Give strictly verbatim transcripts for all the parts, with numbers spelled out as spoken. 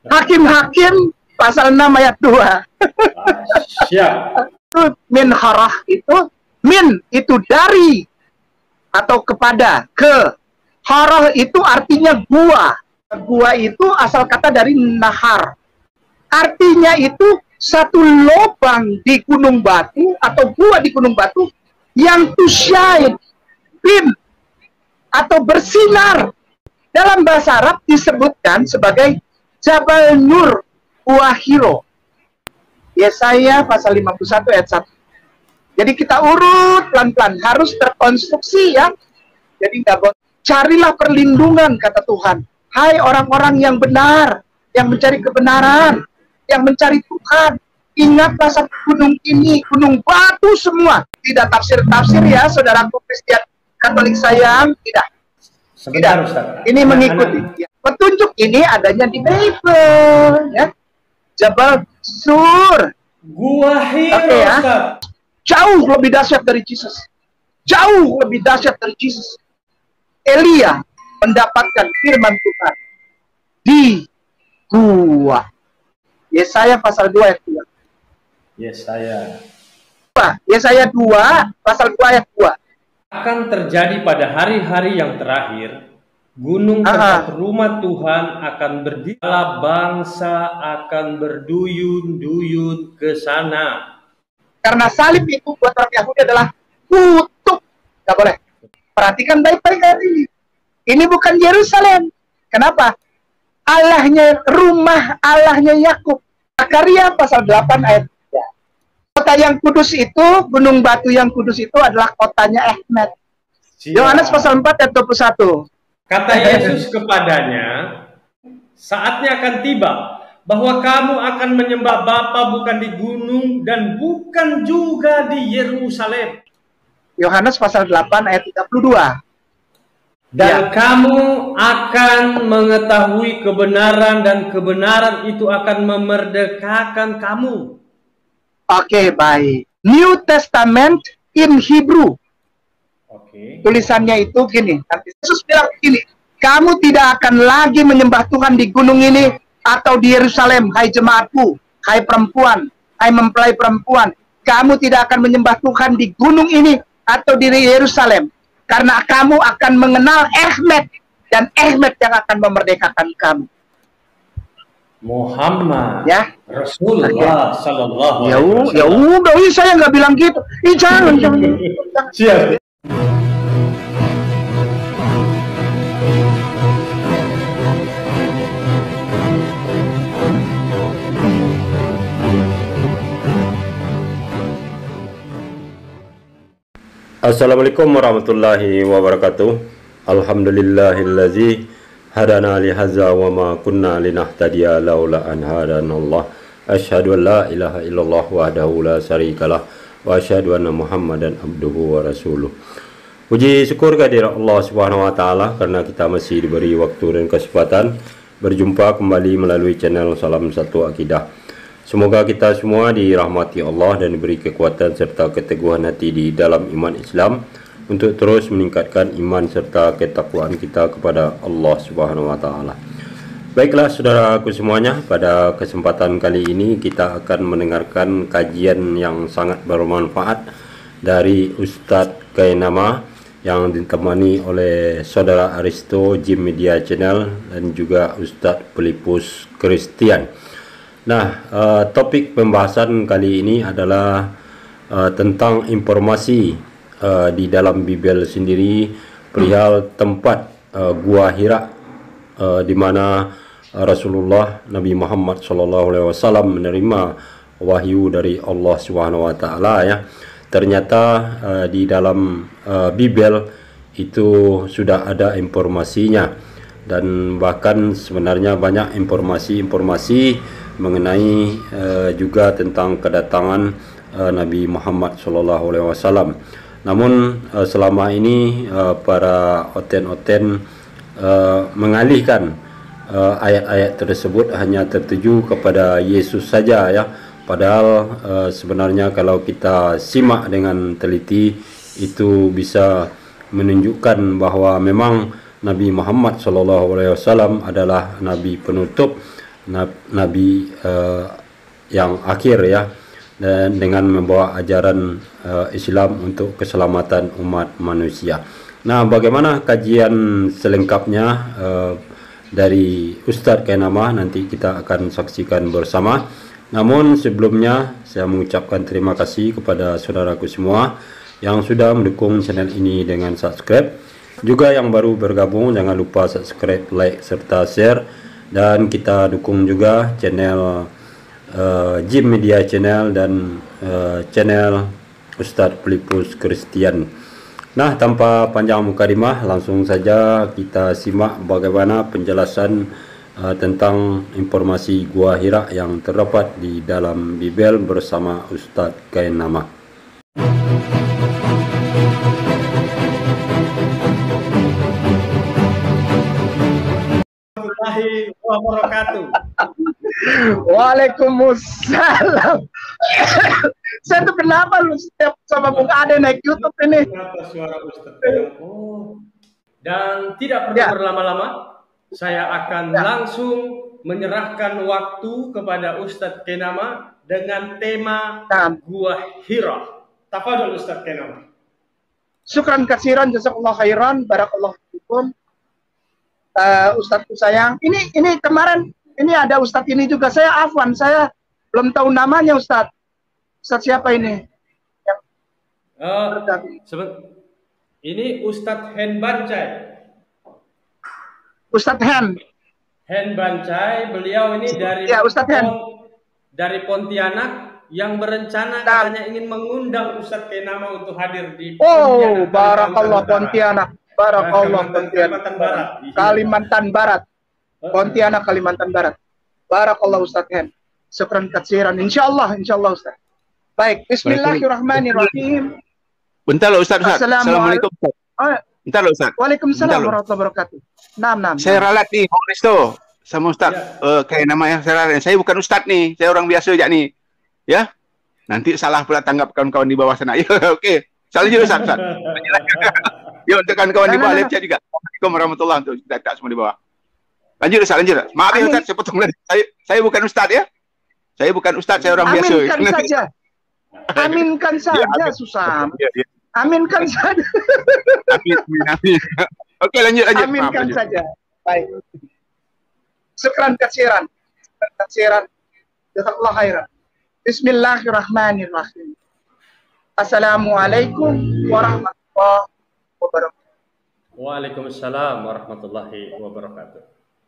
Hakim-Hakim pasal enam ayat dua. Siap. Min harah itu, min itu dari atau kepada, ke. Harah itu artinya gua. Gua itu asal kata dari nahar. Artinya itu satu lubang di gunung batu atau gua di gunung batu yang to shine, beam, atau bersinar. Dalam bahasa Arab disebutkan sebagai Jabal Nur Wahiro. Yesaya pasal lima puluh satu ayat satu. Jadi kita urut pelan-pelan, harus terkonstruksi ya. Jadi nggak boleh. Carilah perlindungan, kata Tuhan. Hai orang-orang yang benar, yang mencari kebenaran, yang mencari Tuhan. Ingatlah satu gunung ini, gunung batu semua. Tidak tafsir-tafsir ya, saudaraku Kristen Katolik sayang, tidak. Sebentar, tidak. Ustaz. Ini Nah, mengikuti. nah. Petunjuk ini adanya di Bible, ya. Jabal Sur. Gua Hiro, Oke ya. Ustaz. Jauh lebih dahsyat dari Yesus. Jauh lebih dahsyat dari Yesus. Elia mendapatkan firman Tuhan di gua. Yesaya pasal dua ayat dua. Yesaya. Yesaya dua pasal dua ayat dua. Akan terjadi pada hari-hari yang terakhir, gunung Aha. tempat rumah Tuhan akan berdiri, bangsa akan berduyun-duyun ke sana. Karena salib itu buat orang Yahudi adalah kutub. Gak boleh. Perhatikan baik-baik hari ini. Ini bukan Yerusalem. Kenapa? Allahnya, rumah Allahnya Yakub. Zakaria pasal delapan ayat tiga. Kota yang kudus itu, gunung batu yang kudus itu adalah kotanya Ahmed. Yohanes pasal empat ayat dua puluh satu. Kata Yesus kepadanya, saatnya akan tiba bahwa kamu akan menyembah Bapa bukan di gunung dan bukan juga di Yerusalem. Yohanes pasal delapan ayat tiga puluh dua. Dan ya. Kamu akan mengetahui kebenaran dan kebenaran itu akan memerdekakan kamu. Oke, baik. New Testament in Hebrew. Oke. Tulisannya itu gini. Yesus bilang gini, kamu tidak akan lagi menyembah Tuhan di gunung ini atau di Yerusalem, hai jemaatku, hai perempuan, hai mempelai perempuan. Kamu tidak akan menyembah Tuhan di gunung ini atau di Yerusalem. Karena kamu akan mengenal Ahmed, dan Ahmed yang akan memerdekakan kamu. Muhammad, ya, Rasulullah Sallallahu Alaihi Wasallam. Ya udah, saya nggak bilang gitu. Ih, jangan, jangan. Siap. Assalamualaikum warahmatullahi wabarakatuh. Alhamdulillahillazi hadana lihaza wa ma kunna linahtadiya laula an hadanallah. Asyhadu an la ilaha illallah wahdahu la syarikalah wa asyhadu anna Muhammadan abduhu wa rasuluh. Puji syukur kehadirat Allah Subhanahu wa taala karena kita masih diberi waktu dan kesempatan berjumpa kembali melalui channel Salam Satu Akidah. Semoga kita semua dirahmati Allah dan diberi kekuatan serta keteguhan hati di dalam iman Islam untuk terus meningkatkan iman serta ketakwaan kita kepada Allah Subhanahu wa taala. Baiklah saudaraku semuanya, pada kesempatan kali ini kita akan mendengarkan kajian yang sangat bermanfaat dari Ustadz Kainama yang ditemani oleh saudara Aristo Jim Media Channel dan juga Ustadz Pelipus Christian. Nah, uh, topik pembahasan kali ini adalah uh, tentang informasi uh, di dalam Bible sendiri perihal tempat uh, Gua Hira, uh, di mana uh, Rasulullah Nabi Muhammad Shallallahu Alaihi Wasallam menerima wahyu dari Allah Subhanahu Wa Taala. Ya, ternyata uh, di dalam uh, Bible itu sudah ada informasinya, dan bahkan sebenarnya banyak informasi-informasi mengenai uh, juga tentang kedatangan uh, Nabi Muhammad Shallallahu Alaihi Wasallam. Namun uh, selama ini uh, para oten-oten uh, mengalihkan ayat-ayat uh, tersebut hanya tertuju kepada Yesus saja, ya. Padahal uh, sebenarnya kalau kita simak dengan teliti itu bisa menunjukkan bahwa memang Nabi Muhammad Shallallahu Alaihi Wasallam adalah Nabi penutup nabi uh, yang akhir ya, dan dengan membawa ajaran uh, Islam untuk keselamatan umat manusia. Nah, bagaimana kajian selengkapnya uh, dari Ustadz Kainama nanti kita akan saksikan bersama. Namun sebelumnya saya mengucapkan terima kasih kepada saudaraku semua yang sudah mendukung channel ini dengan subscribe. Juga yang baru bergabung jangan lupa subscribe, like serta share, dan kita dukung juga channel uh, Jim Media Channel dan uh, channel Ustadz Filipus Kristian. Nah, tanpa panjang mukadimah, langsung saja kita simak bagaimana penjelasan uh, tentang informasi Gua Hira yang terdapat di dalam Bible bersama Ustadz Kainama. Warahmatullahi wabarakatuh. Waalaikumsalam. Saya tuh kenapa lu setiap sama Bung Ade naik YouTube ini? Kenapa suara Ustadz? Oh. Dan tidak perlu Ya. berlama-lama, saya akan Ya. langsung menyerahkan waktu kepada Ustadz Kainama dengan tema Nah, Gua Hira. Tafadhol Ustadz Kainama. syukran kasiran, jazakallah khairan, barakallahu fikum. Uh, Ustadzku sayang, ini ini kemarin ini ada Ustadz ini juga, saya afwan, saya belum tahu namanya Ustadz. Ustadz siapa ini? Uh, seben- ini Ustadz Hen Bancai. Ustadz Hen. Hen Bancai, beliau ini dari Ya, Ustadz Hen. Pon- dari Pontianak yang berencana Nah. katanya ingin mengundang Ustadz Kainama untuk hadir di Oh, Pontianak, barakallah Kalimantan Pontianak. Barakallah Kalimantan, Pontianak. Kalimantan Barat. Kalimantan Barat. Pontianak Kalimantan Barat. Barakallah Ustadz Hen. Syukran katsiran. Insyaallah, insyaallah Ustadz. Baik, bismillahirrahmanirrahim. Bentar loh Ustaz, Ustaz. Assalamualaikum. Assalamualaikum Ustaz. Oh, Bentar loh Ustaz. Waalaikumsalam Bentar, loh. warahmatullahi wabarakatuh. Nam, nam. Saya ralat nih, Bang Risto. Sama Ustaz, Ya. eh, kayak namanya saya ralat. Saya bukan Ustaz nih, saya orang biasa aja nih. Ya. Nanti salah pula tanggap kawan-kawan di bawah sana. Ya, oke. Salah juga Ustaz, Ustaz. Ya, untuk kawan-kawan di Nah, bawah nah, live chat juga. Assalamualaikum warahmatullahi wabarakatuh. Kita tak semua di bawah. Lanjut Ustaz, lanjut. Maaf ya Amin. Ustaz, saya potong tadi. Saya, saya bukan Ustaz ya. Saya bukan Ustaz, saya orang biasa. Aminkan saja. Aminkan saja, amin. Susam. Ya, ya. Aminkan saja. Amin, amin, amin. Oke, lanjut, lanjut. Maaf, Aminkan lanjut. saja. Baik. Syukran katsiran. Syukran katsiran. Jazakallah khairan. Bismillahirrahmanirrahim. Assalamualaikum warahmatullahi wabarakatuh. Waalaikumsalam warahmatullahi wabarakatuh.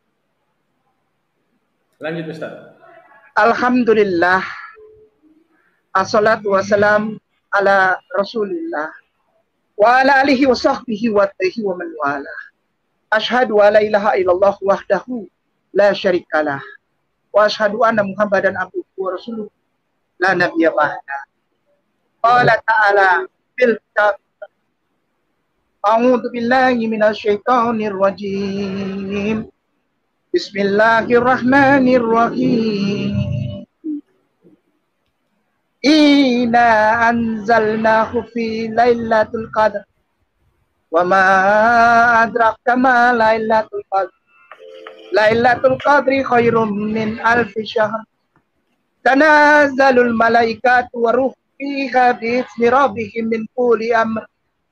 Lanjut Ustaz. Alhamdulillah. Assalatu wassalam ala Rasulillah wa ala alihi wa sahbihi wa tahi wa man wala. Ashhadu an la ilaha illallah wahdahu la syarikalah wa ashhadu anna Muhammadan abduhu wa rasuluh la nabiyya ba'da. Qala ta'ala bil kitab. A'udzu billahi minasy syaithanir rajim. Bismillahirrahmanirrahim. Inna anzalnahu fi lailatul qadr. Wa ma adraka ma lailatul qadr. Lailatul qadri khairum min alfi syahr. Tanazzalul malaikatu wa ruh fiha bi'izni rabbihim min kulli amr.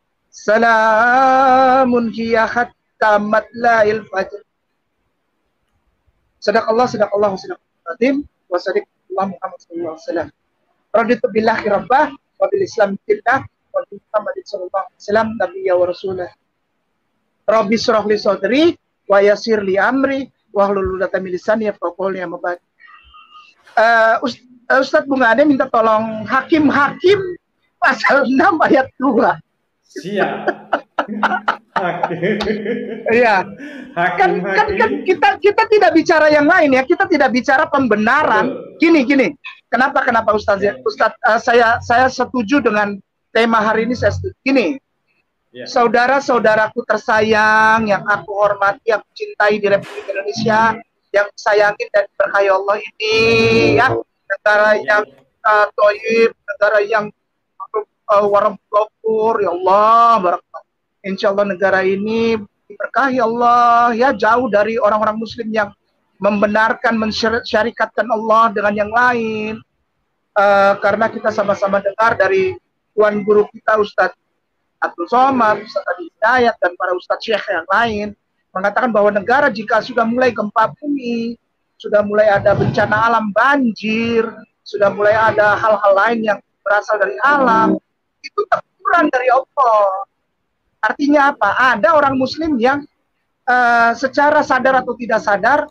Salamun hiya hatta matla'il fajr. Sadaqallah, sadaqallah, sadaqallah azim, wa sadaqallah Muhammad sallallahu alaihi wasallam. Raditu billahi rabbah, wa bil islam billah, wa bi Muhammadin sallallahu alaihi wasallam nabiyya wa rasulah. Rabbi shrah li sadri wa yassir li amri wa hlul 'uqdatam min lisani yafqahu qawli amma ba'd. Uh, Ustadz Bung Ade minta tolong hakim-hakim pasal enam ayat dua. Siap. Hakim. Iya. Kan, kan, kan kita kita tidak bicara yang lain ya, kita tidak bicara pembenaran. Gini gini. Kenapa kenapa Ustaz ya? Ustaz uh, saya saya setuju dengan tema hari ini, saya setuju. Gini. Ya. Saudara-saudaraku tersayang yang aku hormati, aku cintai di Republik Indonesia, yang sayangin dan berkahi Allah ini ya, negara yang uh, thayyib, negara yang uh, warahmatullahi wabarakatuh, ya Allah, barakatuh. Insya Allah negara ini diberkahi Allah ya, jauh dari orang-orang muslim yang membenarkan mensyarikatkan Allah dengan yang lain. Uh, karena kita sama-sama dengar dari tuan guru kita Ustadz Abdul Somad, Ustadz Adi Hidayat, dan para Ustadz Syekh yang lain mengatakan bahwa negara jika sudah mulai gempa bumi, sudah mulai ada bencana alam banjir, sudah mulai ada hal-hal lain yang berasal dari alam, itu teguran dari Allah. Artinya apa? Ada orang muslim yang uh, secara sadar atau tidak sadar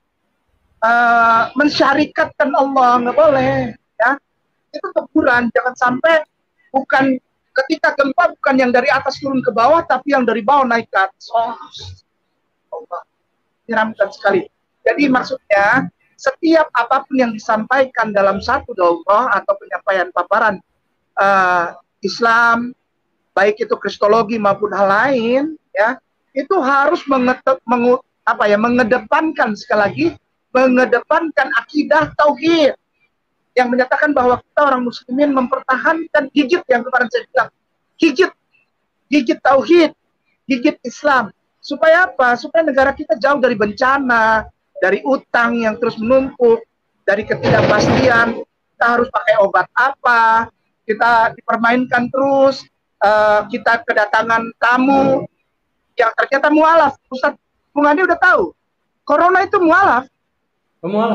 uh, mensyarikatkan Allah, nggak boleh. Ya, itu teguran. Jangan sampai bukan ketika gempa bukan yang dari atas turun ke bawah, tapi yang dari bawah naik ke atas. Oh, Allah, menyeramkan sekali. Jadi maksudnya setiap apapun yang disampaikan dalam satu dakwah atau penyampaian paparan uh, Islam, baik itu kristologi maupun hal lain, ya, itu harus mengetep, mengu, apa ya, mengedepankan sekali lagi, mengedepankan akidah tauhid, yang menyatakan bahwa kita orang muslimin mempertahankan gigit yang kemarin saya bilang, gigit, gigit tauhid, gigit Islam. Supaya apa? Supaya negara kita jauh dari bencana, dari utang yang terus menumpuk, dari ketidakpastian, kita harus pakai obat apa, kita dipermainkan terus, uh, kita kedatangan tamu yang ternyata mualaf. Ustaz Bung Adi udah tahu, corona itu mualaf. Mualaf,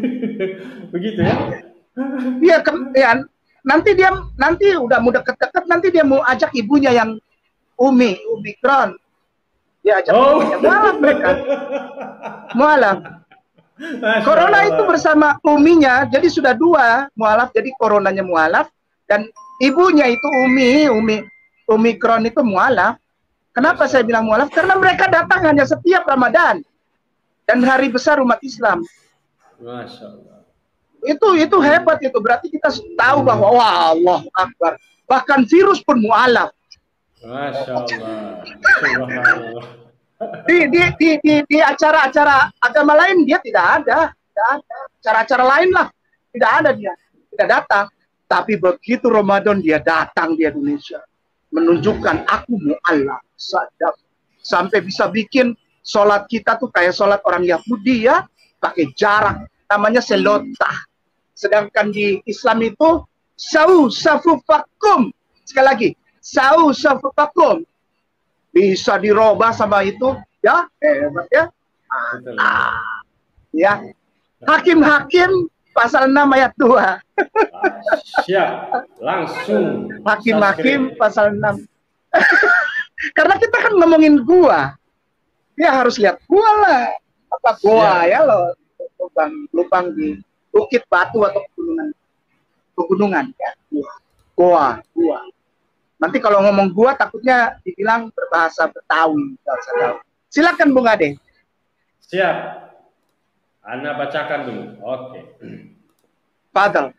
begitu ya? Iya, ya, nanti dia nanti udah mau deket-deket, nanti dia mau ajak ibunya yang Umi, Omikron. Dia ajak oh. ibunya, mualaf mereka. Mualaf. Corona itu bersama uminya, jadi sudah dua mualaf, jadi coronanya mualaf, dan ibunya itu Umi, Umi, Omikron itu mualaf. Kenapa saya bilang mualaf? Karena mereka datang hanya setiap Ramadan dan hari besar umat Islam. Masya Allah. Itu itu hebat itu, berarti kita tahu bahwa wah, Allah Akbar, bahkan virus pun mualaf. Masya Allah. Subhanallah. Di di di di, di acara-acara agama lain dia tidak ada, tidak ada. Acara-acara lain lah tidak ada, dia tidak datang. Tapi begitu Ramadan dia datang di Indonesia, menunjukkan aku mualaf, sadap, sampai bisa bikin sholat kita tuh kayak sholat orang Yahudi, ya, pakai jarak, namanya selotah. Sedangkan di Islam itu sau safufakum, sekali lagi sau safufakum, bisa dirubah sama itu, ya, hebat ya. Nah, ya, Hakim-Hakim pasal enam ayat dua. Siap, langsung. Hakim-Hakim pasal enam. Karena kita kan ngomongin gua, ya harus lihat gua lah, apa gua ya, ya loh, lubang lubang di bukit batu atau pegunungan, pegunungan ya, gua, gua. Nanti kalau ngomong gua takutnya dibilang berbahasa Betawi. Silakan Bung Ade. Siap. Anda bacakan dulu. Oke. Fadal.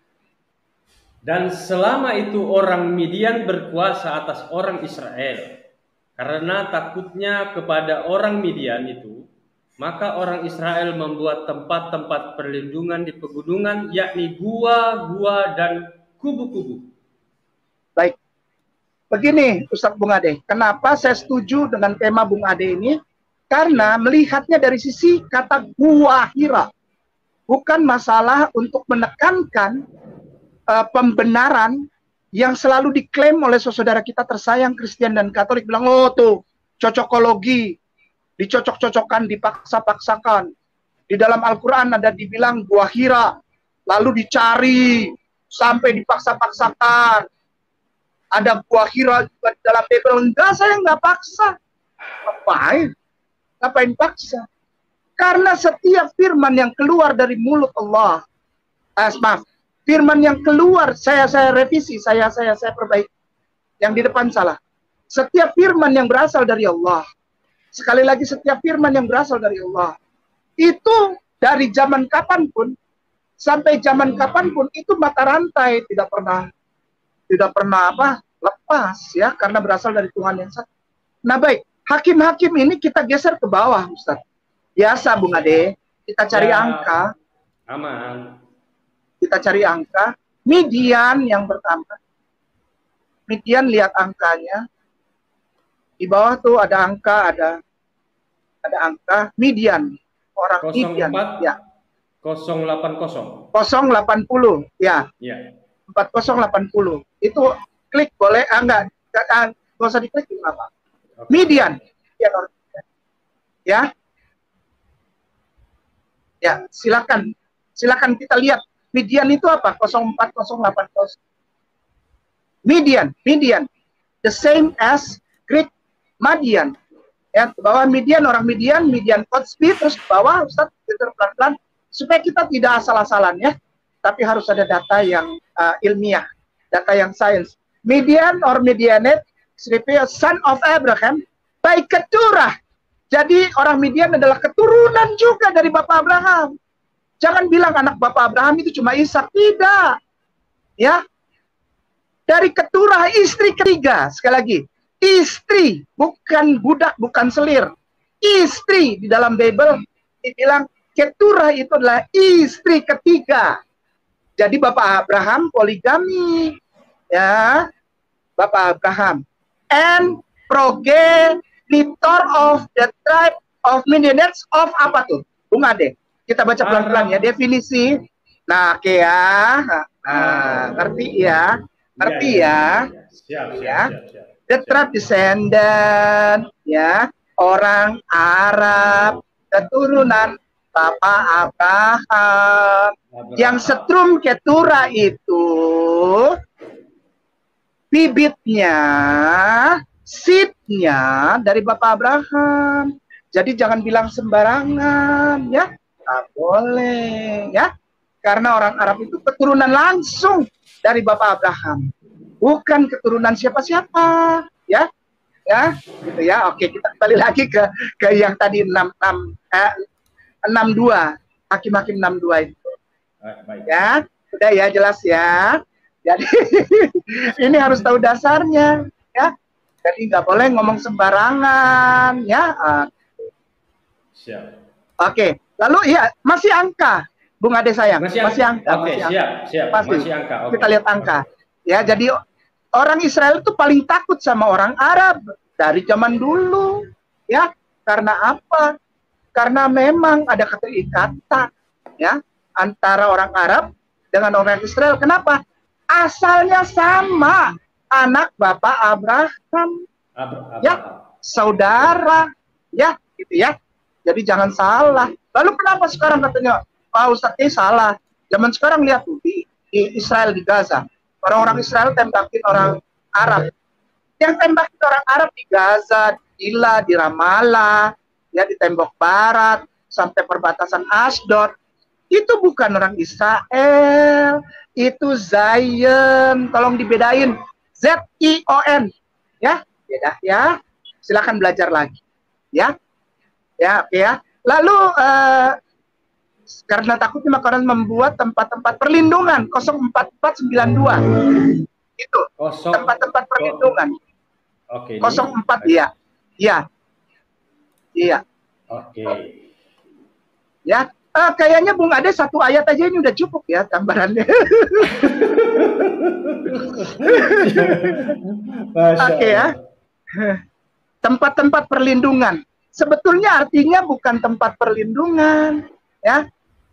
Dan selama itu orang Midian berkuasa atas orang Israel, karena takutnya kepada orang Midian itu, maka orang Israel membuat tempat-tempat perlindungan di pegunungan, yakni gua-gua dan kubu-kubu. Baik. Begini, Ustadz Bung Ade, kenapa saya setuju dengan tema Bung Ade ini? Karena melihatnya dari sisi kata gua Hira. Bukan masalah untuk menekankan uh, pembenaran yang selalu diklaim oleh saudara kita tersayang Kristen dan Katolik. Bilang, oh tuh, cocokologi. Dicocok-cocokkan, dipaksa-paksakan. Di dalam Al-Quran ada dibilang gua Hira, lalu dicari sampai dipaksa-paksakan. Ada gua Hira juga di dalam Bible. Enggak, saya nggak paksa. Ngapain? Ngapain paksa? Karena setiap firman yang keluar dari mulut Allah, eh, maaf, firman yang keluar, saya saya revisi, saya saya saya perbaiki. Yang di depan salah. Setiap firman yang berasal dari Allah, sekali lagi setiap firman yang berasal dari Allah, itu dari zaman kapanpun sampai zaman kapanpun itu mata rantai, tidak pernah tidak pernah apa lepas, ya, karena berasal dari Tuhan yang satu. Nah baik, hakim-hakim ini kita geser ke bawah, Ustaz. Biasa Bung Ade, kita cari ya, angka. Aman. Kita cari angka. Midian yang pertama. Midian lihat angkanya. Di bawah tuh ada angka, ada ada angka Midian. orang Midian. Ya. nol delapan nol. nol delapan nol. Ya. Ya. empat nol delapan nol. Itu klik boleh, ah, enggak, enggak, enggak usah diklik apa. Okay. Midian. Midian orang Midian. Ya. Ya, silakan. Silakan kita lihat Midian itu apa? nol empat nol delapan nol. Midian, Midian. The same as Greek Madian. Ya, ke bawah Midian, orang Midian, Midian Kotsbi, terus ke bawah, Ustaz, pelan-pelan, supaya kita tidak asal-asalan ya, tapi harus ada data yang uh, ilmiah, data yang sains. Midian or Midianite, son of Abraham, by Keturah. Jadi orang Midian adalah keturunan juga dari Bapak Abraham. Jangan bilang anak Bapak Abraham itu cuma Ishak, tidak. Ya, dari Keturah, istri ketiga, sekali lagi, istri, bukan budak, bukan selir. Istri di dalam Bible dibilang Keturah itu adalah istri ketiga. Jadi Bapak Abraham poligami, ya, Bapak Abraham. And progenitor of the tribe of Midianites of apa tuh? Bung Ade, kita baca pelan-pelan ya definisi. Nah, oke ya, nah, ngerti ya. Ngerti ya, ya. Siap, siap, ya. siap, siap. The tribe descendant, ya, orang Arab, keturunan Bapak Abraham. Abraham. Yang setrum Keturah itu bibitnya, seednya dari Bapak Abraham. Jadi jangan bilang sembarangan, ya, tak boleh, ya, karena orang Arab itu keturunan langsung dari Bapak Abraham, bukan keturunan siapa-siapa, ya, ya, gitu ya. Oke, kita kembali lagi ke ke yang tadi enam enam eh, enam dua, hakim-hakim enam dua itu, Baik. ya, sudah ya, jelas ya. Jadi ini harus tahu dasarnya, ya. Jadi nggak boleh ngomong sembarangan, ya. Siap. Oke, lalu ya masih angka. Bung Ade sayang, Masih, masih angka. Oke, masih siap, angka. siap. Pasti. Masih angka. Okay. Kita lihat angka. Ya, jadi orang Israel itu paling takut sama orang Arab dari zaman dulu. Ya, karena apa? Karena memang ada keterikatan, ya, antara orang Arab dengan orang Israel. Kenapa? Asalnya sama, anak Bapak Abraham. Abra, Abra. Ya, saudara. Ya, gitu ya. Jadi jangan salah. Lalu kenapa sekarang katanya Pak Ustadz ini salah? Zaman sekarang lihat tuh di, di Israel, di Gaza, orang-orang Israel tembakin orang Arab. Yang tembakin orang Arab di Gaza, di Ila, di Ramallah, ya, di tembok barat sampai perbatasan Ashdod. Itu bukan orang Israel, itu Zion. Tolong dibedain, Z I O N, ya, beda ya. Silakan belajar lagi, ya, ya, oke ya. Lalu uh, karena takutnya maka orang membuat tempat-tempat perlindungan nol empat empat sembilan dua itu tempat-tempat perlindungan. Oke. nol empat ya, iya, iya. Oke. Ya, uh, kayaknya Bung Ade satu ayat aja ini udah cukup ya gambarannya. Oke ya. Tempat-tempat perlindungan. Sebetulnya artinya bukan tempat perlindungan, ya.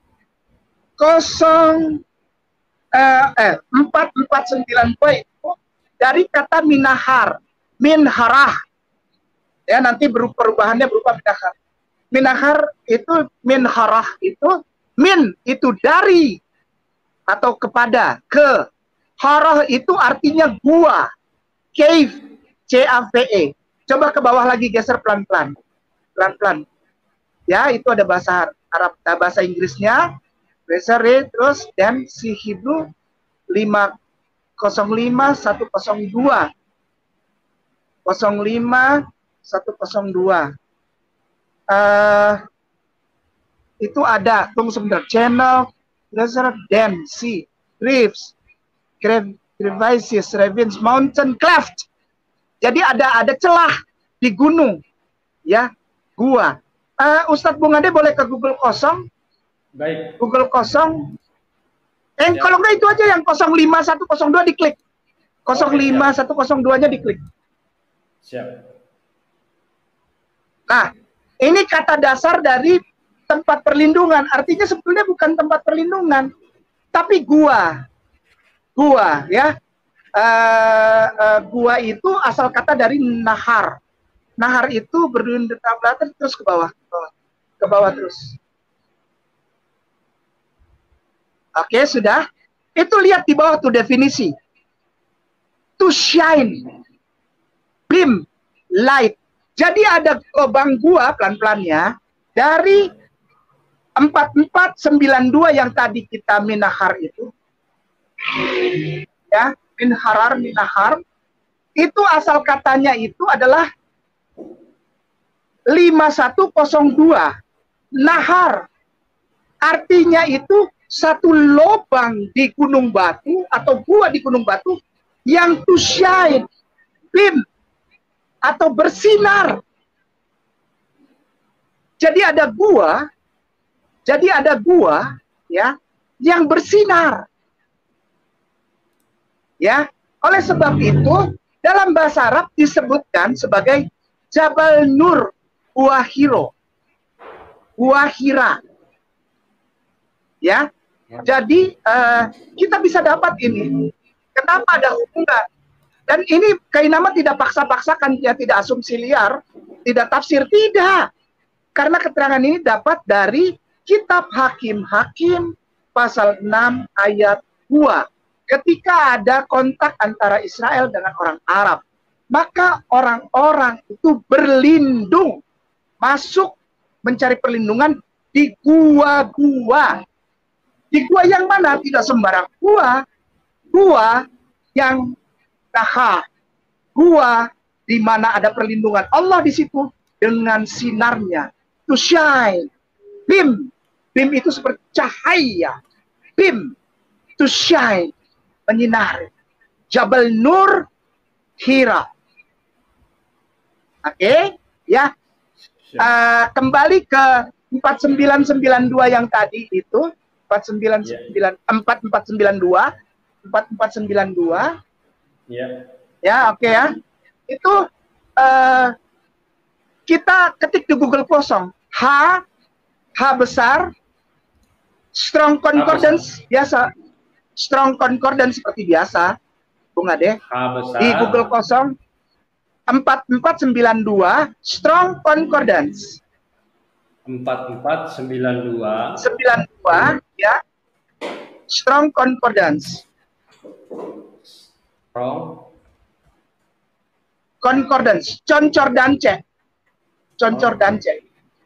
Kosong eh, eh empat empat sembilan itu dari kata minahar, minharah. Ya, nanti perubahannya berupa minahar. Minahar itu minharah itu min itu dari atau kepada, ke. Harah itu artinya gua. Cave, C A V E. Coba ke bawah lagi, geser pelan-pelan. Pelan-pelan. Ya, itu ada bahasa Arab, bahasa Inggrisnya. Geser, terus dan si Hebrew lima nol lima satu nol dua. nol lima satu nol dua. Uh, itu ada, tunggu sebentar. Channel, geser, dan si Reefs, crevices, ravines, mountain, cleft. Jadi ada ada celah di gunung, ya, gua. Uh, Ustadz Bung Ade boleh ke Google kosong? Baik. Google kosong. Eh, ya. Kalau enggak itu aja yang nol lima satu nol dua diklik. nol lima satu nol dua-nya diklik. Siap. Nah, ini kata dasar dari tempat perlindungan. Artinya sebetulnya bukan tempat perlindungan, tapi gua. Gua, ya. Uh, uh, gua itu asal kata dari nahar. Nahar itu berdiri terus ke bawah, ke bawah, ke bawah terus. Oke, sudah. Itu lihat di bawah tuh definisi. To shine, beam, light. Jadi ada lubang gua pelan-pelannya dari empat empat sembilan dua yang tadi kita minahar itu. Ya, minharar, minahar. Itu asal katanya itu adalah lima satu nol dua. Nahar. Artinya itu satu lubang di Gunung Batu atau gua di Gunung Batu yang to shine, beam, atau bersinar. Jadi ada gua, jadi ada gua, ya, yang bersinar. Ya, oleh sebab itu dalam bahasa Arab disebutkan sebagai Jabal Nur Wahiro, Wahira. Ya, jadi uh, kita bisa dapat ini. Kenapa ada hubungan? Dan ini Kainama tidak paksa-paksakan, ya, tidak asumsi liar, tidak tafsir, tidak. Karena keterangan ini dapat dari kitab Hakim-Hakim pasal enam ayat dua. Ketika ada kontak antara Israel dengan orang Arab, maka orang-orang itu berlindung, masuk mencari perlindungan di gua-gua. Di gua yang mana? Tidak sembarang gua. Gua yang nahar. Gua di mana ada perlindungan Allah di situ dengan sinarnya. To shine. Beam. Beam itu seperti cahaya. Beam. To shine. Menyinari. Jabal Nur Hira. Oke, okay? Ya. Uh, kembali ke empat sembilan sembilan dua yang tadi itu, empat sembilan sembilan empat empat sembilan dua, empat empat sembilan dua. Ya. Ya, oke, okay, ya. Itu uh, kita ketik di Google kosong. H H besar, strong concordance biasa. Strong concordance seperti biasa, Bung Ade. H besar. Di Google kosong empat empat sembilan dua strong concordance. empat empat sembilan dua sembilan dua, ya. Strong concordance. Strong concordance. Concor dan cek. Concor oh. dan cek.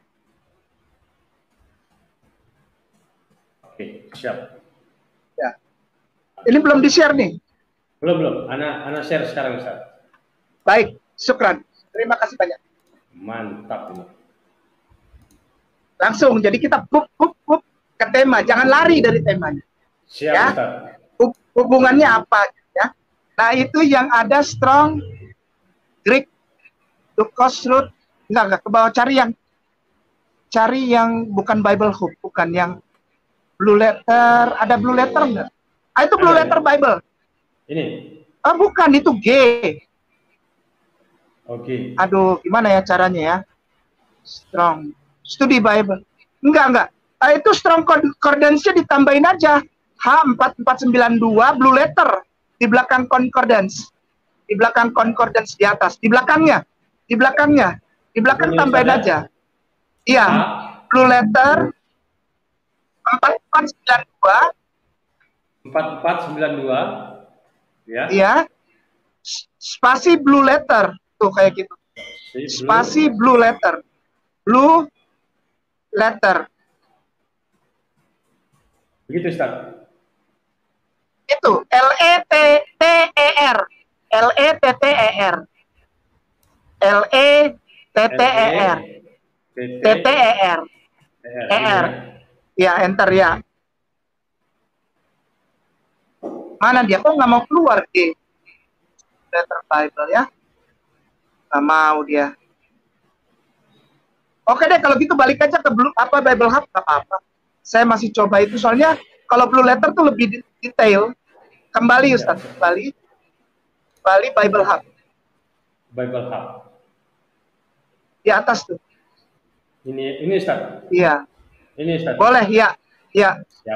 Oke, siap. Ya. Ini belum di-share nih. Belum, belum. Ana, ana share sekarang, Ustaz. Baik, syukran. Terima kasih banyak. Mantap ini. Langsung, jadi kita bup, bup, bup ke tema. Jangan lari dari temanya. Siap, ya. Ustaz. Hubungannya apa, ya? Nah, itu yang ada strong Greek to cross root. Enggak, enggak, ke bawah cari yang cari yang bukan Bible Hub, bukan yang blue letter. Ada blue letter enggak? Ah, itu blue letter Bible. Ini. Ah, bukan, itu G. Oke. Okay. Aduh, gimana ya caranya ya? Strong studi Bible. Enggak, enggak. Ah, itu strong concordance-nya ditambahin aja. H empat empat sembilan dua blue letter di belakang concordance. Di belakang concordance di atas, di belakangnya. Di belakangnya. Di belakang tambahin aja. Iya. Blue letter empat empat sembilan dua empat empat sembilan dua, ya. Iya. Spasi blue letter tuh kayak gitu. Spasi blue letter. Blue letter. Begitu, Ustaz. Itu L E T T E R. L E T T E R. L E T T E R. T T E R. E R. Ya, enter ya. Mana dia? Kok nggak mau keluar di letter Bible ya? Nggak mau dia. Oke deh, kalau gitu balik aja ke blue, apa Bible Hub, nggak apa-apa. Saya masih coba itu, soalnya kalau blue letter tuh lebih detail. Kembali Ustaz, kembali. Kembali Bible Hub. Bible Hub. Di atas tuh. Ini, ini Ustaz. Iya. Ini Ustaz. Boleh, ya. Ya. Siap.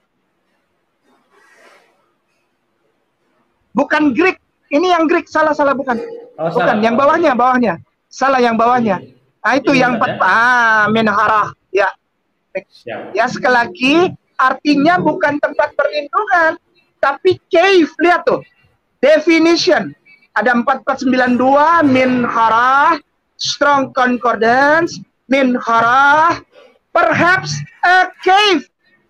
Bukan Greek. Ini yang Greek, salah-salah bukan. Oh, Bukan, salah. yang bawahnya, bawahnya. Salah yang bawahnya. Nah, itu Ini yang Ustaz, empat. ya? Ah, min harah. Ya. Siap. Ya, sekali lagi, artinya bukan tempat perlindungan, tapi cave. Lihat tuh. Definition. Ada empat empat sembilan dua, min harah, strong concordance, min harah, perhaps a cave.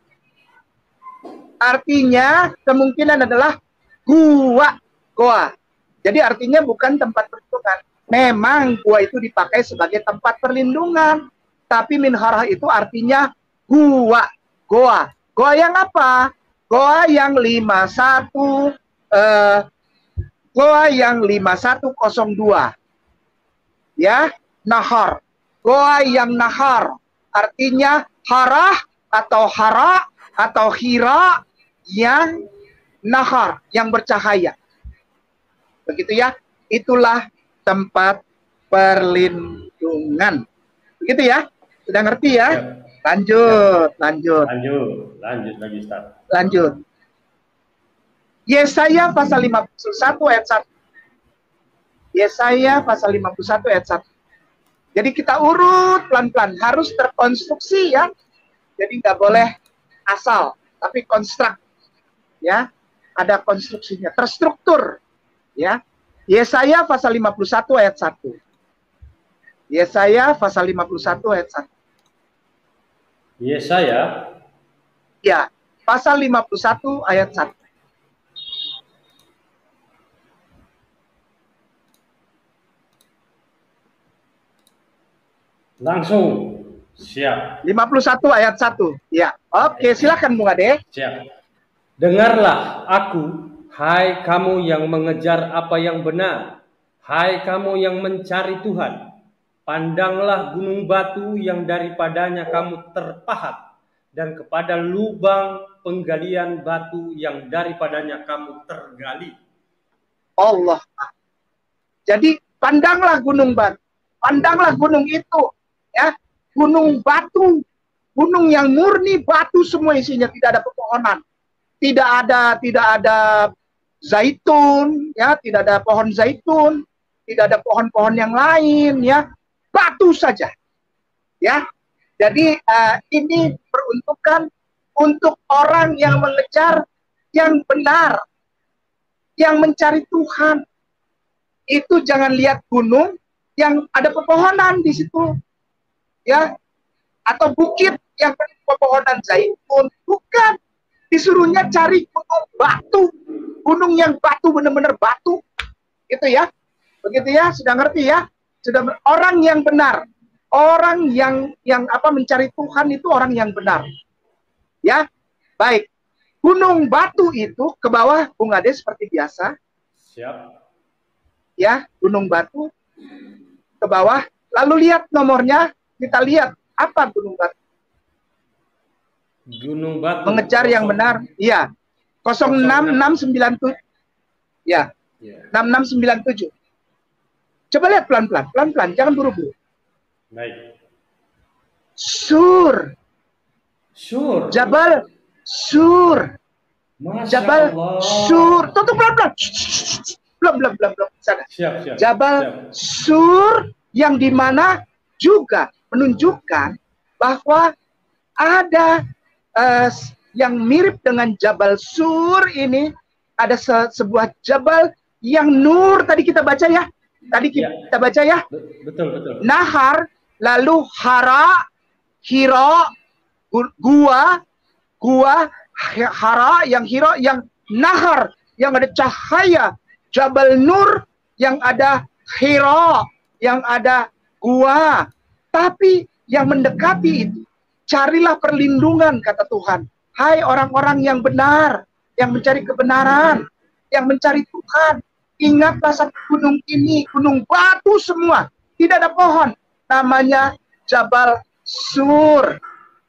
Artinya kemungkinan adalah gua, goa. Jadi artinya bukan tempat perlindungan. Memang gua itu dipakai sebagai tempat perlindungan, tapi min harah itu artinya gua, goa. Goa yang apa? Goa yang lima satu eh, Goa yang lima satu nol dua. Ya, nahar. Goa yang nahar artinya harah atau hara atau hira yang nahar, yang bercahaya. Begitu ya. Itulah tempat perlindungan. Begitu ya. Sudah ngerti ya? Lanjut, lanjut. Lanjut, lanjut lagi Ustaz. Lanjut. Yesaya pasal lima puluh satu ayat satu. Yesaya pasal lima puluh satu ayat satu. Jadi kita urut pelan-pelan, harus terkonstruksi ya. Jadi nggak boleh asal, tapi konstruk. Ya, ada konstruksinya, terstruktur. Ya. Yesaya pasal lima puluh satu ayat satu. Yesaya pasal lima puluh satu ayat satu. Yesaya Ya, pasal lima puluh satu ayat satu. langsung. Siap. lima puluh satu ayat satu. Ya. Oke, silakan Bung Ade. Siap. Dengarlah aku, hai kamu yang mengejar apa yang benar, hai kamu yang mencari Tuhan. Pandanglah gunung batu yang daripadanya kamu terpahat, dan kepada lubang penggalian batu yang daripadanya kamu tergali. Allah. Jadi pandanglah gunung batu. Pandanglah gunung itu. Ya, gunung batu. Gunung yang murni batu semua isinya, tidak ada pepohonan. Tidak ada tidak ada zaitun, ya, tidak ada pohon zaitun, tidak ada pohon-pohon yang lain, ya. Batu saja. Ya. Jadi uh, ini peruntukan untuk orang yang mengejar yang benar, yang mencari Tuhan. Itu jangan lihat gunung yang ada pepohonan di situ, ya, atau bukit yang penuh pepohonan zaitun. Bukan, disuruhnya cari gunung batu, gunung yang batu benar-benar batu, gitu ya. Begitu ya, sudah ngerti ya? Sudah, orang yang benar, orang yang yang apa mencari Tuhan itu orang yang benar, ya. Baik, gunung batu itu ke bawah Bung Ade seperti biasa. Siap. Ya, gunung batu ke bawah. Lalu lihat nomornya, kita lihat apa gunung batu. Gunung batu. Mengejar yang benar. Iya. nol enam enam sembilan tujuh. Ya. Ya. enam enam sembilan tujuh. Coba lihat pelan-pelan, pelan-pelan, jangan buru-buru. Baik. Sur. Sur. Jabal Sur. Masya Jabal Allah. Sur. Tutup pelan-pelan. Belum, belum, belum, belum. Sana. Siap, siap. Jabal Siap. Sur yang dimana juga menunjukkan bahwa ada uh, yang mirip dengan Jabal Sur ini, ada se sebuah jabal yang nur tadi kita baca ya. Tadi kita, Ya. kita baca ya. Betul, betul. Nahar, lalu hara, hiro, gua, gua, hara, yang hiro, yang nahar, yang ada cahaya. Jabal Nur yang ada hiro, yang ada gua. Tapi yang mendekati itu, carilah perlindungan, kata Tuhan. Hai orang-orang yang benar, yang mencari kebenaran, yang mencari Tuhan. Ingatlah satu gunung ini, gunung batu semua. Tidak ada pohon. Namanya Jabal Sur.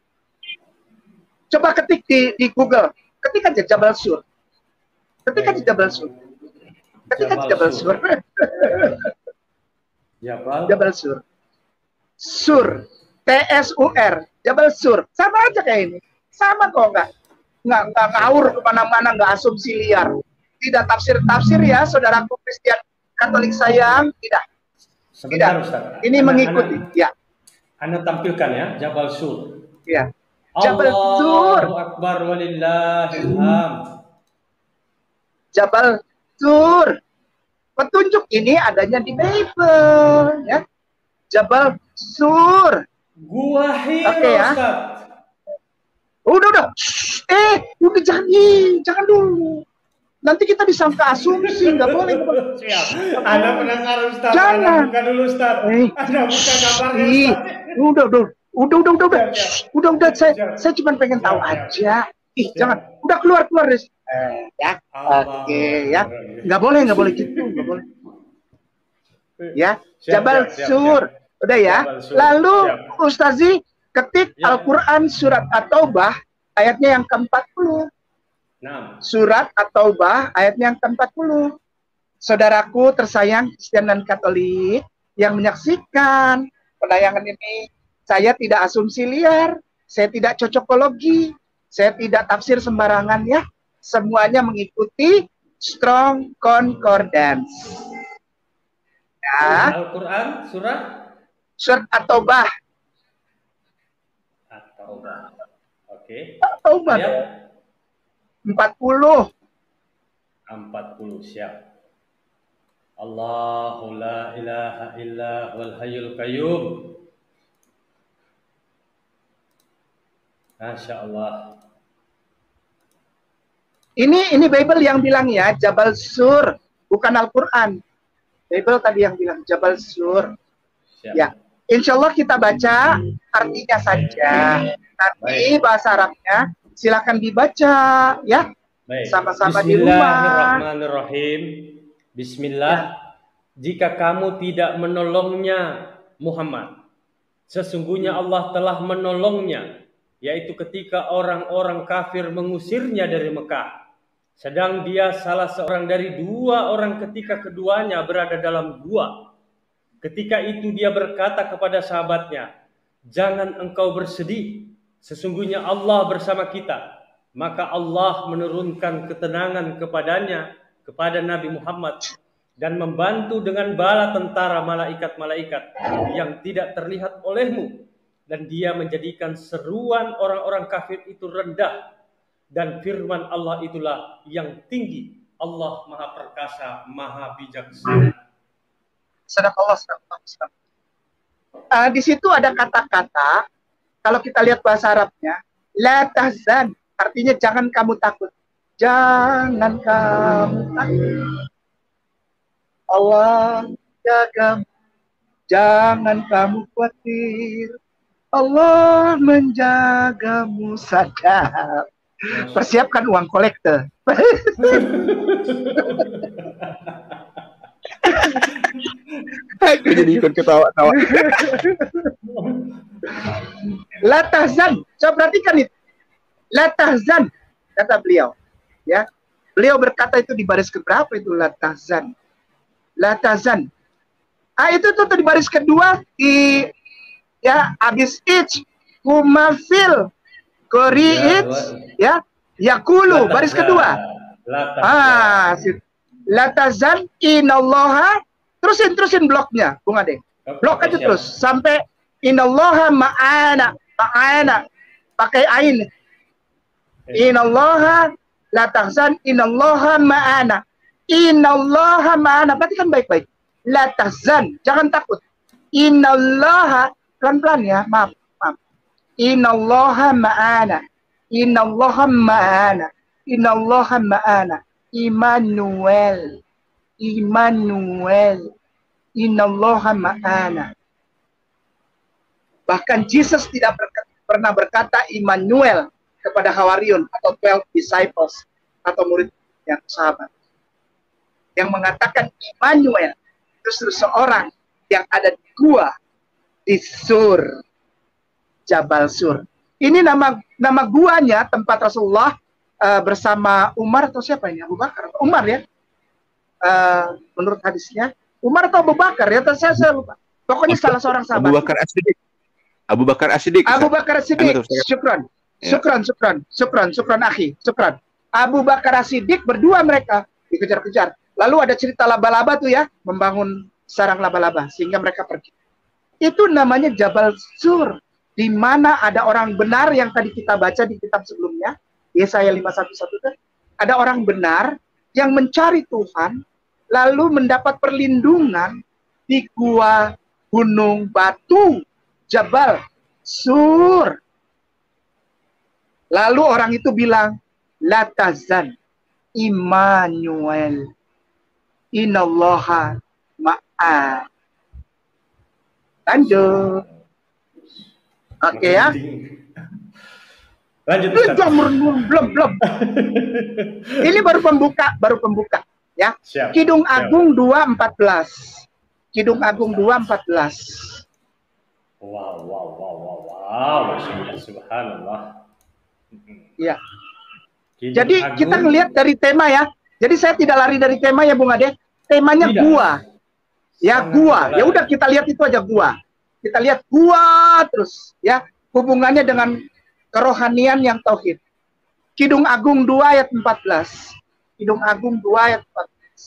Coba ketik di, di Google. Ketik aja Jabal Sur. Ketik aja Jabal Sur. Ketik aja Jabal Sur. Jabal. Jabal Sur. Sur. T S U R, Jabal Sur. Sama aja kayak ini. Sama kok, nggak nggak nggak ngawur kemana-mana, nggak asumsi liar. Tidak tafsir-tafsir ya, saudaraku Kristen Katolik sayang, tidak. Sebentar, tidak. Ustaz. Ini Anda, mengikuti, Anda, ya. Anda tampilkan ya, Jabal Sur. Ya. Jabal Sur. Allahu Akbar walillahil hamd. Jabal Sur. Petunjuk ini adanya di Bible, ya. Jabal Sur. Gua Hiro, Oke, ya. Ustaz. Udah, udah. Shh, eh, udah jangan, jangan dulu. Nanti kita disangka asumsi, nggak boleh. Siap. Anda penasaran, Ustaz. Jangan. Anda buka dulu, Ustaz. Eh. Anda buka gambarnya, Ih, Ustaz. udah, udah, udah, udah, udah, udah, Siap, siap. Shh, udah, udah. Saya, Siap. saya cuma pengen tahu Siap, siap. aja. Ih, Siap. jangan. Udah keluar, keluar deh. Eh, ya, Allah. oke, ya. Nggak boleh, nggak boleh gitu, nggak boleh. Ya, Siap, Jabal siap, siap, Sur. siap. Udah ya. Jabal Sur. Lalu Siap. Ustazi ketik Ya. Al-Quran surat At-Taubah ayatnya yang keempat puluh. Nah, Surat At-Taubah ayatnya yang keempat puluh. Saudaraku tersayang Kristen dan Katolik yang menyaksikan penayangan ini, saya tidak asumsi liar, saya tidak cocokologi, saya tidak tafsir sembarangan ya. Semuanya mengikuti strong concordance. Ya, Al-Quran surah surat At-Taubah. At-Taubah. Oke. At-Taubah Ayat empat puluh. empat puluh, siap. Allahu la ilaha illa wal hayyul qayyum. Masya Allah. Ini ini Bible yang bilang ya, Jabal Sur, bukan Al-Quran. Bible tadi yang bilang Jabal Sur. Siap. Ya, insya Allah kita baca artinya saja. Nanti Baik. bahasa Arabnya silakan dibaca ya. Baik. Sama-sama di rumah. Bismillahirrahmanirrahim. Bismillah. Jika kamu tidak menolongnya Muhammad, sesungguhnya Allah telah menolongnya, yaitu ketika orang-orang kafir mengusirnya dari Mekah. Sedang dia salah seorang dari dua orang ketika keduanya berada dalam gua. Ketika itu dia berkata kepada sahabatnya, "Jangan engkau bersedih, sesungguhnya Allah bersama kita." Maka Allah menurunkan ketenangan kepadanya, kepada Nabi Muhammad, dan membantu dengan bala tentara malaikat-malaikat yang tidak terlihat olehmu. Dan dia menjadikan seruan orang-orang kafir itu rendah. Dan firman Allah itulah yang tinggi. Allah Maha Perkasa, Maha Bijaksana. Sadaqallah, sadaqallah. Uh, di situ ada kata-kata, kalau kita lihat bahasa Arabnya, la tahzan, artinya jangan kamu takut. Jangan kamu takut. Allah jagamu. Jangan kamu khawatir. Allah menjagamu saja. Persiapkan uang kolektor. Aku jadi ikut ketawa-tawa. La tahzan. Coba perhatikan itu. La tahzan, kata beliau. Ya, beliau berkata itu di baris keberapa itu la tahzan. La tahzan. Ah itu tuh di baris kedua di ya habis ich kumafil kori Ya, ich ya yakulu baris kedua. Ah, la tahzan inallaha, terusin terusin bloknya, Bung Ade. Blok aja terus sampai inallaha ma'ana, ma'ana pakai ain. Inallaha la tahzan inallaha ma'ana. Inallaha ma'ana, berarti kan baik-baik. La tahzan, jangan takut. Inallaha, pelan-pelan ya, maaf, maaf. Inallaha ma'ana. Inallaha ma'ana. Inallaha ma'ana. Immanuel. Immanuel. Inallaha ma'ana. Bahkan Yesus tidak berkata, pernah berkata Immanuel kepada Hawariun atau twelve disciples atau murid yang sahabat. Yang mengatakan Immanuel justru seorang yang ada di gua di Sur, Jabal Sur. Ini nama nama guanya tempat Rasulullah uh, bersama Umar atau siapa ini? Abu Bakar atau Umar ya? Uh, menurut hadisnya Umar atau Abu Bakar ya? Saya, saya lupa. Pokoknya salah seorang sahabat. Abu Bakar As-Siddiq. Abu Bakar As-Siddiq. Abu Bakar As-Siddiq. Syukran. Ya. Syukran, syukran, syukran, syukran akhi, syukran. Abu Bakar As-Siddiq berdua mereka dikejar-kejar. Lalu ada cerita laba-laba tuh ya, membangun sarang laba-laba sehingga mereka pergi. Itu namanya Jabal Sur, di mana ada orang benar yang tadi kita baca di kitab sebelumnya, Yesaya lima satu satu kan. Ada orang benar yang mencari Tuhan, lalu mendapat perlindungan di gua gunung batu Jabal Sur. Lalu orang itu bilang, la tazan Immanuel innallaha ma'a. Lanjut. Oke ya. Lanjut. Belum, belum, belum. Ini baru pembuka, baru pembuka ya. Siap. Kidung Siap. Agung dua empat belas. Kidung Agung dua empat belas. Wow, wow, wow, wow, wow. Subhanallah. Ya. Kidung Jadi Agung. kita ngelihat dari tema ya. Jadi saya tidak lari dari tema ya Bung Ade. Temanya Tidak. gua. Ya Sangat gua. tidak Ya lari. udah kita lihat itu aja gua. Kita lihat gua terus ya. Hubungannya dengan kerohanian yang tauhid. Kidung Agung dua ayat empat belas. Kidung Agung dua ayat empat belas.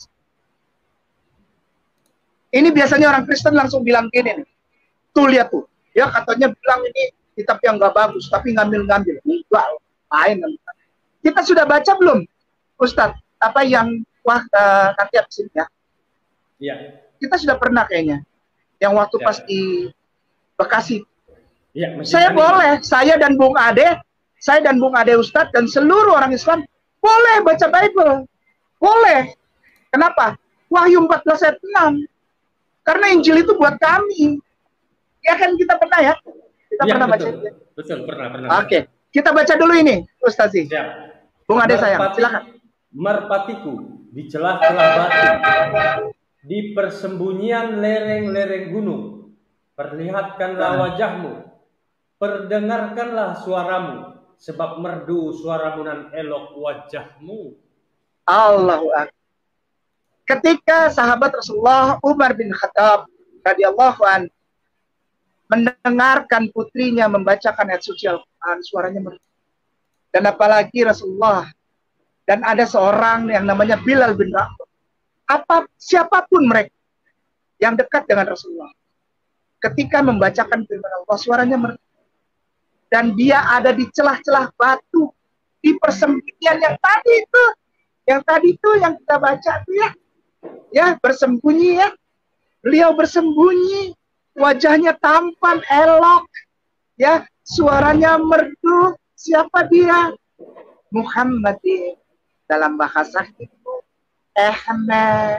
Ini biasanya orang Kristen langsung bilang gini nih. Tuh lihat tuh. Ya katanya bilang ini kitab yang nggak bagus, tapi ngambil-ngambil. Enggak, main. Kita sudah baca belum, Ustadz? Apa yang wah uh, katiap sini ya? Iya. Kita sudah pernah kayaknya. Yang waktu Ya. pas di Bekasi. Iya, Masjid Saya Ani. boleh, saya dan Bung Ade, saya dan Bung Ade Ustadz dan seluruh orang Islam boleh baca Bible. Boleh. Kenapa? Wahyu empat belas ayat enam. Karena Injil itu buat kami. Ya kan kita pernah ya? Kita Iya, pernah baca betul. itu. Betul, pernah, pernah. Oke, kita baca dulu ini, Ustazi. Siap. Bung Ade sayang, Merpati- silakan. Merpatiku di celah-celah batu, di persembunyian lereng-lereng gunung, perlihatkanlah wajahmu, perdengarkanlah suaramu, sebab merdu suaramu dan elok wajahmu. Allahu Akbar. Ketika sahabat Rasulullah Umar bin Khattab radhiyallahu an mendengarkan putrinya membacakan ayat suci Al-Quran, suaranya merdu. Dan apalagi Rasulullah dan ada seorang yang namanya Bilal bin Rabah. Apa siapapun mereka yang dekat dengan Rasulullah, ketika membacakan firman Allah, suaranya merdu. Dan dia ada di celah-celah batu, di persembunyian yang tadi itu, yang tadi itu yang kita baca tuh ya, ya bersembunyi ya. Beliau bersembunyi, wajahnya tampan, elok, ya suaranya merdu. Siapa dia? Muhammadin. Dalam bahasa itu Ahmad,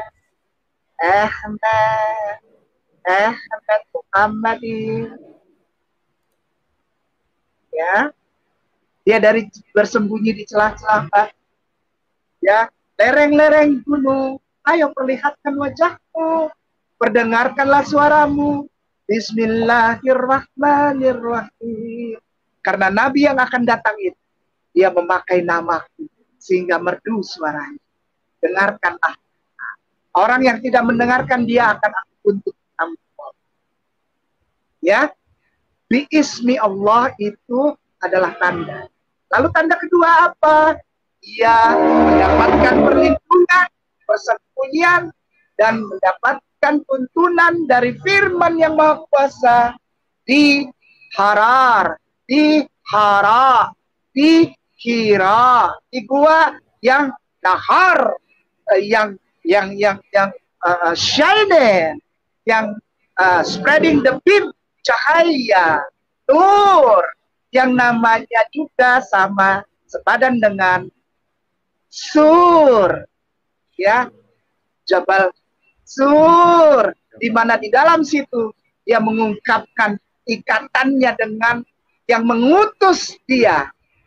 Ahmad, Ahmad Muhammadin. Ya, dia dari bersembunyi di celah-celah, ya, lereng-lereng gunung. Ayo perlihatkan wajahmu, perdengarkanlah suaramu. Bismillahirrahmanirrahim. Karena Nabi yang akan datang itu, dia memakai namaku, sehingga merdu suaranya. Dengarkanlah. Orang yang tidak mendengarkan dia akan aku tuntut ampun. Ya, biismi Allah itu adalah tanda. Lalu tanda kedua apa? Ia mendapatkan perlindungan, persembunyian, dan mendapatkan tuntunan dari firman yang Maha Kuasa di Harar, di Hara, di Hira, di gua yang nahar, yang yang yang yang uh, shining, yang uh, spreading the beam, cahaya, nur, yang namanya juga sama sepadan dengan Sur, ya, Jabal Sur, di mana di dalam situ dia mengungkapkan ikatannya dengan yang mengutus dia.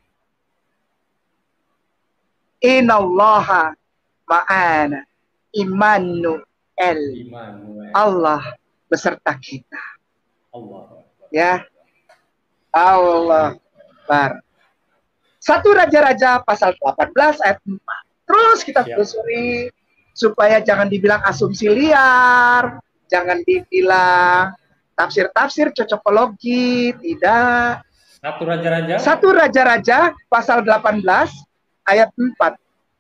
Innallaha ma'ana, Immanuel, Immanuel. Allah beserta kita. Allah. Ya, Allah Akbar. Satu Raja-Raja pasal delapan belas ayat empat. Terus kita Siap. telusuri supaya jangan dibilang asumsi liar, jangan dibilang tafsir-tafsir cocokologi, tidak. Satu Raja-Raja. Satu Raja-Raja pasal delapan belas ayat empat.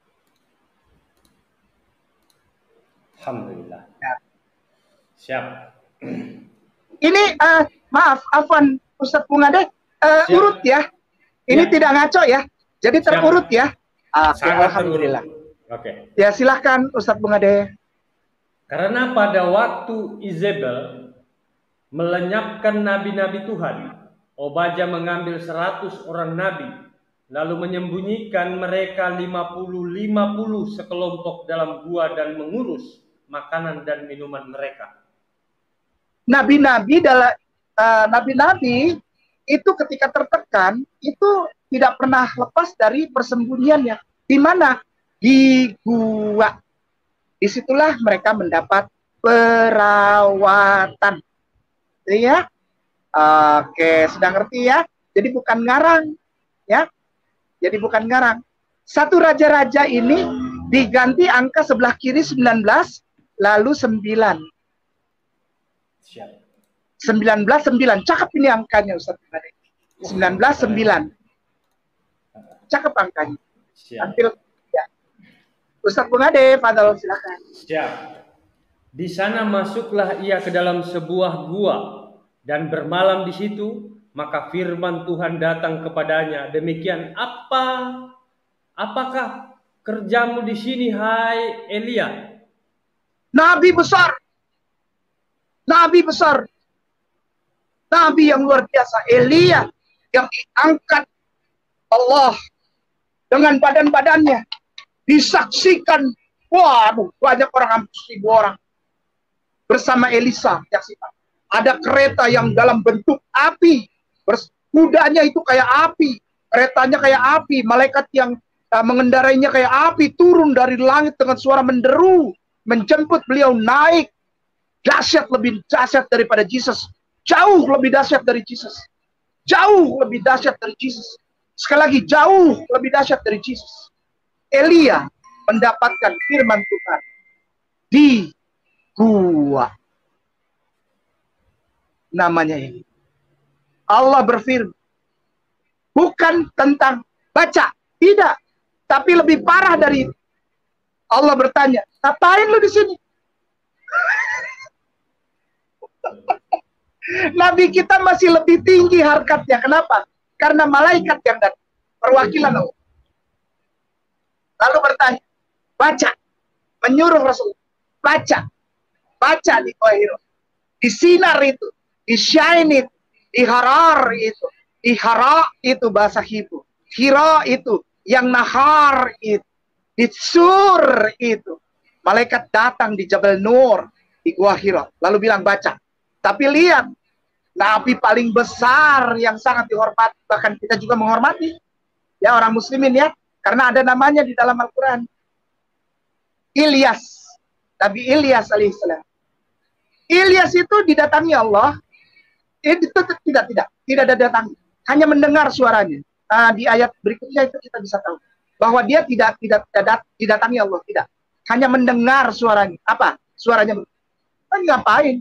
Alhamdulillah. Ya. Siap. Ini uh, maaf, Afwan Ustadz Bungade, uh, urut ya. Ini ya. Tidak ngaco ya. Jadi terurut ya. Ah, okay, alhamdulillah. Oke. Okay. Ya silahkan Ustadz Bungade. Karena pada waktu Izebel melenyapkan nabi-nabi Tuhan, Obaja mengambil seratus orang nabi, lalu menyembunyikan mereka lima puluh lima puluh sekelompok dalam gua dan mengurus makanan dan minuman mereka. Nabi-nabi dalam uh, nabi-nabi itu ketika tertekan itu tidak pernah lepas dari persembunyiannya. Di mana? Di gua. Disitulah mereka mendapat perawatan. Ya, oke, sudah ngerti ya. Jadi bukan ngarang, ya. Jadi bukan ngarang. Satu Raja-Raja ini diganti angka sebelah kiri sembilan belas, lalu sembilan. sembilan belas sembilan. Cakep ini angkanya Ustaz. sembilan belas sembilan. Cakep angkanya. Tampil ya. Ustaz Bungade, Fadal silakan. Siap. Di sana masuklah ia ke dalam sebuah gua dan bermalam di situ, maka firman Tuhan datang kepadanya, demikian apa apakah kerjamu di sini hai Elia? Nabi besar. Nabi besar. Nabi yang luar biasa, Elia yang diangkat Allah dengan badan-badannya, disaksikan, waduh, banyak orang, hampir seribu orang bersama Elisa. Ada kereta yang dalam bentuk api, kudanya itu kayak api, keretanya kayak api, malaikat yang uh, mengendarainya kayak api, turun dari langit dengan suara menderu, menjemput beliau naik. Dahsyat, lebih dahsyat daripada Yesus. Jauh lebih dahsyat dari Yesus. Jauh lebih dahsyat dari Yesus. Sekali lagi, jauh lebih dahsyat dari Yesus. Elia mendapatkan firman Tuhan di gua. Namanya ini. Allah berfirman. Bukan tentang baca. Tidak. Tapi lebih parah dari itu. Allah bertanya, ngapain lu di sini? Nabi kita masih lebih tinggi harkatnya. Kenapa? Karena malaikat yang datang, perwakilan Allah. Lalu bertanya, baca, menyuruh Rasul, baca, baca di Kohiro, di sinar itu, di shine itu, di harar itu, di hara itu bahasa Hebrew, hira itu, yang nahar itu, di sur itu. Malaikat datang di Jabal Nur, di Gua Hira, lalu bilang baca. Tapi lihat, Nabi paling besar yang sangat dihormati, bahkan kita juga menghormati, ya orang muslimin ya, karena ada namanya di dalam Al-Quran. Ilyas, Nabi Ilyas alaihissalam. Ilyas itu didatangi Allah, itu tidak tidak tidak ada datang, hanya mendengar suaranya. Nah, di ayat berikutnya itu kita bisa tahu bahwa dia tidak tidak tidak didatangi Allah, tidak, hanya mendengar suaranya. Apa suaranya? Kan ngapain?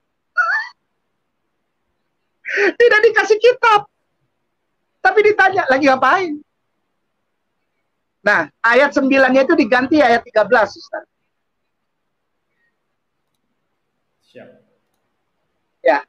Tidak dikasih kitab, tapi ditanya lagi ngapain. Nah, ayat sembilannya itu diganti ayat tiga belas, Ustaz. Siap. Ya.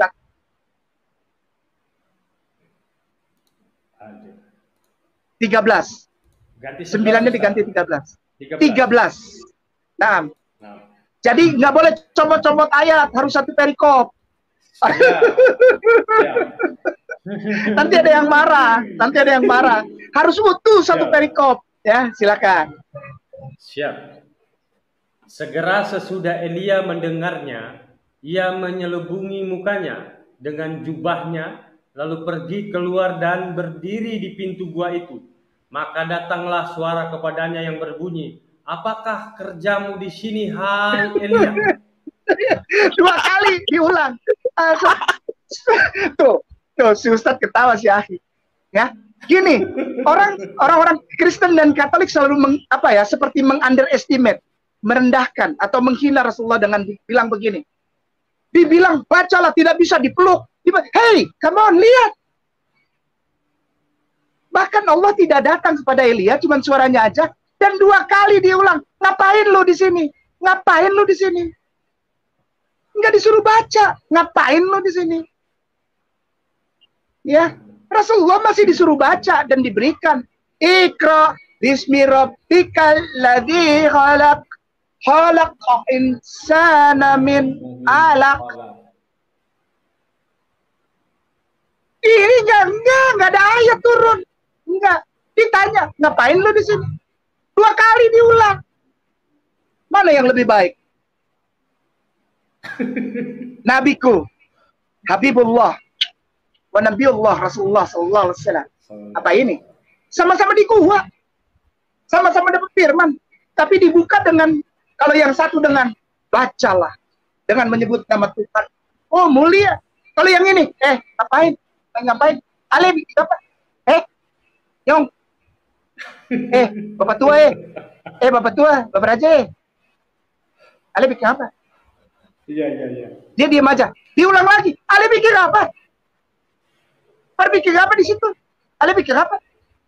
tiga belas. Ganti sembilannya diganti tiga belas. tiga belas. Nah. nah. Jadi nggak boleh comot-comot ayat, harus satu perikop. Ya. Ya. Nanti ada yang marah, nanti ada yang marah. Harus utuh satu Siap. perikop, ya silakan. Siap. Segera sesudah Elia mendengarnya, ia menyelubungi mukanya dengan jubahnya, lalu pergi keluar dan berdiri di pintu gua itu. Maka datanglah suara kepadanya yang berbunyi, apakah kerjamu di sini, hai Elia? Dua kali diulang. Tuh, tuh si Ustadz ketawa si Ahi. Ya, gini, orang orang-orang Kristen dan Katolik selalu meng, apa ya, seperti mengunderestimate, merendahkan atau menghina Rasulullah dengan bilang begini. Dibilang bacalah, tidak bisa dipeluk. Hey, come on, lihat. Bahkan Allah tidak datang kepada Elia, cuma suaranya aja. Dan dua kali diulang. Ngapain lo di sini? Ngapain lo di sini? Enggak disuruh baca. Ngapain lo di sini? Ya, Rasulullah masih disuruh baca dan diberikan. Iqra bismi rabbikal ladzi khalaq. Khalaqal insana min 'alaq. Ini enggak, enggak, enggak ada ayat turun. Enggak. Ditanya, ngapain lu di sini? Dua kali diulang. Mana yang lebih baik? Nabiku, Habibullah, wa Nabiullah Rasulullah sallallahu alaihi wasallam. Apa ini? Sama-sama di gua. Sama-sama dapat firman, tapi dibuka dengan, kalau yang satu dengan bacalah, dengan menyebut nama Tuhan. Oh, mulia. Kalau yang ini, eh, ngapain? Ngapain? Ale bikin apa? Eh, Yong. Eh, Bapak tua eh. Eh, Bapak tua, Bapak Raja eh. Ale bikin apa? Iya, iya, iya. Dia diam aja. Diulang lagi. Ale bikin apa? Ale bikin apa di situ? Ale bikin apa?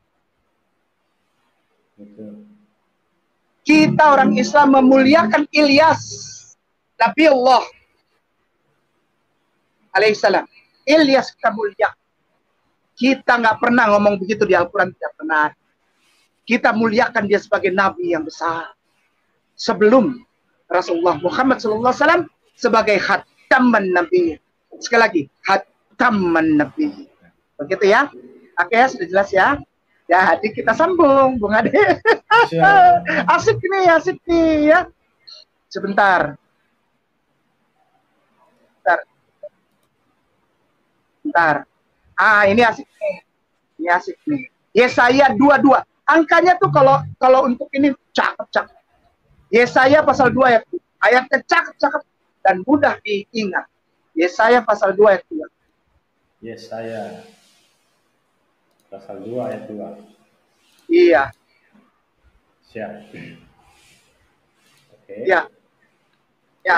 Betul. Kita orang Islam memuliakan Ilyas, Nabi Allah alaihissalam. Ilyas kita muliakan. Kita nggak pernah ngomong begitu di Al-Quran, tidak pernah. Kita muliakan dia sebagai Nabi yang besar. Sebelum Rasulullah Muhammad shallallahu alaihi wasallam sebagai khataman Nabi. Sekali lagi, khataman Nabi. Begitu ya? Oke, sudah jelas ya? Jadi kita sambung, Bung Ade. Asik nih, asik nih ya. Sebentar. Sebentar. Sebentar. Ah, ini asik nih. Ini asik nih. Yesaya dua puluh dua. Angkanya tuh kalau kalau untuk ini cakep-cakep. Yesaya pasal dua ayat dua. Ayatnya cakep-cakep dan mudah diingat. Yesaya pasal dua ayat dua. Yesaya pasal dua ayat dua. Iya. Siap. Oke. Iya. Ya.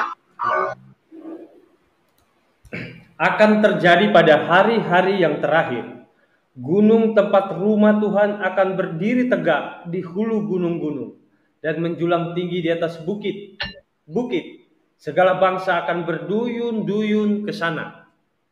Akan terjadi pada hari-hari yang terakhir, gunung tempat rumah Tuhan akan berdiri tegak di hulu gunung-gunung dan menjulang tinggi di atas bukit. Bukit, segala bangsa akan berduyun-duyun ke sana.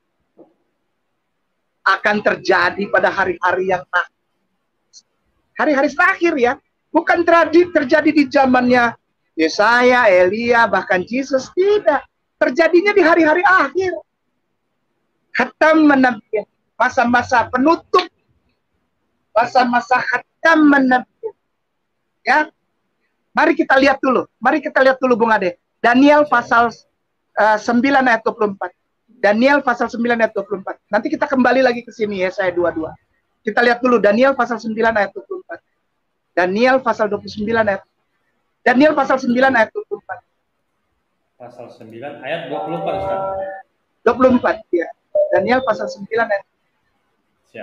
Akan terjadi pada hari-hari yang terakhir. Hari-hari terakhir ya. Bukan terjadi di zamannya Yesaya, Elia, bahkan Yesus. Tidak. Terjadinya di hari-hari akhir. Khatam Nabi, masa-masa penutup, masa-masa khatam Nabi. Ya. Mari kita lihat dulu. Mari kita lihat dulu Bung Ade. Daniel pasal uh, sembilan ayat dua puluh empat. Daniel pasal sembilan ayat dua puluh empat. Nanti kita kembali lagi ke sini ya, saya dua puluh dua. Kita lihat dulu Daniel pasal sembilan ayat dua puluh empat. Daniel pasal dua puluh sembilan ayat. Daniel pasal sembilan ayat dua puluh empat. Pasal sembilan ayat dua puluh empat, Ustaz. dua puluh empat, ya. Daniel pasal sembilan ayat. Siap.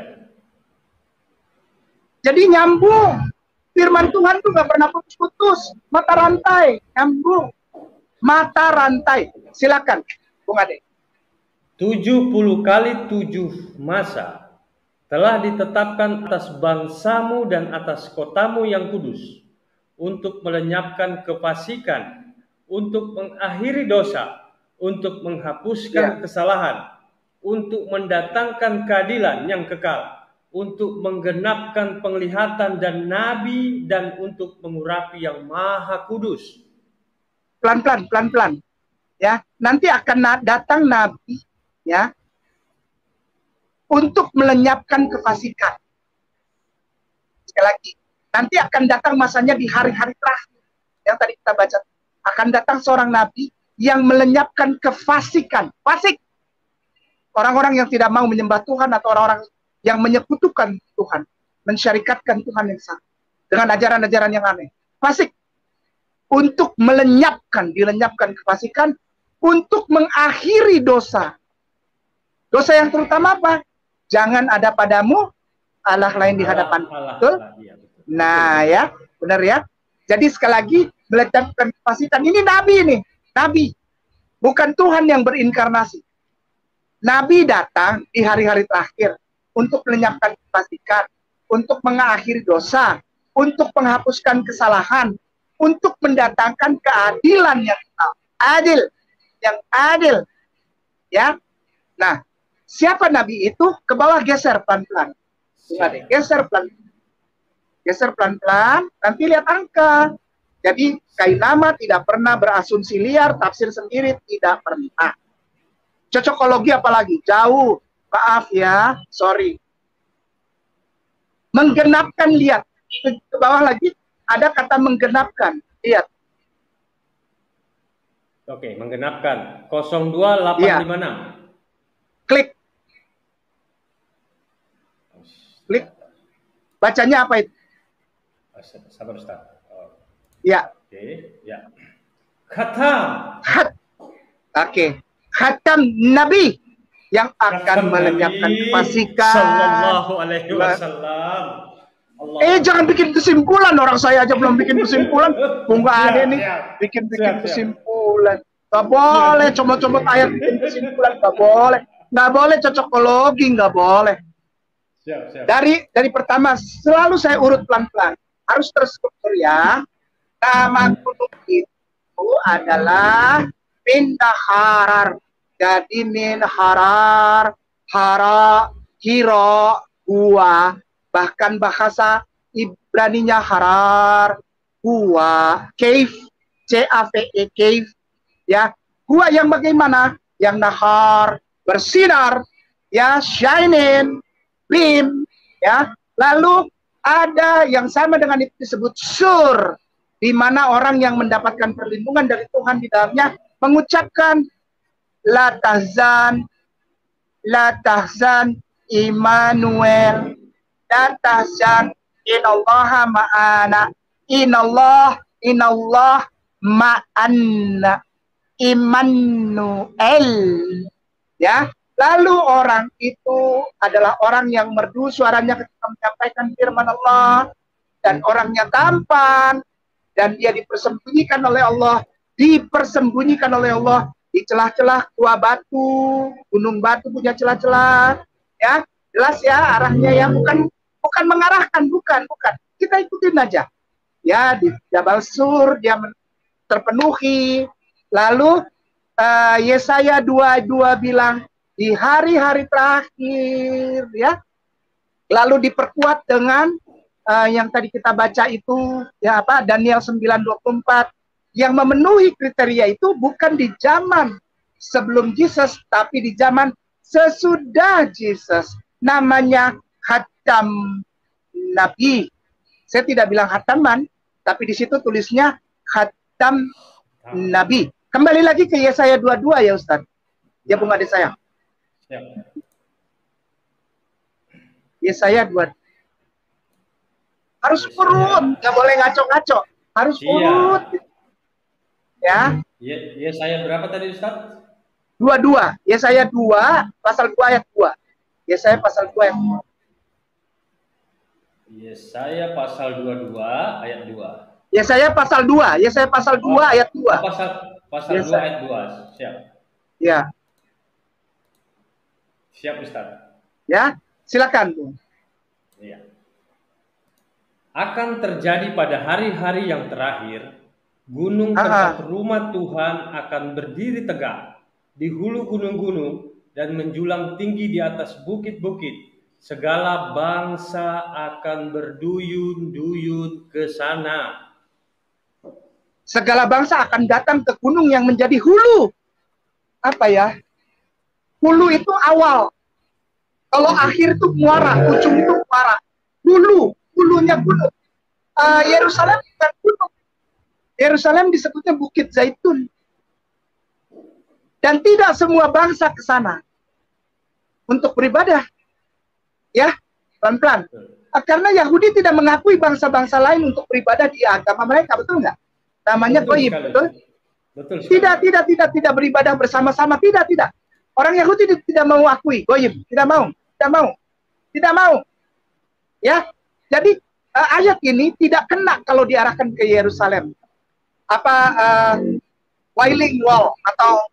Jadi nyambung. Firman Tuhan tuh gak pernah putus-putus. Mata rantai, nyambung. Mata rantai. Silakan, Bung Ade. tujuh puluh kali tujuh masa telah ditetapkan atas bangsamu dan atas kotamu yang kudus untuk melenyapkan kefasikan, untuk mengakhiri dosa, untuk menghapuskan ya. kesalahan, untuk mendatangkan keadilan yang kekal, untuk menggenapkan penglihatan dan nabi, dan untuk mengurapi yang maha kudus. Pelan-pelan, pelan-pelan. Ya, nanti akan datang nabi ya untuk melenyapkan kefasikan. Sekali lagi, nanti akan datang masanya di hari-hari terakhir yang tadi kita baca. Akan datang seorang nabi yang melenyapkan kefasikan. Fasik, orang-orang yang tidak mau menyembah Tuhan atau orang-orang yang menyekutukan Tuhan, mensyarikatkan Tuhan yang satu dengan ajaran-ajaran yang aneh. Fasik, untuk melenyapkan, dilenyapkan kefasikan, untuk mengakhiri dosa. Dosa yang terutama apa? Jangan ada padamu Allah lain di hadapan. Betul? Nah ya, benar ya. Jadi sekali lagi, melenyapkan kefasikan. Ini nabi ini, nabi. bukan Tuhan yang berinkarnasi. Nabi datang di hari-hari terakhir untuk melenyapkan kefasikan, untuk mengakhiri dosa, untuk menghapuskan kesalahan, untuk mendatangkan keadilan yang adil, yang adil. Ya. Nah, siapa Nabi itu? Ke bawah geser pelan-pelan. Geser pelan-pelan. Geser pelan-pelan, nanti lihat angka. Jadi, Kainama tidak pernah berasumsi liar, tafsir sendiri tidak pernah. Cocokologi apalagi? Jauh. Maaf ya, sorry. Menggenapkan, lihat. Ke bawah lagi, ada kata menggenapkan. Lihat. Oke, menggenapkan. nol dua delapan lima enam. Ya. Klik. Klik. Bacanya apa itu? Sabar, Ustaz. Oh. Ya. Oke, ya. Khatam. Khat. Oke. Khatam Nabi yang akan Khatam melenyapkan kefasikan. Sallallahu alaihi wasallam. Allah. Eh, jangan bikin kesimpulan, orang saya aja belum bikin kesimpulan. Bunga ada nih bikin-bikin kesimpulan. Gak boleh comot-comot ayat bikin kesimpulan, gak boleh. Gak boleh cocokologi, gak boleh. Siap, siap. Dari dari pertama selalu saya urut pelan-pelan. Harus terstruktur ya. Nama gunung itu adalah Pindaharar. Jadi min harar, hara, hiro, gua. Bahkan bahasa Ibraninya harar, gua, cave, C A V E, cave. Ya, gua yang bagaimana? Yang nahar, bersinar, ya, shining, beam, ya. Lalu ada yang sama dengan itu disebut sur, di mana orang yang mendapatkan perlindungan dari Tuhan di dalamnya mengucapkan la tahzan, la tahzan, Immanuel, la tahzan, inallaha ma'ana, inallah, inallah ma'anna, Immanuel. Ya, lalu orang itu adalah orang yang merdu suaranya ketika menyampaikan firman Allah, dan orangnya tampan, dan dia dipersembunyikan oleh Allah, dipersembunyikan oleh Allah di celah-celah gua batu, gunung batu punya celah-celah, ya jelas ya arahnya ya, bukan bukan mengarahkan, bukan bukan kita ikutin aja, ya di Jabal Sur dia terpenuhi. Lalu uh, Yesaya dua puluh dua bilang di hari-hari terakhir, ya lalu diperkuat dengan uh, yang tadi kita baca itu, ya apa, Daniel sembilan dua puluh empat. Yang memenuhi kriteria itu bukan di zaman sebelum Yesus, tapi di zaman sesudah Yesus. Namanya Khatam Nabi. Saya tidak bilang khataman, tapi di situ tulisnya Khatam Nabi. Kembali lagi ke Yesaya dua puluh dua ya Ustaz. Ya Bung Ade saya. Yesaya dua puluh dua. Harus urut, nggak boleh ngaco-ngaco. Harus urut. Ya. Ya, saya berapa tadi Ustaz? dua puluh dua. Ya saya dua pasal dua ayat dua. Ya saya pasal dua ayat dua. Ya saya pasal dua puluh dua ayat dua. Ya saya pasal dua. Ya saya pasal dua oh, ayat dua. Pasal pasal ya, dua ayat dua. Siap. Ya. Siap Ustaz. Ya, silakan Bung. Ya. Akan terjadi pada hari-hari yang terakhir, gunung tempat rumah Tuhan akan berdiri tegak di hulu gunung-gunung dan menjulang tinggi di atas bukit-bukit. Segala bangsa akan berduyun-duyun ke sana. Segala bangsa akan datang ke gunung yang menjadi hulu. Apa ya? Hulu itu awal. Kalau akhir itu muara, ujung itu muara. Hulu, hulunya gunung. Uh, Yerusalem bukan gunung. Yerusalem disebutnya Bukit Zaitun. Dan tidak semua bangsa ke sana untuk beribadah. Ya, pelan-pelan. Karena Yahudi tidak mengakui bangsa-bangsa lain untuk beribadah di agama mereka, betul nggak? Namanya goib, betul? Betul. Tidak, tidak, tidak, tidak beribadah bersama-sama, tidak, tidak. Orang Yahudi tidak mau akui goib, tidak mau, tidak mau, tidak mau. Ya, jadi uh, ayat ini tidak kena kalau diarahkan ke Yerusalem. Apa uh, Wailing Wall atau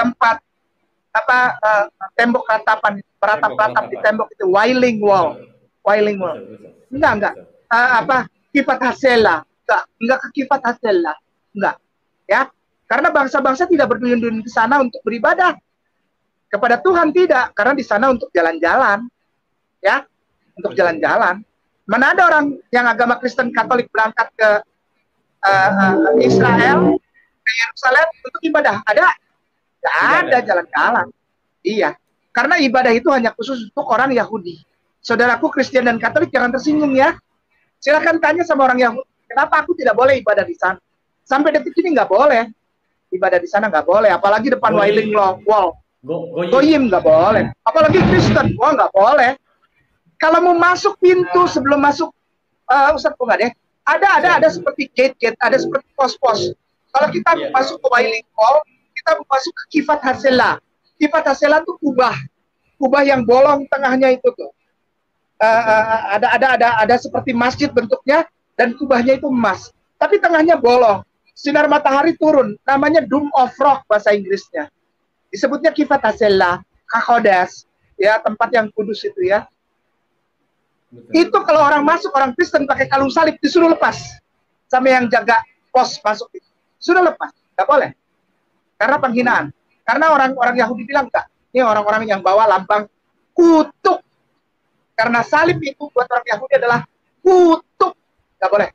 tempat apa uh, tembok ratapan, peratap-peratap di tembok itu, Wailing Wall, Wailing Wall. Enggak, enggak. Uh, apa Kifat Hasela, enggak, enggak ke Kifat Hasela, enggak. Ya, karena bangsa-bangsa tidak berduyun-duyun ke sana untuk beribadah kepada Tuhan, tidak, karena di sana untuk jalan-jalan, ya, untuk jalan-jalan. Mana ada orang yang agama Kristen Katolik berangkat ke uh, uh, Israel, ke Yerusalem untuk ibadah? Ada? Tidak ada jalan-jalan. Iya, karena ibadah itu hanya khusus untuk orang Yahudi. Saudaraku Kristen dan Katolik jangan tersinggung ya. Silakan tanya sama orang Yahudi, kenapa aku tidak boleh ibadah di sana? Sampai detik ini nggak boleh ibadah di sana, nggak boleh. Apalagi depan Wailing Wall. Go, go, Goyim nggak boleh, apalagi Kristen, wah nggak boleh. Kalau mau masuk pintu sebelum masuk, uh, Ustadz Bunga deh, ada ada ada seperti gate-gate, ada seperti pos-pos. Kalau kita mau masuk ke Wailing Wall, kita mau masuk ke Kifat Hasela. Kifat Hasela tuh kubah, kubah yang bolong tengahnya itu tuh. Uh, uh, ada ada ada ada seperti masjid bentuknya dan kubahnya itu emas, tapi tengahnya bolong. Sinar matahari turun, namanya Dome of Rock bahasa Inggrisnya. Disebutnya Kifat Hasela, Hakodas, ya, tempat yang kudus itu ya. Betul. Itu kalau orang masuk, orang Kristen pakai kalung salib disuruh lepas, sama yang jaga pos masuk itu sudah lepas, nggak boleh, karena penghinaan. Karena orang-orang Yahudi bilang enggak, ini orang-orang yang bawa lambang kutuk, karena salib itu buat orang Yahudi adalah kutuk, nggak boleh.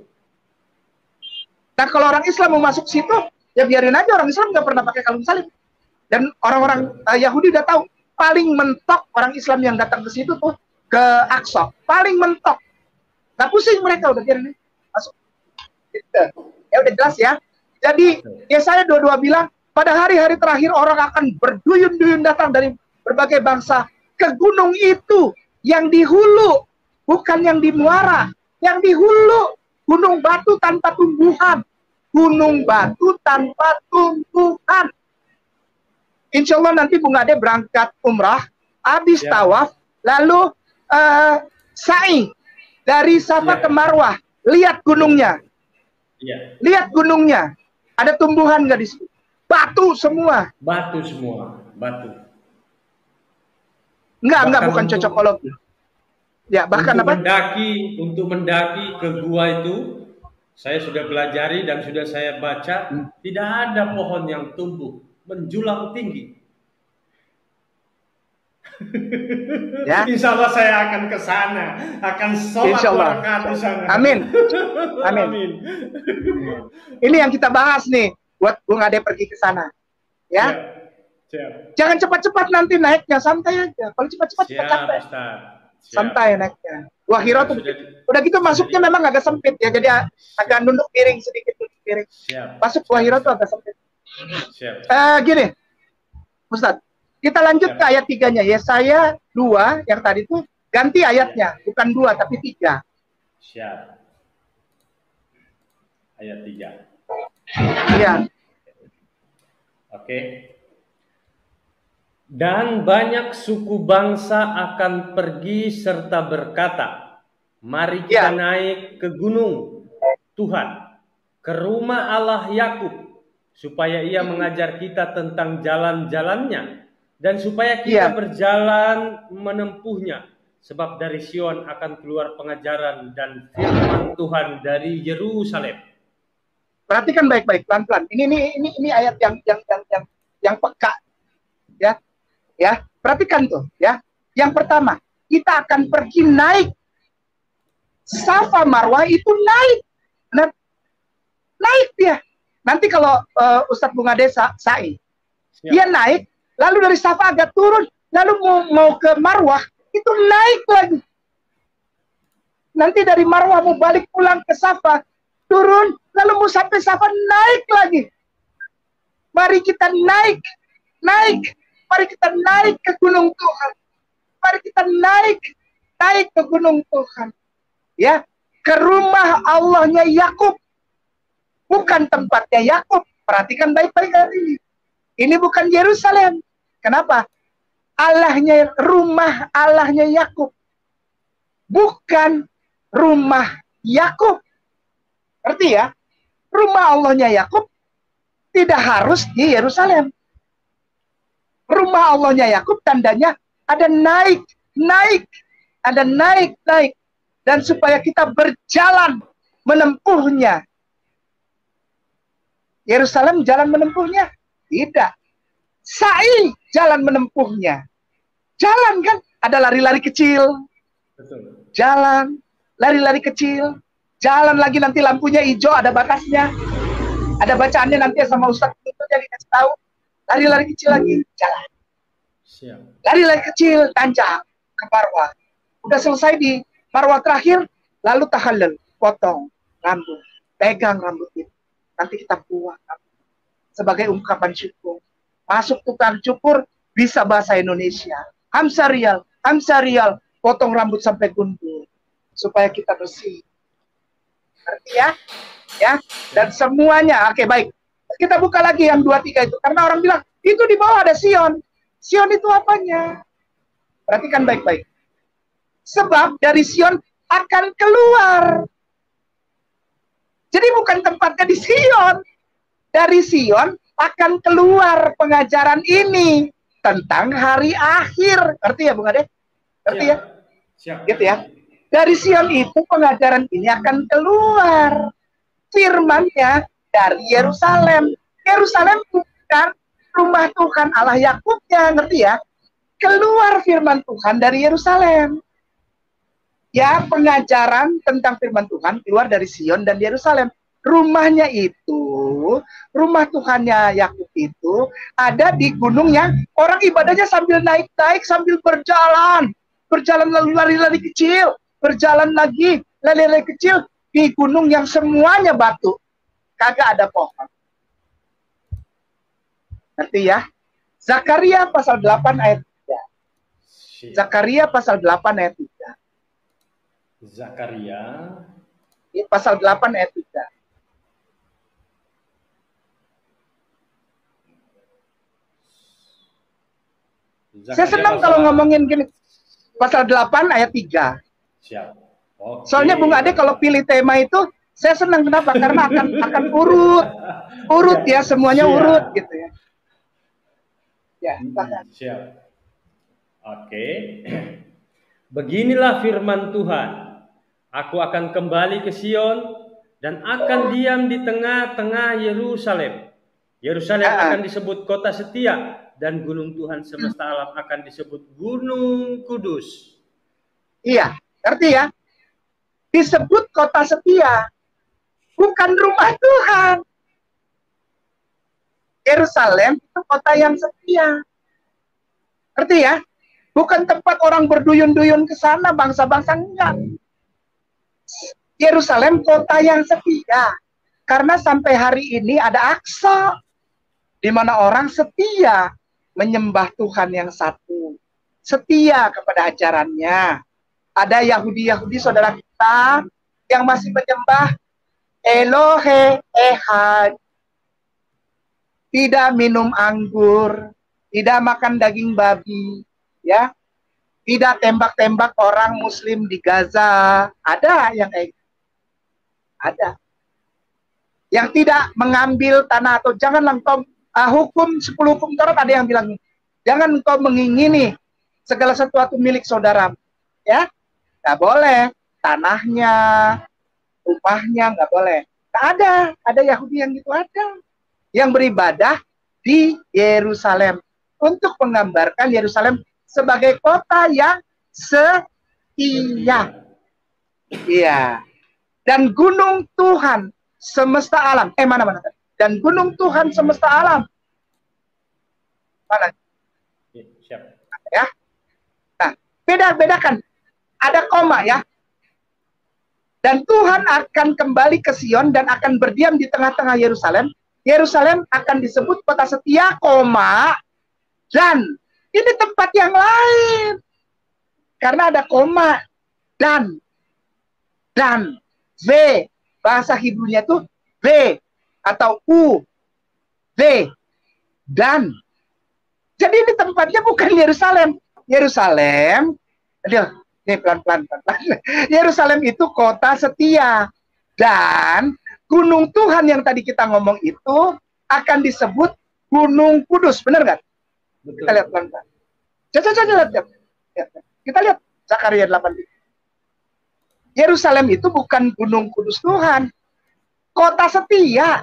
Nah kalau orang Islam mau masuk situ, ya biarin aja, orang Islam nggak pernah pakai kalung salib. Dan orang-orang uh, Yahudi udah tahu, paling mentok orang Islam yang datang ke situ tuh, ke Aqsa, paling mentok. Nggak pusing mereka, udah biarin masuk. Gitu. Ya udah jelas ya. Jadi, ya saya dua-dua bilang, pada hari-hari terakhir orang akan berduyun-duyun datang dari berbagai bangsa ke gunung itu, yang di hulu, bukan yang di muara. Yang di hulu, gunung batu tanpa tumbuhan. Gunung batu tanpa tumbuhan. Insya Allah nanti Bung Ade berangkat umrah, habis ya. Tawaf, lalu uh, sa'i dari Safa ya. Ke Marwah, lihat gunungnya, ya. Lihat gunungnya, ada tumbuhan nggak di situ? Batu semua. Batu semua, batu. Enggak, enggak, bukan untuk, cocokologi. Ya, bahkan untuk apa? Mendaki, untuk mendaki ke gua itu, saya sudah pelajari dan sudah saya baca, hmm. tidak ada pohon yang tumbuh menjulang tinggi. Ya. Insya Allah saya akan ke sana, akan sholat rakaat di sana. Amin. Amin. Amin. Ini yang kita bahas nih, buat Bung Ade pergi ke sana. Ya. Siap. Siap. Jangan cepat-cepat nanti naiknya, santai aja. Kalau cepat-cepat cepat capek. Santai naiknya. Wah, Hiro tuh sudah, udah gitu masuknya sudah. Memang agak sempit ya, jadi agak nunduk piring sedikit, nunduk piring. Siap. Masuk Wah Hiro tuh agak sempit. Siap. Uh, gini, Ustadz, kita lanjut Siap. Ke ayat tiganya. Yesaya dua yang tadi tuh ganti ayatnya, Siap. Bukan dua tapi tiga. Siap. Ayat tiga. Iya. Oke. Dan banyak suku bangsa akan pergi serta berkata, mari kita ya. Naik ke gunung Tuhan, ke rumah Allah Yakub, supaya ia mengajar kita tentang jalan-jalannya, dan supaya kita ya. Berjalan menempuhnya, sebab dari Sion akan keluar pengajaran dan firman Tuhan dari Yerusalem. Perhatikan baik-baik, pelan-pelan. Ini, ini ini ini ayat yang yang yang yang, yang peka, ya. Ya, perhatikan tuh, ya. Yang pertama, kita akan pergi naik. Safa Marwah itu naik. Nah, naik dia. Nanti kalau uh, Ustadz Bunga Desa sa'i, dia naik, lalu dari Safa agak turun, lalu mau, mau ke Marwah, itu naik lagi. Nanti dari Marwah mau balik pulang ke Safa, turun, lalu mau sampai Safa, naik lagi. Mari kita naik, naik. Mari kita naik ke gunung Tuhan. Mari kita naik, naik ke gunung Tuhan. Ya, ke rumah Allahnya Yakub. Bukan tempatnya Yakub. Perhatikan baik-baik hari ini. Ini bukan Yerusalem. Kenapa? Allahnya, rumah Allahnya Yakub. Bukan rumah Yakub. Ngerti ya? Rumah Allahnya Yakub tidak harus di Yerusalem. Rumah Allahnya Yakub tandanya ada naik, naik, ada naik, naik. Dan supaya kita berjalan menempuhnya. Yerusalem jalan menempuhnya? Tidak. Sa'i jalan menempuhnya. Jalan kan? Ada lari-lari kecil. Betul. Jalan, lari-lari kecil. Jalan lagi nanti lampunya hijau, ada batasnya. Ada bacaannya nanti sama Ustaz itu yang dikasih tahu. Lari-lari kecil lagi, jalan. Siap. Lari-lari kecil, tanjak ke Marwah. Udah selesai di Marwah terakhir, lalu tahallul, potong rambut, pegang rambut itu. Nanti kita buang sebagai ungkapan syukur. Masuk tukang cukur, bisa bahasa Indonesia. Hamsa rial, hamsa rial, potong rambut sampai gundur supaya kita bersih. Ngerti ya? Ya, dan semuanya. Oke, baik. Kita buka lagi yang dua tiga itu karena orang bilang itu di bawah ada Sion. Sion itu apanya? Perhatikan baik-baik. Sebab dari Sion akan keluar. Jadi bukan tempatnya di Sion. Dari Sion akan keluar pengajaran ini tentang hari akhir. Ngerti ya, Bung Ade? Ngerti ya? Siap. Gitu ya. Dari Sion itu pengajaran ini akan keluar. Firman-Nya dari Yerusalem. Yerusalem bukan rumah Tuhan Allah Yakubnya, ngerti ya? Keluar firman Tuhan dari Yerusalem. Ya, pengajaran tentang firman Tuhan keluar dari Sion dan Yerusalem. Rumahnya itu, rumah Tuhannya Yakub itu ada di gunung yang orang ibadahnya sambil naik-naik, sambil berjalan. Berjalan lalu lari-lari kecil, berjalan lagi, lari-lari kecil di gunung yang semuanya batu. Kagak ada pohon. Ngerti ya? Zakaria pasal delapan ayat tiga. Zakaria pasal delapan ayat tiga. Zakaria pasal delapan ayat tiga. Zakaria Saya senang kalau ngomongin gini. Pasal delapan ayat tiga. Siap. Oke. Soalnya Bung Ade kalau pilih tema itu saya senang, kenapa? Karena akan akan urut. Urut ya, semuanya Siap. urut gitu ya. Ya, Hmm, siap. Oke. Beginilah firman Tuhan. Aku akan kembali ke Sion dan akan diam di tengah-tengah Yerusalem. Yerusalem Ah. akan disebut kota setia dan gunung Tuhan semesta alam akan disebut Gunung Kudus. Iya, ngerti ya? Disebut kota setia, bukan rumah Tuhan. Yerusalem itu kota yang setia. Ngerti ya? Bukan tempat orang berduyun-duyun ke sana, bangsa-bangsa, enggak. Yerusalem kota yang setia. Karena sampai hari ini ada Aqsa, di mana orang setia menyembah Tuhan yang satu. Setia kepada ajarannya. Ada Yahudi-Yahudi saudara kita yang masih menyembah Elohe Ehad. Tidak minum anggur, tidak makan daging babi, ya. Tidak tembak-tembak orang muslim di Gaza. Ada yang kayak gitu. Ada. Yang tidak mengambil tanah atau janganlah engkau uh, hukum sepuluh hukum Taurat, ada yang bilang jangan engkau mengingini segala sesuatu milik saudara, ya. Nggak boleh, tanahnya, rumahnya nggak boleh. Nggak ada, ada Yahudi yang gitu ada. Yang beribadah di Yerusalem. Untuk menggambarkan Yerusalem sebagai kota yang setia. Iya. Dan gunung Tuhan semesta alam. Eh, mana-mana. Dan gunung Tuhan semesta alam. Mana? Siap. Ya. Nah, beda-bedakan. Ada koma ya. Dan Tuhan akan kembali ke Sion dan akan berdiam di tengah-tengah Yerusalem. Yerusalem akan disebut kota setia, koma. Dan ini tempat yang lain. Karena ada koma. Dan. Dan. V. Bahasa Hebrew-nya itu V. Atau U. V. Dan. Jadi ini tempatnya bukan Yerusalem. Yerusalem. Aduh. Ini pelan-pelan. Yerusalem itu kota setia. Dan gunung Tuhan yang tadi kita ngomong itu akan disebut Gunung Kudus. Benar nggak? Betul. Kita lihat pelan-pelan. Coba coba lihat, lihat. Ya. Kita lihat Zakaria delapan. Yerusalem itu bukan gunung kudus Tuhan, kota setia.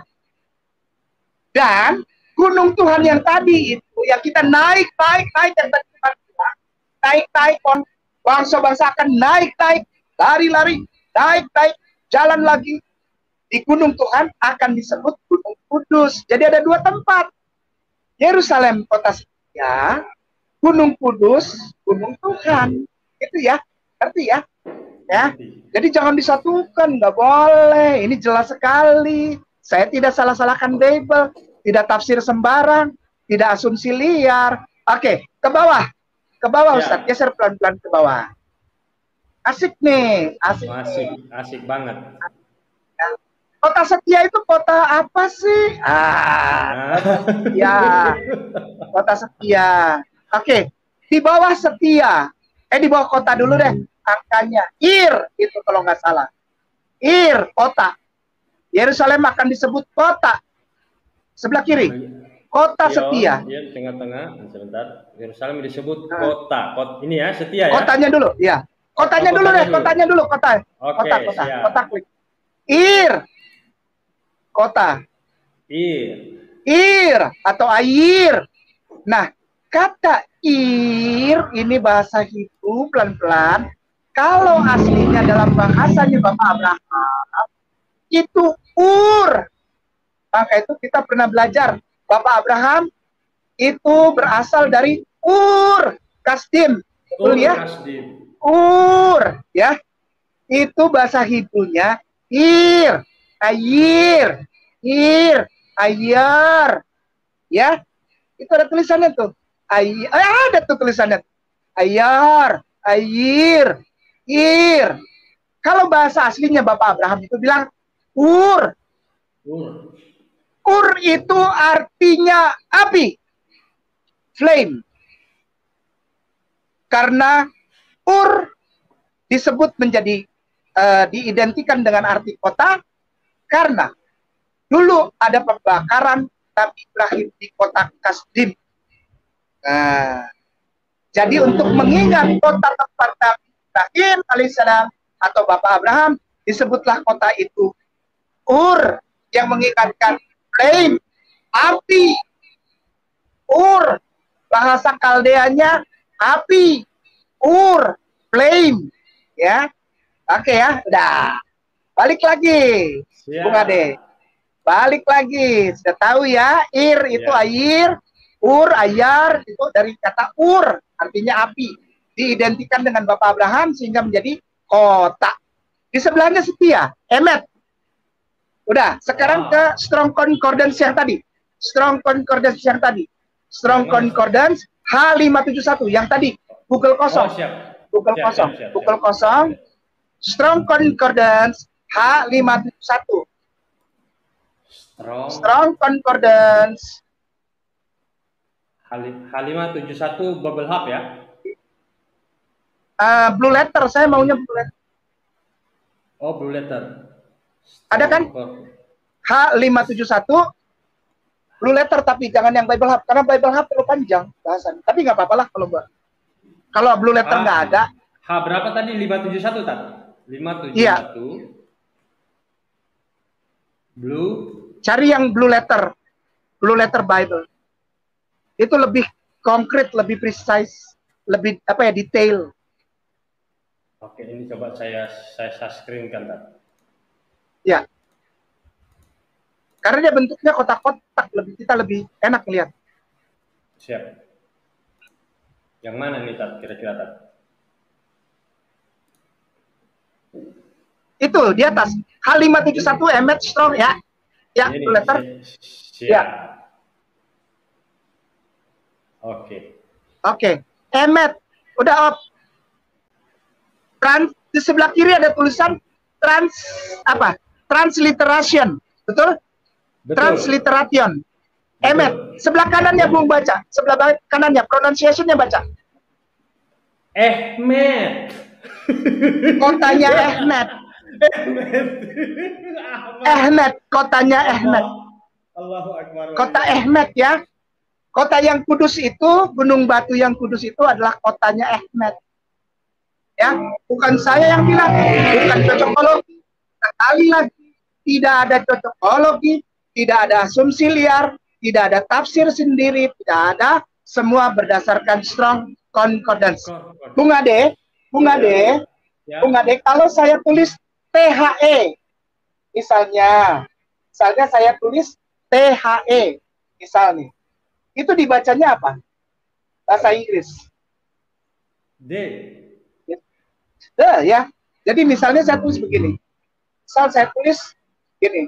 Dan gunung Tuhan yang tadi itu, yang kita naik, naik, naik, yang tadi kita bilang, naik, naik, bangsa-bangsa akan naik, naik, lari-lari, naik, naik, jalan lagi. Di gunung Tuhan akan disebut gunung kudus. Jadi ada dua tempat. Yerusalem, kota setia, gunung kudus, gunung Tuhan. Itu ya, ngerti ya? Ya. Jadi jangan disatukan, nggak boleh. Ini jelas sekali. Saya tidak salah-salahkan Bible, tidak tafsir sembarang, tidak asumsi liar. Oke, ke bawah. Ke bawah, ya. Ustaz. Geser pelan-pelan ke bawah. Asik nih. Asik, asik, nih. asik banget. Ya. Kota setia itu kota apa sih? Ah, kota setia. Kota setia. Oke, di bawah setia. Eh, di bawah kota dulu deh. Angkanya. Ir, itu kalau nggak salah. Ir, kota. Yerusalem akan disebut kota. Sebelah kiri, kota Yo, setia. Iya, tengah-tengah. Sebentar. Yerusalem disebut nah. kota. Kot, ini ya, setia ya. Kotanya dulu, ya. Kotanya oh, dulu kotanya deh, dulu. kotanya dulu, kota. Oke, kota, kota, siap. kota klik. Ir, kota. Ir. Ir atau air. Nah, kata ir ini bahasa Hebrew pelan-pelan. Kalau aslinya dalam bahasanya Bapak Abraham itu Ur. Maka itu kita pernah belajar Bapak Abraham itu berasal dari Ur Kasdim. Betul ya? Ur ya. Itu bahasa Hebrew-nya ir, air, ir, ayar. Ya. Itu ada tulisannya tuh. Ayar, ada tuh tulisannya. Ayar, air, ir. Kalau bahasa aslinya Bapak Abraham itu bilang Ur. Ur. Ur itu artinya api. Flame. Karena Ur disebut menjadi uh, diidentikan dengan arti kota karena dulu ada pembakaran Nabi Ibrahim di kota Kasdim. Nah, jadi untuk mengingat kota tempat Nabi Ibrahim alaihissalam atau Bapak Abraham disebutlah kota itu Ur, yang mengingatkan flame, api. Ur, bahasa Kaldeanya api. Ur, flame. Ya, oke ya, udah. Balik lagi, Siap. Bung Ade. Balik lagi, sudah tahu ya, ir itu ya. air, ur, ayar, itu dari kata ur, artinya api. Diidentikan dengan Bapak Abraham sehingga menjadi kota. Di sebelahnya setia, emet. Udah, sekarang wow. ke strong concordance yang tadi. Strong concordance yang tadi. Strong concordance H lima tujuh satu yang tadi. Google kosong. Oh, siap. Google siap, kosong. Siap, siap, Google siap. kosong. Strong concordance H lima tujuh satu. Strong. Strong concordance H lima tujuh satu Bubble Hub ya. Uh, blue letter, saya maunya blue letter. Oh, blue letter. Ada kan? H lima tujuh satu blue letter, tapi jangan yang Bible Hub karena Bible Hub terlalu panjang bahasan. Tapi nggak apa-apa lah kalau buat. Kalau blue letter nggak ah, ada. H berapa tadi? lima tujuh satu tadi. lima tujuh satu. Iya. Blue. Cari yang blue letter. Blue letter Bible. Itu lebih konkret, lebih precise, lebih apa ya, detail. Oke, ini coba saya saya screenkan tadi. Ya. Karena dia bentuknya kotak-kotak, lebih kita lebih enak lihat. Siap. Yang mana nih Tat, kira-kira Tat? Itu di atas H lima tujuh satu Emmet Strong ya. Ya, ini, blue letter. Siap. Ya. Oke. Oke. Emmet udah op. Trans, di sebelah kiri ada tulisan trans apa? Transliteration, betul? Betul. Transliteration. Emmet, sebelah kanannya Bung baca, sebelah kanannya pronunciation-nya baca. Ehmet. Kotanya Ehmet. Ehmet. Ehmet, kotanya Ehmet. Allahu Akbar. Kota Ehmet ya. Kota yang kudus itu, gunung batu yang kudus itu adalah kotanya Ahmed. Ya, bukan saya yang bilang, bukan cocokologi. Sekali lagi, tidak ada cocokologi, tidak ada asumsi liar, tidak ada tafsir sendiri, tidak ada, semua berdasarkan strong concordance. Bung Ade, Bung Ade, Ya. Bung Ade, kalau saya tulis T H E, misalnya, misalnya saya tulis T H E, misalnya, itu dibacanya apa? Bahasa Inggris. D. Duh, ya. Jadi misalnya saya tulis begini. Misal saya tulis gini.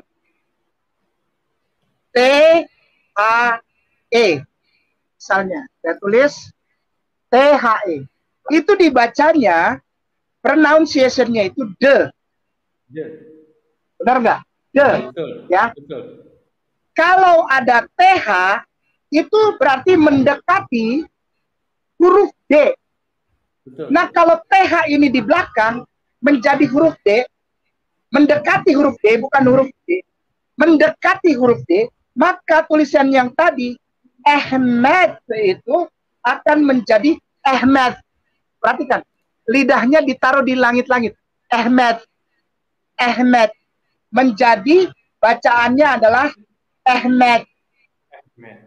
T H E. Misalnya saya tulis T H E. Itu dibacanya pronunciation-nya itu de. D. Benar nggak? De. Betul. Ya. Betul. Kalau ada T H itu berarti mendekati huruf D. Betul. Nah, kalau T H ini di belakang menjadi huruf D, mendekati huruf D, bukan huruf D, mendekati huruf D, maka tulisan yang tadi, Ahmed itu akan menjadi Ahmed. Perhatikan, lidahnya ditaruh di langit-langit. Ahmed. Ahmed. Menjadi bacaannya adalah Ahmed. Ahmed.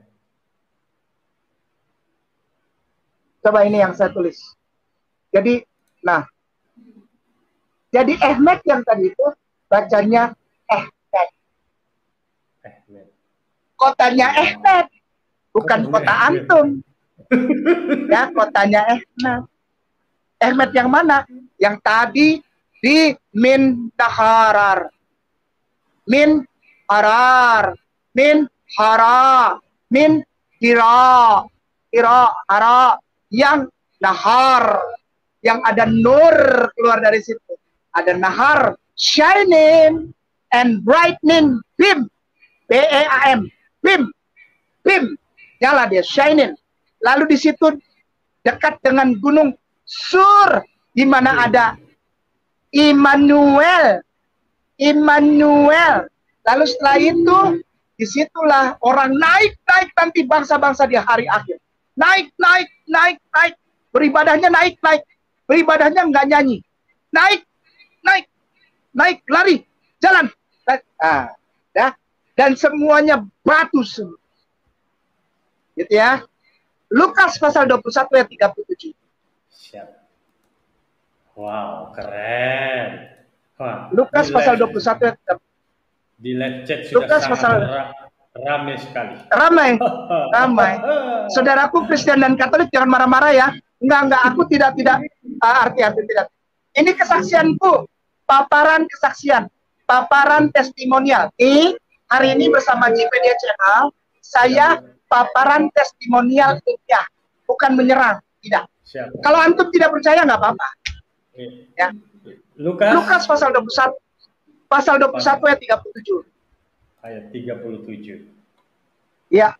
Coba ini yang saya tulis. Jadi, nah, jadi Ahmed yang tadi itu bacanya Ahmed. Ahmed. Kotanya Ahmed, bukan Kotanya kota Ahmed. antum. Ya, kotanya Ahmed. Ahmed yang mana? Yang tadi di Min Taharar. Min Harar. Min Hara. Min Hira. Hira, Hara. Yang Nahar. Yang ada nur keluar dari situ. Ada nahar, shining and brightening, bim, B E A M, bim, bim, nyala dia, shining. Lalu di situ dekat dengan gunung Sur, di mana ada Immanuel, Immanuel. Lalu setelah itu, disitulah orang naik-naik nanti bangsa-bangsa di hari akhir. Naik, naik, naik, naik. Beribadahnya naik-naik. Beribadahnya nggak nyanyi. Naik, naik, naik, lari, jalan. Nah, ya. Dan semuanya batu semua. Gitu ya. Lukas pasal dua puluh satu ayat tiga puluh tujuh. Siap. Wow, keren. Wah, Lukas di pasal live- dua puluh satu ayat tiga puluh tujuh. Di live chat sudah Lukas sangat pasal- ra- ramai sekali. Ramai, ramai. Saudaraku Kristen dan Katolik jangan marah-marah ya. Enggak, enggak, aku tidak, tidak, uh, arti-arti tidak. Ini kesaksianku, paparan kesaksian, paparan testimonial. Ini hari ini bersama J P D Channel, saya paparan testimonial ilmiah, bukan menyerang, tidak. Siap. Kalau antum tidak percaya nggak apa-apa. Ya. Lukas, Lukas pasal dua puluh satu, pasal dua puluh satu ayat tiga puluh tujuh. ayat tiga puluh tujuh. Ya,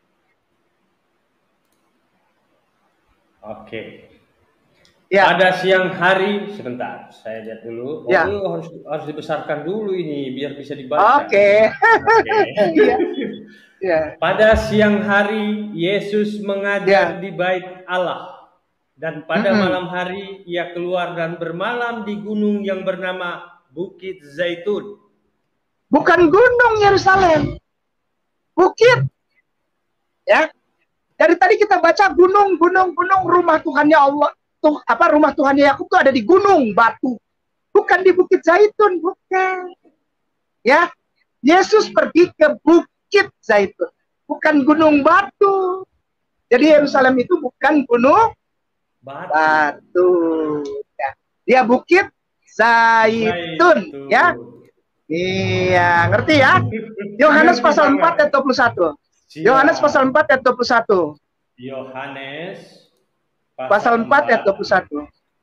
Oke. ya. Pada siang hari, sebentar, saya lihat dulu. Oh, Ya. harus harus dibesarkan dulu ini biar bisa dibaca. Oke. Oke. Iya. Ya. Pada siang hari, Yesus mengajar Ya. di bait Allah. Dan pada Mm-mm. malam hari, ia keluar dan bermalam di gunung yang bernama Bukit Zaitun. Bukan gunung Yerusalem, bukit. Ya. Dari tadi kita baca gunung, gunung, gunung, rumah Tuhannya Allah. Tuh, apa rumah Tuhannya Yakub tuh ada di gunung batu, bukan di Bukit Zaitun, bukan. Ya, Yesus pergi ke Bukit Zaitun, bukan gunung batu. Jadi Yerusalem itu bukan gunung Batu. batu. Ya. Dia Bukit Zaitun, ya. Iya, ngerti ya? Yohanes pasal empat ayat dua puluh satu. Siap. Yohanes pasal empat ayat dua puluh satu. Yohanes Pasal empat ayat dua puluh satu.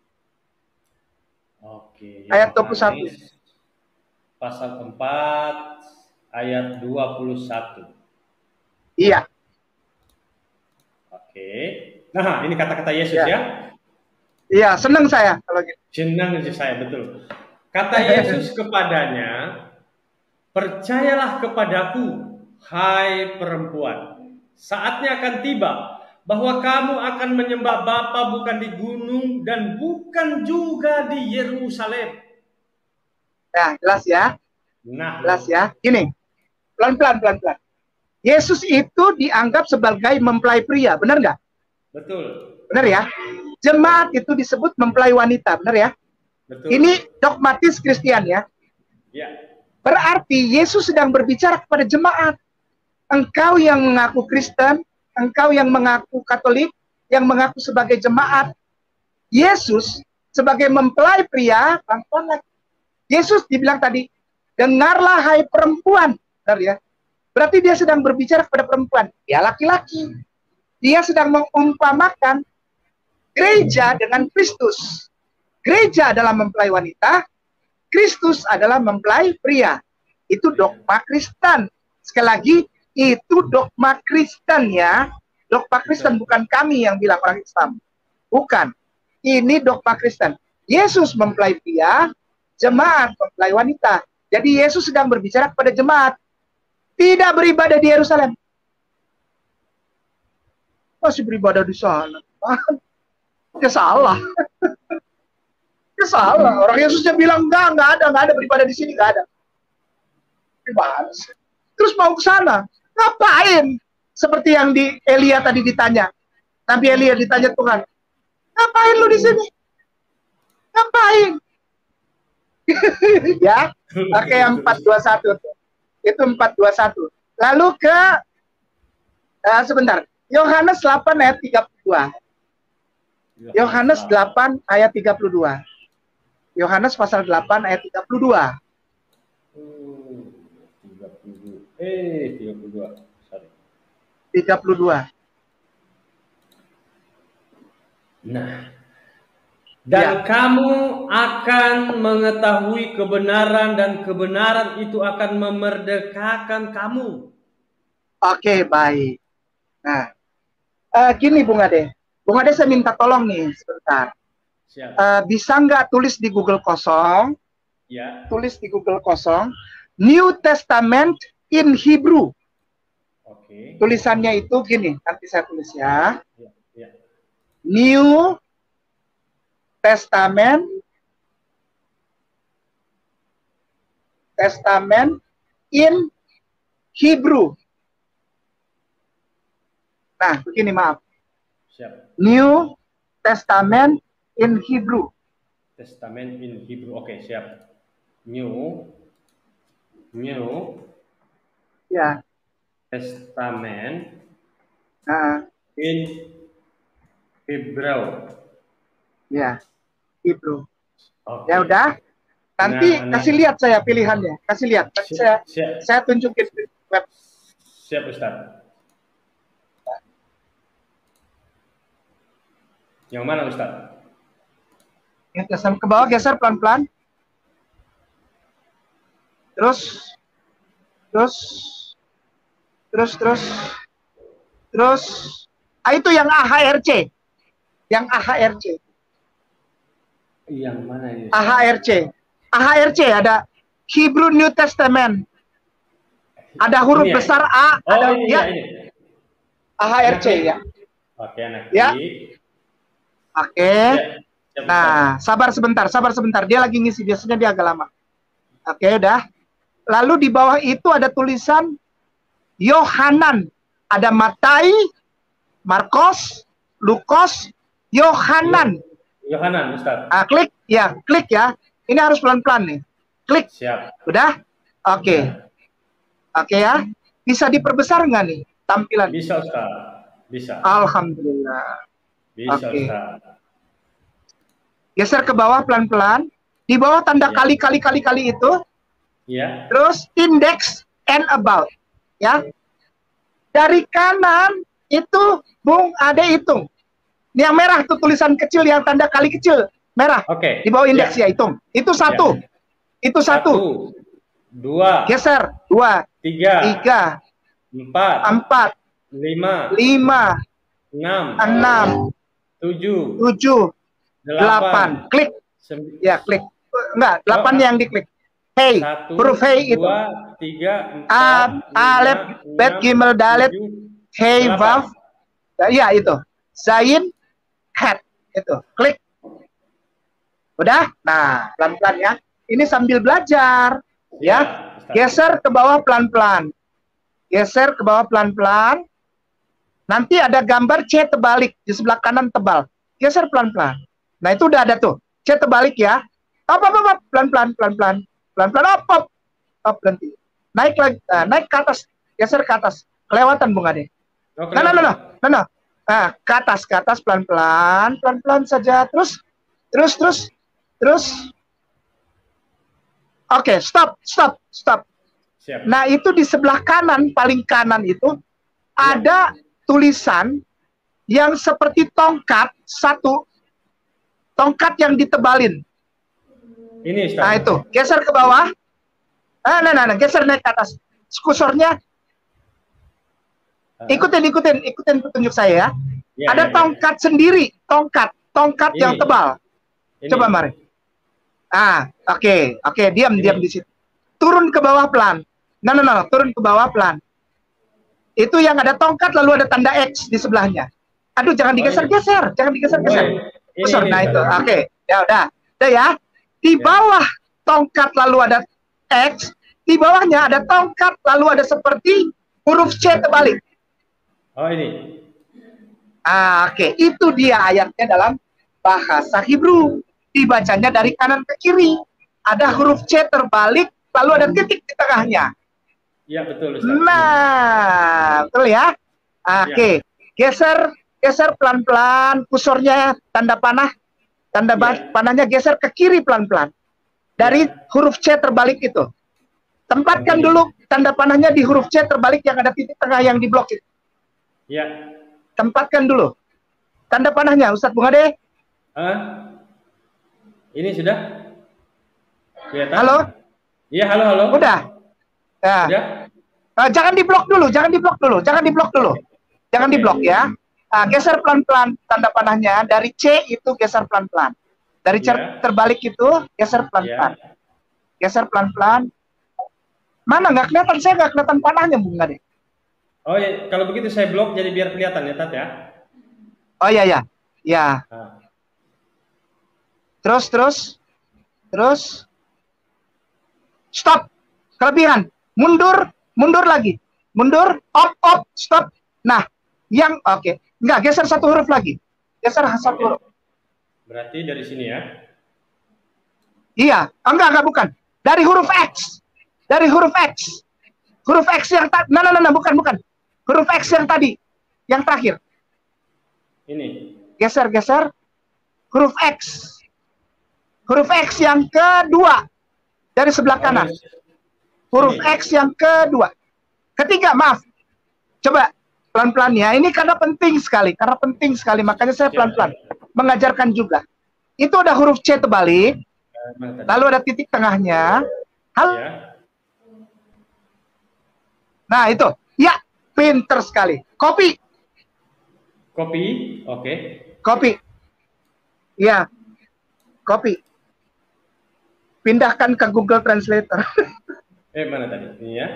Oke. Ayat dua puluh satu. Yohanes Pasal empat ayat dua puluh satu. Iya. Oke. Nah, ini kata-kata Yesus Ya. ya. Iya, senang saya kalau gitu. Senang sih saya, betul. Kata Yesus kepadanya, "Percayalah kepadaku, hai perempuan, saatnya akan tiba bahwa kamu akan menyembah Bapa bukan di gunung dan bukan juga di Yerusalem. Nah, jelas ya. Nah, Jelas ya. Gini, pelan-pelan, pelan-pelan. Yesus itu dianggap sebagai mempelai pria, benar nggak? betul. Benar ya. Jemaat itu disebut mempelai wanita, benar ya? Betul. Ini dogmatis Kristen ya. Ya. Berarti Yesus sedang berbicara kepada jemaat. Engkau yang mengaku Kristen, engkau yang mengaku Katolik, yang mengaku sebagai jemaat. Yesus sebagai mempelai pria, pelan-pelan lagi. Yesus dibilang tadi, dengarlah hai perempuan. Benar ya? Berarti dia sedang berbicara kepada perempuan. Ya laki-laki. Dia sedang mengumpamakan gereja dengan Kristus. Gereja adalah mempelai wanita, Kristus adalah mempelai pria. Itu dogma Kristen. Sekali lagi, itu dogma Kristen ya. Dogma Kristen, bukan kami yang bilang orang Islam. Bukan. Ini dogma Kristen. Yesus mempelai pria, jemaat mempelai wanita. Jadi Yesus sedang berbicara kepada jemaat. Tidak beribadah di Yerusalem. Masih beribadah di sana. Ya salah. Ya salah. Orang Yesusnya bilang enggak, enggak ada, enggak ada beribadah di sini, enggak ada. Gimana sih? Terus mau ke sana. Ngapain? Seperti yang di Elia tadi ditanya. Nabi Elia ditanya Tuhan. Ngapain lu di sini? Ngapain? Ya. Oke, empat dua satu. Itu empat dua satu. Lalu ke uh, sebentar. Yohanes delapan ayat tiga puluh dua. Yohanes delapan ayat tiga puluh dua. Yohanes pasal delapan ayat tiga puluh dua. Hmm, tiga puluh dua. Eh, tiga puluh dua. Sorry. tiga puluh dua. Nah, dan ya. Kamu akan mengetahui kebenaran dan kebenaran itu akan memerdekakan kamu. Oke, baik. Nah, uh, gini Bung Ade. Bung Ade saya minta tolong nih sebentar. Uh, bisa nggak tulis di Google kosong? Ya. Tulis di Google kosong. New Testament in Hebrew. Oke. Tulisannya itu gini. Nanti saya tulis ya. Ya, ya. New Testament Testament in Hebrew. Nah, begini maaf. Siap. New Testament in Hebrew. Testament in Hebrew. Oke, siap. New New Ya. Testament Nah, in Hebrew. ya. Hebrew. Okay. Ya udah. Nanti Nah, kasih nah. lihat saya pilihannya. Kasih lihat. Siap, saya siap. saya tunjukin web. Siap, Ustaz. Yang mana, Ustaz? Ya, geser ke bawah, geser pelan-pelan. Terus, terus, terus, terus, terus. Ah, itu yang A H R C, yang A H R C. Yang mana ini? A H R C, A H R C ada Hebrew New Testament. Ada huruf ini besar ya? A, Oh, ada ini, ya. ini. A H R C ya. Oke, anak. Ya. Oke. Ya, siap, nah, sabar sebentar, sabar sebentar. Dia lagi ngisi, biasanya dia agak lama. Oke, udah. Lalu di bawah itu ada tulisan Yohanan. Ada Matai, Markos, Lukas, Yohanan. Yohanan, Ustaz. Ah, klik, ya, klik ya. Ini harus pelan-pelan nih. Klik. Siap. Udah? Oke. Ya. Oke ya. Bisa diperbesar nggak nih tampilan? Bisa, Ustaz. Bisa. Alhamdulillah. Bisa, Oke. Ustaz. Geser ke bawah pelan-pelan. Di bawah tanda Ya. kali-kali-kali-kali itu. Ya. Terus index and about. Ya. Dari kanan itu Bung Ade hitung. Yang merah tuh tulisan kecil yang tanda kali kecil. Merah. Oke. Di bawah indeks ya, Ya. hitung. Itu satu. Ya. Itu satu. Satu. Dua. Geser. Dua. Tiga. Tiga. Empat. Empat. Lima. Lima. Enam. Enam. Tujuh. Tujuh. Delapan. Delapan. Klik. Sembilan. Ya, klik. Enggak, delapan Oh, yang diklik. Hey, Satu, huruf hey itu. dua, tiga, empat, A, lima, Alef, Bet, enam, Gimel, Dalet, tujuh, Hey, Kenapa? Vav. Ya, iya itu. Zain, head. Itu. Klik. Udah? Nah, pelan-pelan ya. Ini sambil belajar. Ya, Ya. Ustaz. Geser ke bawah pelan-pelan. Geser ke bawah pelan-pelan. Nanti ada gambar C terbalik. Di sebelah kanan tebal. Geser pelan-pelan. Nah, itu udah ada tuh. C terbalik ya. Up, up, up, up. Pelan-pelan, pelan-pelan. Pelan-pelan, up, up. Up, berhenti. Naik lagi. Nah, naik ke atas. Geser ke atas. Kelewatan, Bung Ade. Oh, Nah, nah, nah, kenapa? nah, nah, nah. Nah, ke atas, ke atas, pelan-pelan. Pelan-pelan saja. Terus, terus, terus. Terus. Oke, stop, stop, stop. Siap. Nah, itu di sebelah kanan, paling kanan itu, ada tulisan yang seperti tongkat, satu, tongkat yang ditebalin. Ini, Ustaz. Nah, itu, geser ke bawah. Nah, nah, nah, nah, geser naik ke atas. Kursornya, Ah. ikutin, ikutin, ikutin petunjuk saya ya. Ya, Ada ya, ya. tongkat sendiri, tongkat, tongkat Ini. yang tebal. Ini. Coba, mari. Ah, oke, okay, oke, okay, diam, Ini. diam di situ. Turun ke bawah pelan. Nah, nah, nah, turun ke bawah pelan. Itu yang ada tongkat lalu ada tanda X di sebelahnya. Aduh, jangan Oh, digeser-geser, jangan digeser-geser. Oh, ini, Kursor, ini, nah Ustaz. itu, oke, okay. Ya udah, udah ya. Di Ya. bawah tongkat lalu ada X, di bawahnya ada tongkat lalu ada seperti huruf C terbalik. Oh, ini. Ah, oke, okay. Itu dia ayatnya dalam bahasa Hebrew. Dibacanya dari kanan ke kiri. Ada huruf C terbalik, lalu ada titik di tengahnya. Ya, betul, Ustaz. Nah, betul ya. Oke, okay. Geser, geser pelan-pelan, kursornya tanda panah, tanda Ya. panahnya geser ke kiri pelan-pelan. Dari Ya. huruf C terbalik itu. Tempatkan Ini. dulu tanda panahnya di huruf C terbalik yang ada titik tengah yang diblokir. Ya. Tempatkan dulu tanda panahnya, Ustadz Bung Ade. Ah. Ini sudah? Kelihatan? Halo? Iya, halo, halo. Udah? Ya. Sudah? Uh, jangan diblok dulu, jangan diblok dulu, jangan diblok dulu. Jangan Oke. diblok ya. Uh, geser pelan-pelan tanda panahnya. Dari C itu geser pelan-pelan. Dari C Ya. terbalik itu geser pelan-pelan. Ya. Geser pelan-pelan. Mana nggak kelihatan? Saya nggak kelihatan panahnya, Bung Ade. Oh, ya. Kalau begitu saya blok jadi biar kelihatan ya, Tat ya. Oh iya ya. Ya. Ah. Terus, terus. Terus. Stop. Kelebihan. Mundur, mundur lagi. Mundur, op, op, stop. Nah, yang oke. Okay. Enggak, geser satu huruf lagi. Geser satu Oke. huruf. Berarti dari sini ya. Iya, enggak, enggak bukan. Dari huruf X. Dari huruf X. Huruf X yang tadi. Nah, nah, nah, bukan, bukan. Huruf X yang tadi. Yang terakhir. Ini. Geser, geser. Huruf X. Huruf X yang kedua. Dari sebelah kanan. Huruf Ini. X yang kedua. Ketiga, maaf. Coba pelan-pelan ya. Ini karena penting sekali. Karena penting sekali. Makanya saya pelan-pelan. Mengajarkan juga. Itu ada huruf C terbalik. Lalu ada titik tengahnya. Hal. Ya. Nah, itu. Ya, pinter sekali. Copy. Copy. Oke. Copy. Ya. Copy. Pindahkan ke Google Translator. Eh, mana tadi? Ini ya.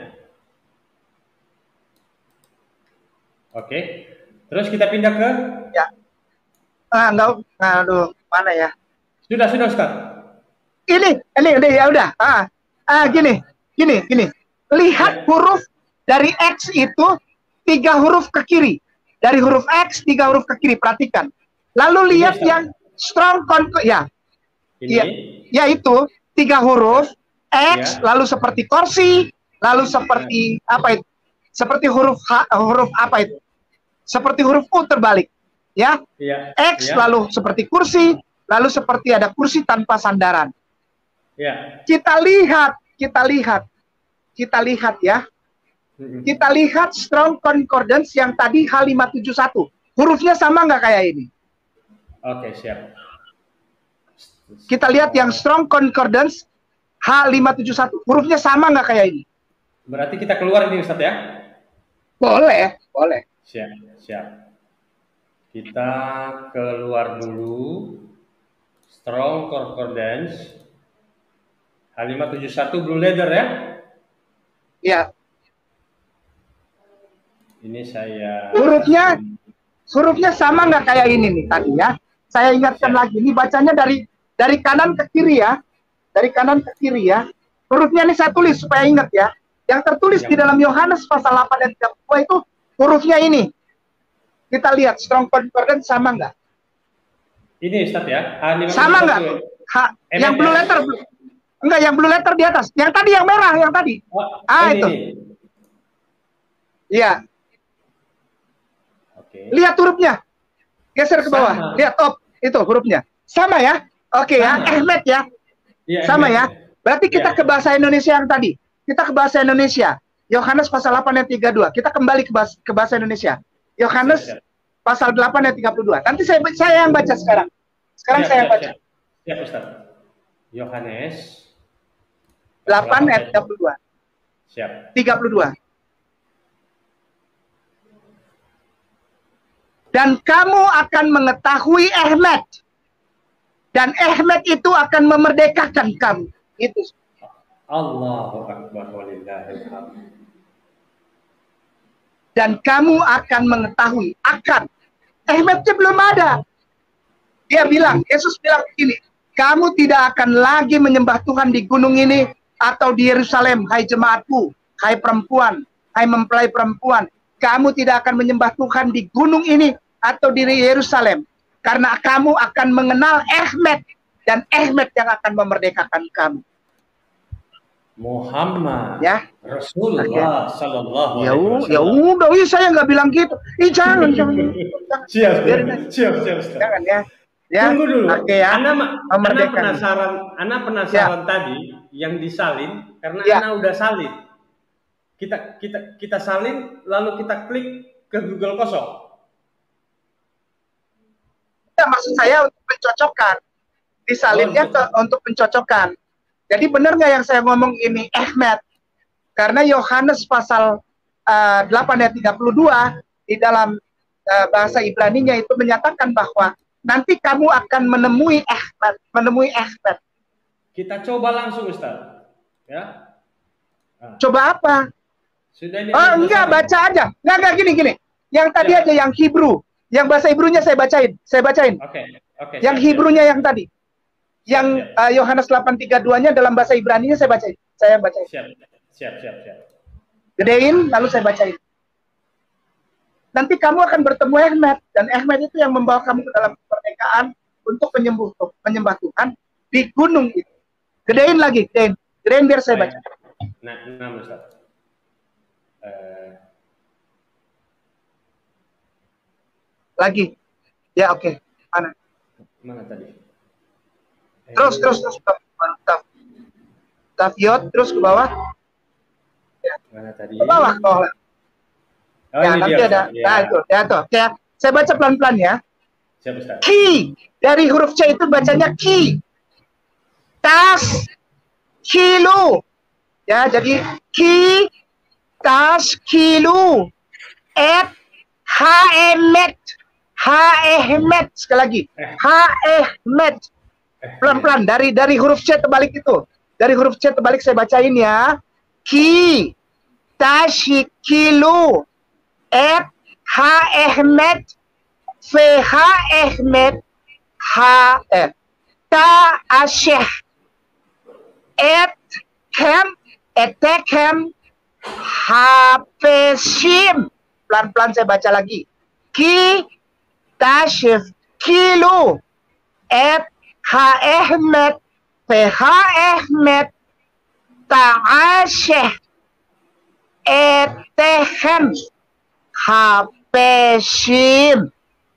Oke. Terus kita pindah ke? Ya. Ah, enggak. Aduh, mana ya? Sudah, sudah, Ustaz. Ini, ini, ini ya udah. Ah, ah, gini, gini, gini. Lihat huruf dari X itu tiga huruf ke kiri. Dari huruf X tiga huruf ke kiri. Perhatikan. Lalu lihat Ini, yang strong concordance. Ya, Ini. ya, ya itu tiga huruf X, Ya. lalu seperti kursi, lalu seperti apa itu? Seperti huruf H, huruf apa itu? Seperti huruf U terbalik. Ya, Ya. X Ya. lalu seperti kursi, lalu seperti ada kursi tanpa sandaran. Ya. Kita lihat, kita lihat, kita lihat ya. Mm-mm. Kita lihat strong concordance yang tadi H lima tujuh satu. Hurufnya sama nggak kayak ini? Oke, siap. Kita lihat yang strong concordance H lima tujuh satu. Hurufnya sama nggak kayak ini? Berarti kita keluar ini, Ustaz ya? Boleh, boleh. Siap, siap. Kita keluar dulu. Strong concordance. H lima tujuh satu blue leather ya? Ya, Ini saya hurufnya hurufnya sama nggak kayak ini nih tadi ya. Saya ingatkan lagi, ini bacanya dari dari kanan ke kiri ya, dari kanan ke kiri ya. Hurufnya ini saya tulis supaya ingat ya. Yang tertulis di dalam Yohanes pasal delapan ayat tiga puluh dua itu hurufnya ini. Kita lihat Strong Concordance sama nggak? Ini Ustaz ya. H lima puluh satu. Sama nggak? Ha- yang blue letter, enggak, yang blue letter di atas. Yang tadi yang merah, yang tadi. Oh, ah ini, itu. ini. Iya. Oke. Lihat hurufnya. Geser ke bawah. Sama. Lihat op, itu hurufnya. Sama ya? Oke ya, Ahmed ya. Ya, Sama Ahmed. ya. Berarti kita Ya. ke bahasa Indonesia yang tadi. Kita ke bahasa Indonesia. Yohanes pasal delapan ayat tiga puluh dua. Kita kembali ke bahasa, ke bahasa Indonesia. Yohanes Siap, siap. pasal delapan ayat tiga puluh dua. Nanti saya saya yang baca sekarang. Sekarang Siap, saya yang siap, baca. siap. Siap, Ustaz. Yohanes delapan ayat tiga puluh dua. Siap. tiga puluh dua. Dan kamu akan mengetahui Ahmed. Dan Ahmed itu akan memerdekakan kamu. Itu. Allahu Akbar walillahil hamd. Dan kamu akan mengetahui. Akan. Ahmednya belum ada. Dia bilang, Yesus bilang begini, kamu tidak akan lagi menyembah Tuhan di gunung ini atau di Yerusalem, hai jemaatku, hai perempuan, hai mempelai perempuan. Kamu tidak akan menyembah Tuhan di gunung ini atau di Yerusalem. Karena kamu akan mengenal Ahmed. Dan Ahmed yang akan memerdekakan kamu. Muhammad Ya. Rasulullah Oke. sallallahu Ya, alaihi u- ya wasallam. udah, ih, saya nggak bilang gitu. Ih, jangan, jangan. jangan. Siap, Biarin aja. siap, siap, Ustaz. Jangan ya. Ya. Tunggu dulu. Oke ya. Ana, ma- Ana Memerdekakan. penasaran, Ana penasaran tadi yang disalin karena Ya. Ana udah salin. Kita kita kita salin lalu kita klik ke Google kosong. Ya, maksud saya untuk mencocokkan. Disalinnya Oh, ke, untuk mencocokkan. Jadi benar nggak yang saya ngomong ini Ahmed? Karena Yohanes pasal uh, delapan ayat tiga puluh dua di dalam uh, bahasa Ibrani-nya itu menyatakan bahwa nanti kamu akan menemui Ahmed, menemui Ahmed. Kita coba langsung, Ustaz. Ya. Nah, Coba apa? sudah ini. Oh enggak, baca aja. Enggak, enggak, gini, gini. Yang tadi Ya. aja yang Hebrew. Yang bahasa Hebrew-nya saya bacain. Saya bacain. Oke, oke. Yang siap, Hebrew-nya yang tadi. Yang Siap, uh, Yohanes delapan tiga puluh dua-nya dalam bahasa Ibrani-nya saya bacain. Saya bacain. Siap, siap, siap, siap. Gedein, lalu saya bacain. Nanti kamu akan bertemu Ahmed. Dan Ahmed itu yang membawa kamu ke dalam kemerdekaan untuk menyembuh, menyembah Tuhan di gunung itu. Gedein lagi, gedein. Gedein biar saya baca. Nah, enam, Ustaz. Eh, Lagi. Ya, oke. Mana? mana tadi? Terus, Eh, terus, terus. Taf. Tafiot, terus ke bawah. Mana tadi? Ke bawah, ke bawah. Oh, Ya, ini nanti dia, ada. Ustaz. Ya. Ya, itu. Ya, tuh. Ya. Saya baca pelan-pelan ya. Siap, Ustaz. Ki. Dari huruf C itu bacanya ki. Tas. Kilo. Ya, jadi ki. Tas. Kilo. Et. Ha-emet. Ha-ehmet. Sekali lagi. Ha-ehmet. Pelan-pelan. Dari dari huruf C terbalik itu. Dari huruf C terbalik saya bacain ya. Ki. Tashikilu. Et. Ha-ehmet. Fe-ha-ehmet. Ha. Eh. Ta-asyeh. Et. Kem. Etekem. Hafeshim. Pelan-pelan saya baca lagi. Ki. Tashif. Kilu. Et. Ha-ehmet. Fe-ha-ehmet. Ta-asyeh. Etehem. Hafeshim.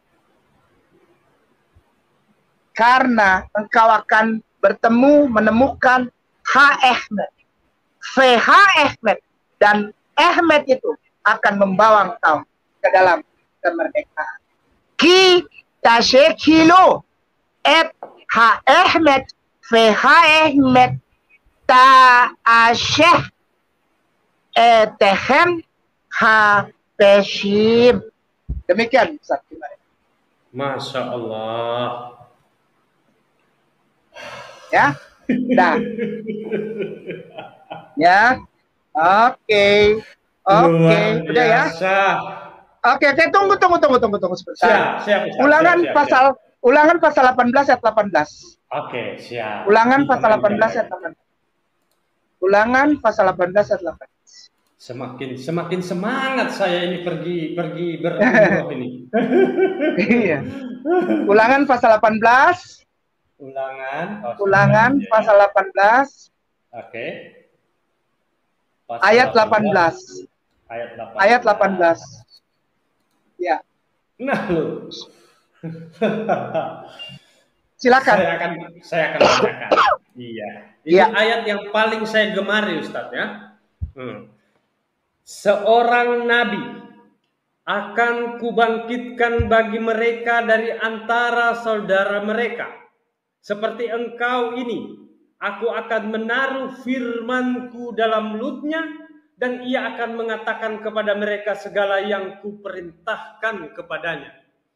Karena engkau akan bertemu, menemukan Ha-ehmet. Fe-ha-ehmet. Dan Ahmed itu akan membawa engkau ke dalam kemerdekaan. Ki tashekilu. Et ha-ehmet. Fe-ha-ehmet. Ta-asyeh. Etehem. Ha-peshim. Demikian, Ustaz. Masya Allah. Ya, dah. Ya, oke. Oke, udah ya. biasa. Oke, oke, tunggu, tunggu, tunggu, tunggu, tunggu sebentar. Siap, siap, Ustaz. Ulangan Siap, siap, pasal, siap. ulangan pasal delapan belas ayat delapan belas. Oke, siap. Ulangan pasal delapan Ditanamkan belas lagi. ayat delapan belas. Ulangan pasal delapan belas ayat delapan belas. Semakin semakin semangat saya ini pergi pergi berumroh ini. Iya. Ulangan pasal delapan belas. Ulangan. Oh, Ulangan ya, ya. pasal delapan belas. Oke. Pasal Ayat delapan belas. Ayat delapan belas. Ayat delapan belas. Ya. Nah, lu. Silakan. Saya akan saya akan bacakan. Iya. Ini Iya. ayat yang paling saya gemari, Ustadz ya. Hmm. Seorang nabi akan kubangkitkan bagi mereka dari antara saudara mereka. Seperti engkau ini, aku akan menaruh firmanku dalam mulutnya, dan ia akan mengatakan kepada mereka segala yang kuperintahkan kepadanya.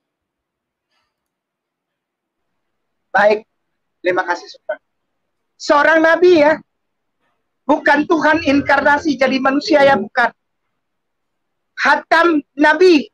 Baik. Terima kasih, Sultan. Seorang nabi ya. Bukan Tuhan inkarnasi jadi manusia ya, bukan. Hatam nabi.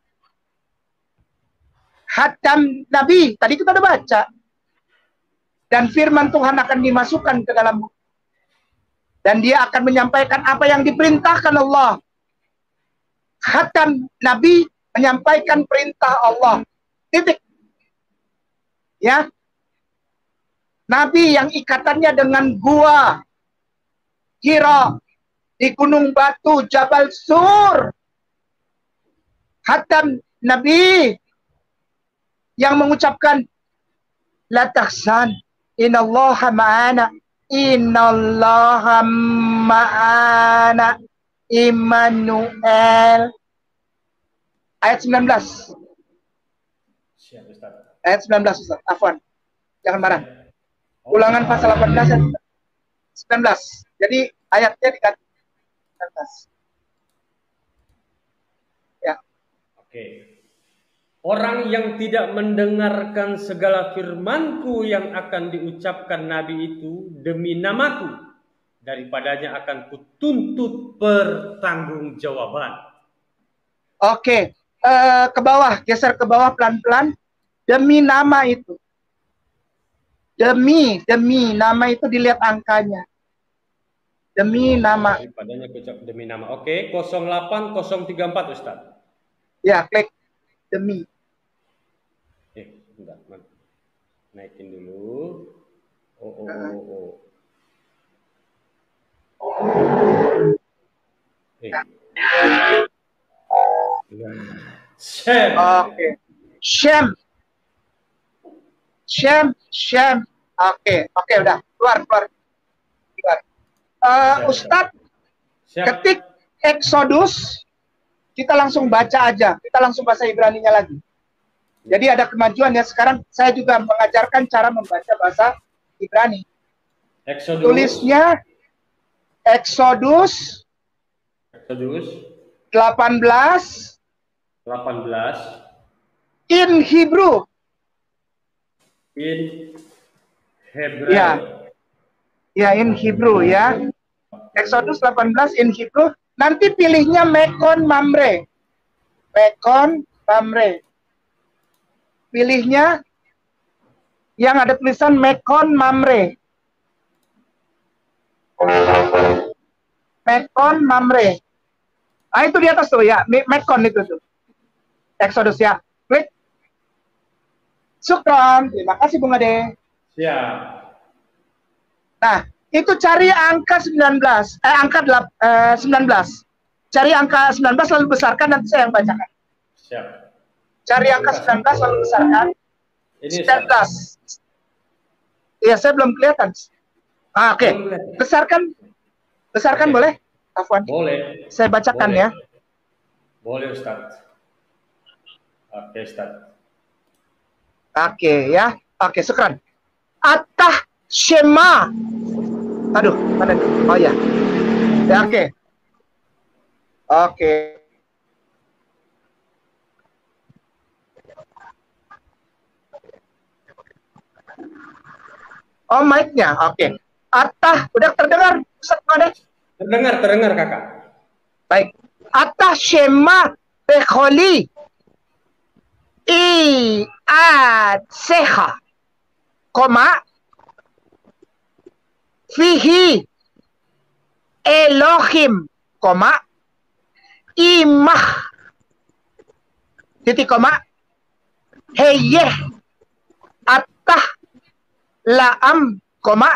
Hatam nabi. Tadi kita udah baca. Dan firman Tuhan akan dimasukkan ke dalam. Dan dia akan menyampaikan apa yang diperintahkan Allah. Hatam nabi menyampaikan perintah Allah. Titik. Ya. Nabi yang ikatannya dengan gua Hira di Gunung Batu Jabal Sur. Hatam Nabi yang mengucapkan la tahzan innallaha ma'ana innallaha ma'ana Immanuel. Ayat sembilan belas. Siap, Ustaz. Ayat sembilan belas, Ustaz. Afwan. Jangan marah. Ulangan pasal delapan belas ayat sembilan belas. Jadi ayatnya diganti. sembilan belas. Ya. Oke. Orang yang tidak mendengarkan segala firmanku yang akan diucapkan Nabi itu demi namaku, daripadanya akan kutuntut pertanggungjawaban. Oke. Uh, ke bawah, geser ke bawah pelan-pelan. Demi nama itu. Demi, demi nama itu dilihat angkanya. Demi nama. Daripadanya kucap demi nama. Oke, nol delapan nol tiga empat Ustaz. Ya, klik demi. Eh, bentar, naikin dulu. Oh, oh, oh, oh. Eh. Shem. Oke. Shem. Shem, Shem. Oke, oke udah. Keluar, keluar. Keluar. Uh, Ustadz, ketik Exodus, kita langsung baca aja. Kita langsung bahasa Ibraninya lagi. Jadi ada kemajuan ya. Sekarang saya juga mengajarkan cara membaca bahasa Ibrani. Exodus. Tulisnya Exodus. Exodus. delapan belas. delapan belas. In Hebrew. In Hebrew. Ya. Ya, in Hebrew ya. Exodus delapan belas in Hebrew. Nanti pilihnya Mekon Mamre. Mekon Mamre. Pilihnya yang ada tulisan Mekon Mamre. Mekon Mamre. Ah, itu di atas tuh ya. Mekon itu tuh. Exodus ya. Klik. Syukron. Terima kasih Bung Ade. Siap. Nah, itu cari angka sembilan belas. Eh, angka eh, sembilan belas. Cari angka sembilan belas lalu besarkan, nanti saya yang bacakan. Siap. Cari angka sembilan belas lalu besarkan. Ini sembilan belas. Iya, saya belum kelihatan. Ah, oke. Okay. Besarkan. Besarkan okay. Boleh? Afwan. Boleh. Saya bacakan boleh. ya. Boleh, Ustaz. Oke, Ustaz. Oke ya, oke syukran. Atah Shema. Aduh, mana itu? Oh ya, ya oke, oke. Oh mic-nya, oke. Atah, udah terdengar? Terdengar, terdengar kakak. Baik, Atah Shema Bekholi I Ad Seha, koma Fihi Elohim, koma Imah, titik koma Heyeh Atah Laam, koma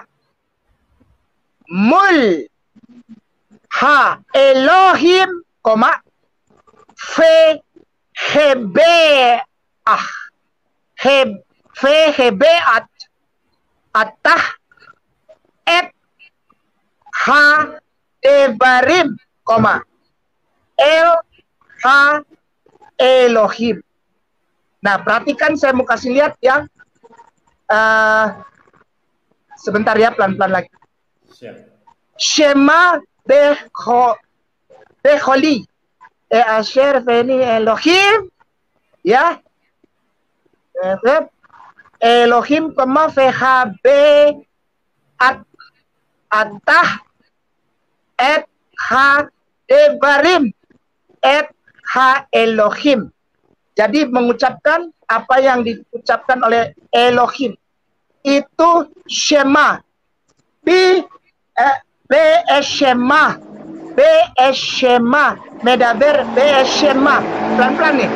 Mul Ha Elohim, koma Fe Hebe Ah Heb Fe Hebeat Atah Et Ha Devarim, koma El Ha Elohim. Nah, perhatikan, saya mau kasih lihat yang uh, sebentar ya, pelan-pelan lagi. Siap. Shema Becho Becholi E Asher Veni Elohim, ya. Elohim, koma Fehabe At Atah Et Ha Devarim Et Ha Elohim. Jadi mengucapkan apa yang diucapkan oleh Elohim itu Shema. Bi eh, Be Shema. Be Shema. Medaber Be Shema. Pelan-pelan nih.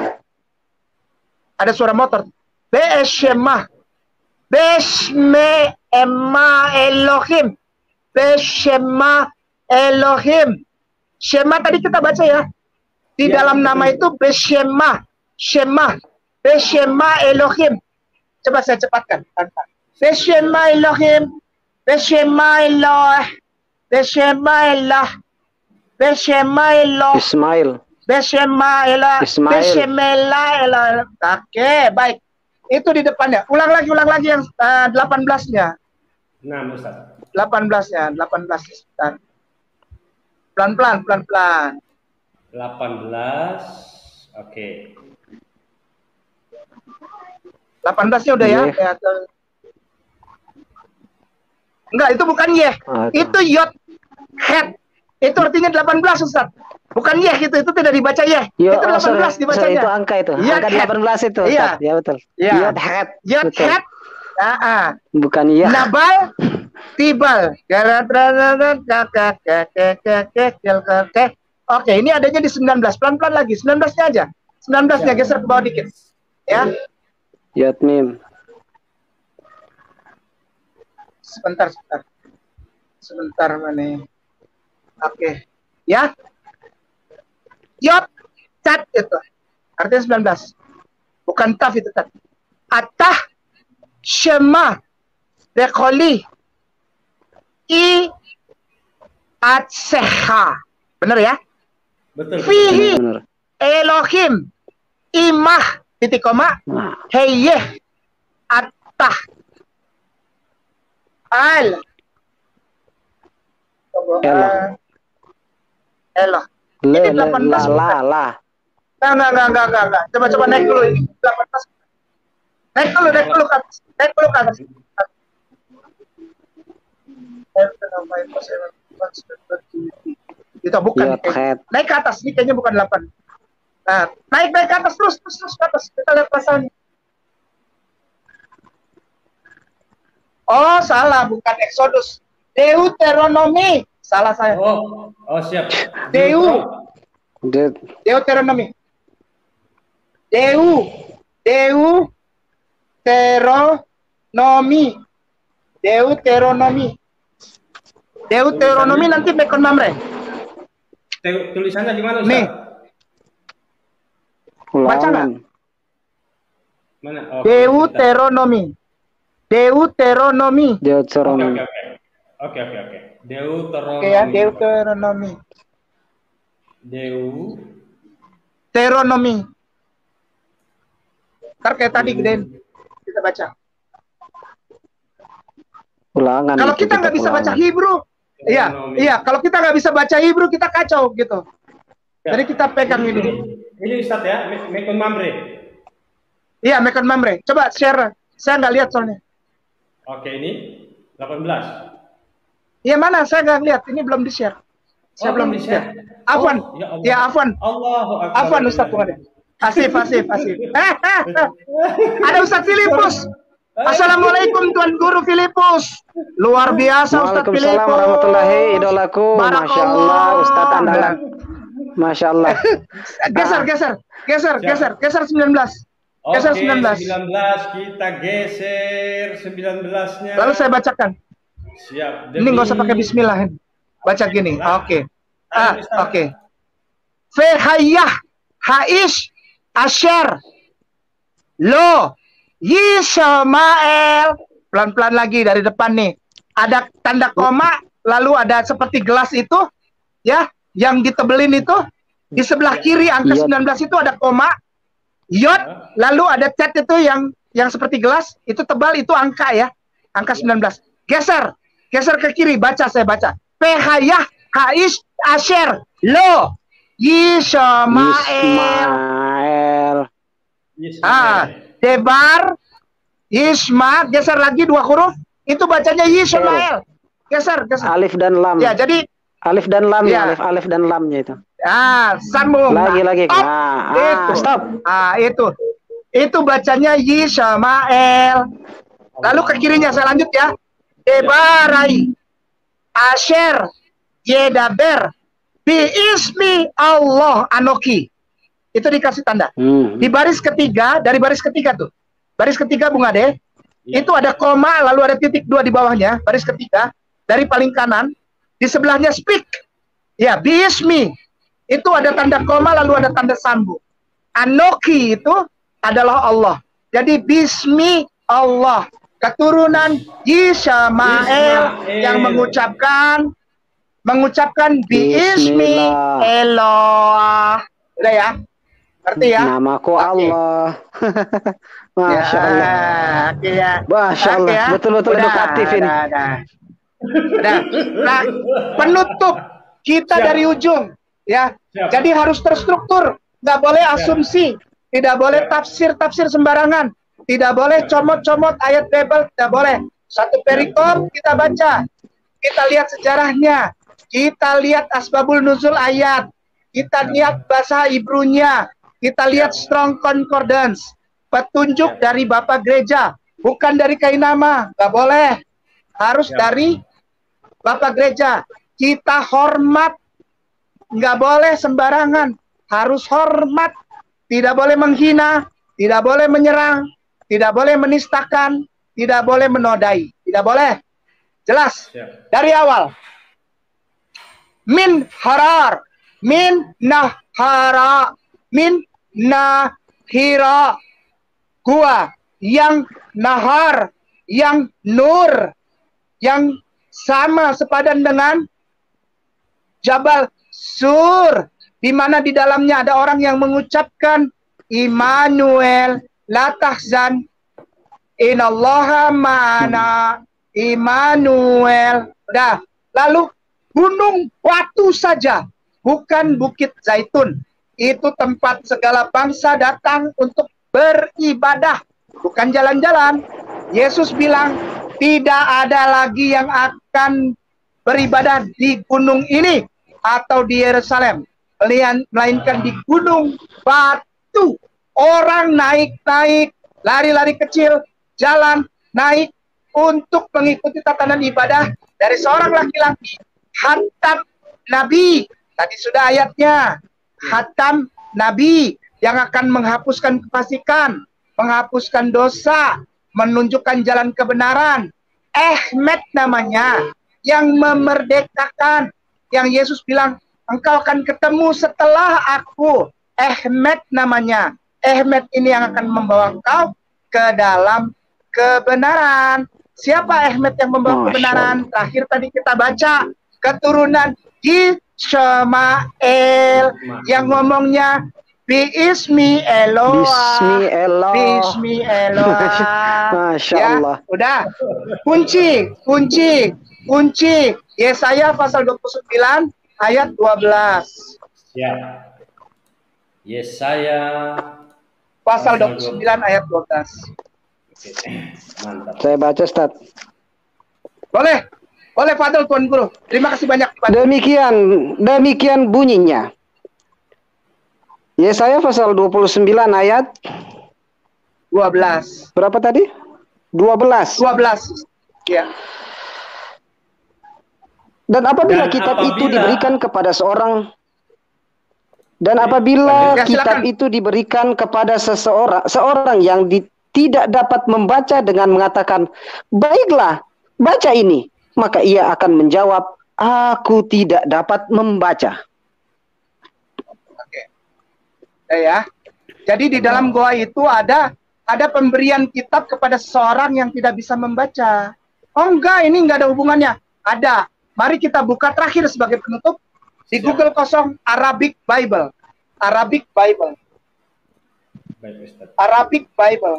Ada suara motor. Be Shema. Beshme Ema Elohim. Beshema Elohim. Shema tadi kita baca ya. Di Ya, dalam betul. nama itu Beshema. Shema. Beshema Elohim. Coba saya cepatkan. Beshema Elohim. Beshema Eloh. Beshema Elah. Beshema Eloh. Ismail. Beshema Elah. Ismail. Beshema Elah Elah. Oke, baik. Itu di depannya. Ulang lagi, ulang lagi yang uh, delapan belas-nya. Nah, Ustaz. delapan belas-nya, delapan belas. Pelan-pelan, pelan-pelan. delapan belas. Oke. delapan belas-nya udah ya. Yeh. ya. Enggak, itu bukan Yeh. Ah, Itu Yod Het. Itu artinya delapan belas, Ustaz. Bukan Yeh, itu itu tidak dibaca Yeh. Yo, itu oh, delapan belas sorry, dibacanya. sorry, itu angka itu. Yod Angka Het. delapan belas itu. Iya. Ustaz. Ya betul. Iya. Yod Het. Yod Betul. Het. Ah, ah. Bukan ya. Nabal Tibal. Oke, ini adanya di sembilan belas. Pelan-pelan lagi. sembilan belas-nya aja. sembilan belas-nya geser ke bawah dikit. Ya. Yod Mim. Sebentar, sebentar. Sebentar mana? Oke. Ya. Yod Tat itu. Artinya sembilan belas. Bukan Taf itu Tat. Atah Shema Bekoli I Atseha. Benar ya? Betul. Fihi Benar. Elohim Imah titik koma Nah, Heyeh Atah Al Eloh. Eloh. Le, Ini le, delapan belas. la, la, la. Enggak, enggak, enggak, enggak, enggak, enggak. Coba, coba naik dulu ini. delapan belas. Naik dulu, naik dulu kan. Naik dulu kan. Itu bukan. Yod Het. Naik ke atas, ini kayaknya bukan delapan. Nah, naik, naik ke atas terus, terus, terus ke atas. Kita lihat pasalnya. Oh, salah, bukan Exodus. Deuteronomi. Salah saya. Oh, oh siap. Deu. De- Deuteronomi. Deu. Deu. Deuteronomi. Deuteronomi. Deuteronomi nanti Mekon Mamre. Te- Tulisannya gimana, Ustaz? Nih. Baca nggak? Ulangan. Mana? Oh, Deuteronomi. Deuteronomi. Oke, Deuteronomi. oke, oke. Oke, oke, oke. Deuteronomi. Oke ya, Deuteronomi. Deu. Deuteronomi. Ntar kayak tadi gedein. Kita baca. Ulangan. Kalau itu kita nggak bisa baca ulangan. Hebrew, iya, Deuteronomi. iya. Kalau kita nggak bisa baca Hebrew, kita kacau gitu. Ya. Jadi kita pegang ini. Ini Ustaz ya, Me- Mekon Mamre. Iya, Mekon Mamre. Coba share. Saya nggak lihat soalnya. Oke, ini delapan belas. Iya mana? Saya nggak lihat. Ini belum di share. Saya Oh, belum bisa. ya. Afwan. Oh, ya Allah. Ya, Afwan. Allahu Akbar. Afwan Ustaz Pungade. Asif, asif, asif. Ada Ustaz Filipus. Assalamualaikum Tuan Guru Filipus. Luar biasa Ustaz Filipus. Waalaikumsalam warahmatullahi idolaku. Masya Allah Ustaz andalan. Masya Allah. Geser, geser, geser, Siap. geser, geser sembilan belas. Geser Oke, sembilan belas. sembilan belas kita geser sembilan belas-nya. Lalu saya bacakan. Siap. Ini nggak usah pakai bismillah. Baca gini. Oke. Ah, oke. Fehayah Haish Asher Lo Yishmael. Pelan-pelan lagi dari depan nih. Ada tanda koma, lalu ada seperti gelas itu, ya, yang ditebelin itu. Di sebelah kiri angka Yot. sembilan belas itu ada koma, yot, lalu ada cat itu yang yang seperti gelas, itu tebal, itu angka ya. Angka sembilan belas. Geser, geser ke kiri, baca, saya baca. Pehayah Haish Asher Lo Yishmael. Ismail. Ah, Debar, Isma, geser lagi dua huruf, itu bacanya Yishmael. Geser, geser. Alif dan lam. Ya, jadi Alif dan lam Ya. ya. Alif alif dan lamnya itu. ah, sambung. Lagi Nah, lagi. stop. Nah, ah, Itu. stop. Ah, itu. Itu bacanya Yishmael. Lalu ke kirinya saya lanjut ya. Debarai, Asher, Yedaber, Bi ismi Allah Anoki. Itu dikasih tanda. Hmm. Di baris ketiga, dari baris ketiga tuh. Baris ketiga Bung Ade, itu ada koma, lalu ada titik dua di bawahnya. Baris ketiga, dari paling kanan, di sebelahnya speak. Ya, bismi. Itu ada tanda koma, lalu ada tanda sambung. Anoki itu adalah Allah. Jadi bismi Allah. Keturunan Yishmael Yishmael. yang mengucapkan mengucapkan biismi Bismillah. Eloah. Udah ya? Ngerti ya? Namaku Oke. Allah. Masya Allah. Ya, oke ya. Masya Oke Allah. ya. Betul-betul Udah, edukatif ini. Udah, udah. Udah. Nah, penutup kita Siap. dari ujung ya. Siap. Jadi harus terstruktur, nggak boleh asumsi, tidak boleh Siap. tafsir-tafsir sembarangan, tidak boleh comot-comot ayat Bible, tidak boleh. Satu perikop kita baca, kita lihat sejarahnya, kita lihat asbabul nuzul ayat, kita lihat bahasa Ibrunya, kita lihat strong concordance, petunjuk dari Bapak Gereja, bukan dari Kainama, nggak boleh, harus Ya. dari Bapak Gereja. Kita hormat, nggak boleh sembarangan, harus hormat, tidak boleh menghina, tidak boleh menyerang, tidak boleh menistakan, tidak boleh menodai, tidak boleh. Jelas Siap. dari awal. Min harar, min nahara, min nahira. Gua yang nahar, yang nur, yang sama sepadan dengan Jabal Sur, di mana di dalamnya ada orang yang mengucapkan Immanuel, la tahzan, inallaha ma'ana, Immanuel. Udah. Lalu gunung batu saja, bukan bukit zaitun. Itu tempat segala bangsa datang untuk beribadah, bukan jalan-jalan. Yesus bilang, tidak ada lagi yang akan beribadah di gunung ini atau di Yerusalem, melainkan di gunung batu. Orang naik-naik, lari-lari kecil, jalan, naik untuk mengikuti tatanan ibadah dari seorang laki-laki. Khatam Nabi, tadi sudah ayatnya. Khatam Nabi yang akan menghapuskan kefasikan, menghapuskan dosa, menunjukkan jalan kebenaran. Ahmed namanya, yang memerdekakan, yang Yesus bilang, engkau akan ketemu setelah aku. Ahmed namanya. Ahmed ini yang akan membawa engkau ke dalam kebenaran. Siapa Ahmed yang membawa Masya kebenaran? Terakhir tadi kita baca, keturunan Yishmael yang ngomongnya Biismi Eloah. Bismi Allah. Bismi Eloah. Masya Ya, Allah. udah. Kunci, kunci, kunci. Yesaya pasal dua puluh sembilan ayat dua belas. Siap. Yesaya Pasal dua puluh sembilan ayat dua belas. Oke. Mantap. Saya baca Ustaz. Boleh? Oleh Fadl Tuan Guru. Terima kasih banyak. Fadl. Demikian, demikian bunyinya. Yesaya pasal dua puluh sembilan ayat dua belas. berapa tadi? dua belas. dua belas. Ya. Dan apabila Dan kitab apabila- itu diberikan kepada seorang dan apabila Ya, kitab silakan. itu diberikan kepada seseorang seorang yang di- tidak dapat membaca dengan mengatakan, "Baiklah, baca ini." Maka ia akan menjawab, "Aku tidak dapat membaca." Oke. Ya. Jadi di dalam goa itu ada ada pemberian kitab kepada seseorang yang tidak bisa membaca. Oh enggak, ini enggak ada hubungannya. Ada. Mari kita buka terakhir sebagai penutup di Google kosong Arabic Bible. Arabic Bible. Baik, Ustaz. Arabic Bible.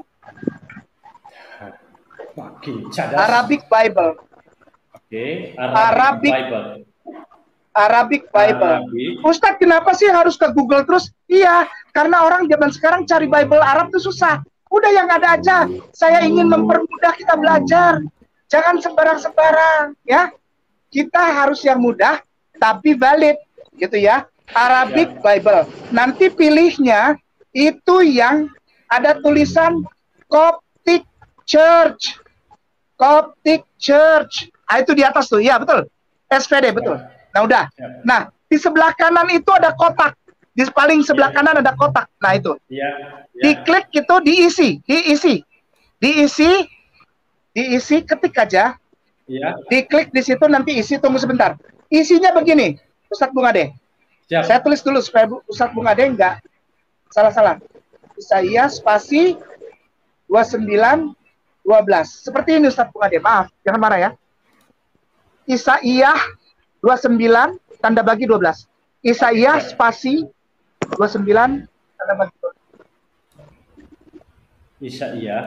Makin cadas. Arabic Bible. Oke, Arabic. Bible. Arabic Bible. Arabic. Ustadz, kenapa sih harus ke Google terus? Iya, karena orang zaman sekarang cari Bible Arab tuh susah. Udah yang ada aja. Saya ingin mempermudah kita belajar. Jangan sembarang-sembarang, ya. Kita harus yang mudah tapi valid, gitu ya. Arabic Bible. Nanti pilihnya itu yang ada tulisan Coptic Church. Coptic Church. Ah, itu di atas tuh. Ya, betul. S V D, betul. Nah, udah. Nah, di sebelah kanan itu ada kotak. Di paling sebelah kanan ada kotak. Nah, itu. Iya. Ya. Diklik itu diisi, diisi. Diisi, diisi, ketik aja. Iya. Diklik di situ, nanti isi, tunggu sebentar. Isinya begini, Ustadz Bung Ade. Siap. Saya tulis dulu supaya Bu- Ustadz Bung Ade enggak salah-salah. Yesaya spasi dua puluh sembilan dua belas. Seperti ini Ustadz Bung Ade. Maaf, jangan marah ya. Yesaya dua puluh sembilan tanda bagi dua belas. Yesaya spasi dua puluh sembilan tanda bagi dua belas. Isa iya.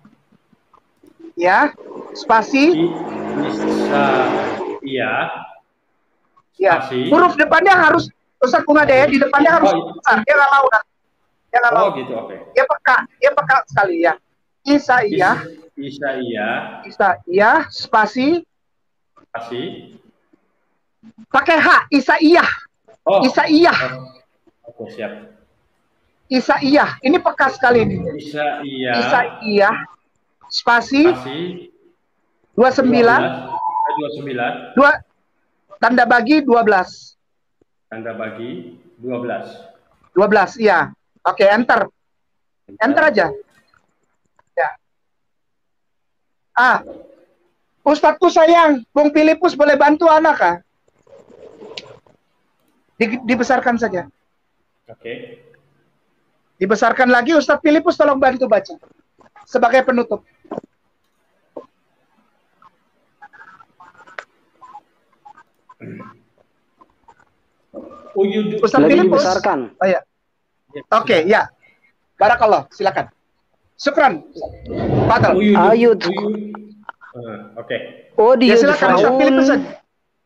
Ya, spasi. I- Isa iya. Ya, Spasi. huruf depannya harus Ustadz Bung Ade ya, di depannya harus Oh, besar. Dia nggak mau kan? Dia nggak mau. Oh gitu, oke. Dia peka, dia peka sekali ya. Yesaya, Is- Isa iya. Yesaya spasi Kasih. pakai H, Isaiyah, Oh. Isaiyah, Oh. Oke, siap. Isaiyah. Ini peka sekali ini. Isa iya. Isaiyah spasi Kasih. dua puluh sembilan dua puluh sembilan. dua tanda bagi dua belas. Tanda bagi dua belas. dua belas, iya. Oke, enter. Enter aja. Ya. Ah. Ustadku sayang, Bung Filipus boleh bantu anak kah? Di, dibesarkan saja. Oke. Dibesarkan lagi, Ustadz Filipus tolong bantu baca. Sebagai penutup. Uyudu. Ustadz Lagi Filipus. dibesarkan. Oh ya. Oke, ya. Barakallah, silakan. Syukran. Fadal. Uyudu. Ayud. Uyud. Ah, Oke. Oh, Ya silakan Ustadz Filipus yudfaun. saja.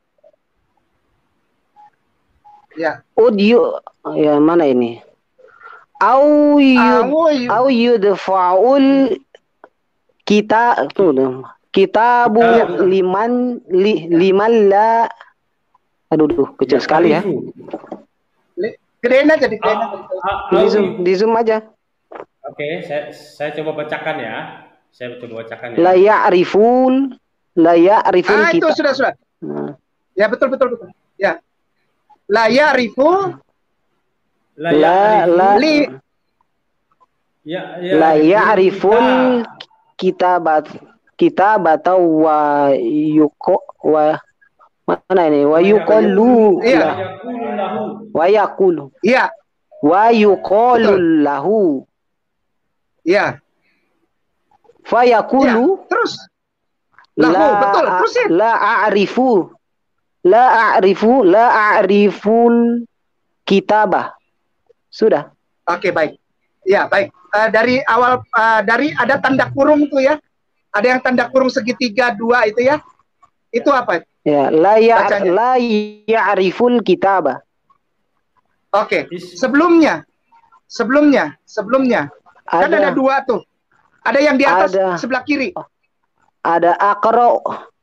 Ya. Audio ya mana ini? Au yud Au- au yudfaul kita tuh kitabu Kitab. liman li, liman la aduh duh, kecil sekali ya. Li- Gedein aja, digedein Ah, aja. ah, Di ah, zoom, di zoom aja. Oke, saya saya coba bacakan ya. Saya coba bacakan ya. La ya'rifun la ya'rifun Ah, itu kita. sudah, sudah. Nah, Ya, betul, betul, betul. Ya. La ya'rifu La la ya'rifu- la li ya, la ya'rifun kita. kitabat kitabat wa yuko wa mana ini wa yuqallu Iya. Wa yaqulu lahu. wa yaqulu Iya, wa yuqalu lahu iya. fa Iya. yaqulu Terus. Lahu, betul. Terusin. la a'rifu la a'rifu la a'riful kitabah. Sudah. Oke, baik. Ya, baik. Eh, dari awal eh, dari ada tanda kurung tuh ya. Ada yang tanda kurung segitiga dua itu ya. Itu apa? Ya, la ya Bacanya. la ya'riful kitabah. Oke. Sebelumnya. Sebelumnya, sebelumnya. Kan ada Ada dua tuh. Ada yang di atas Ada. sebelah kiri. ada aqra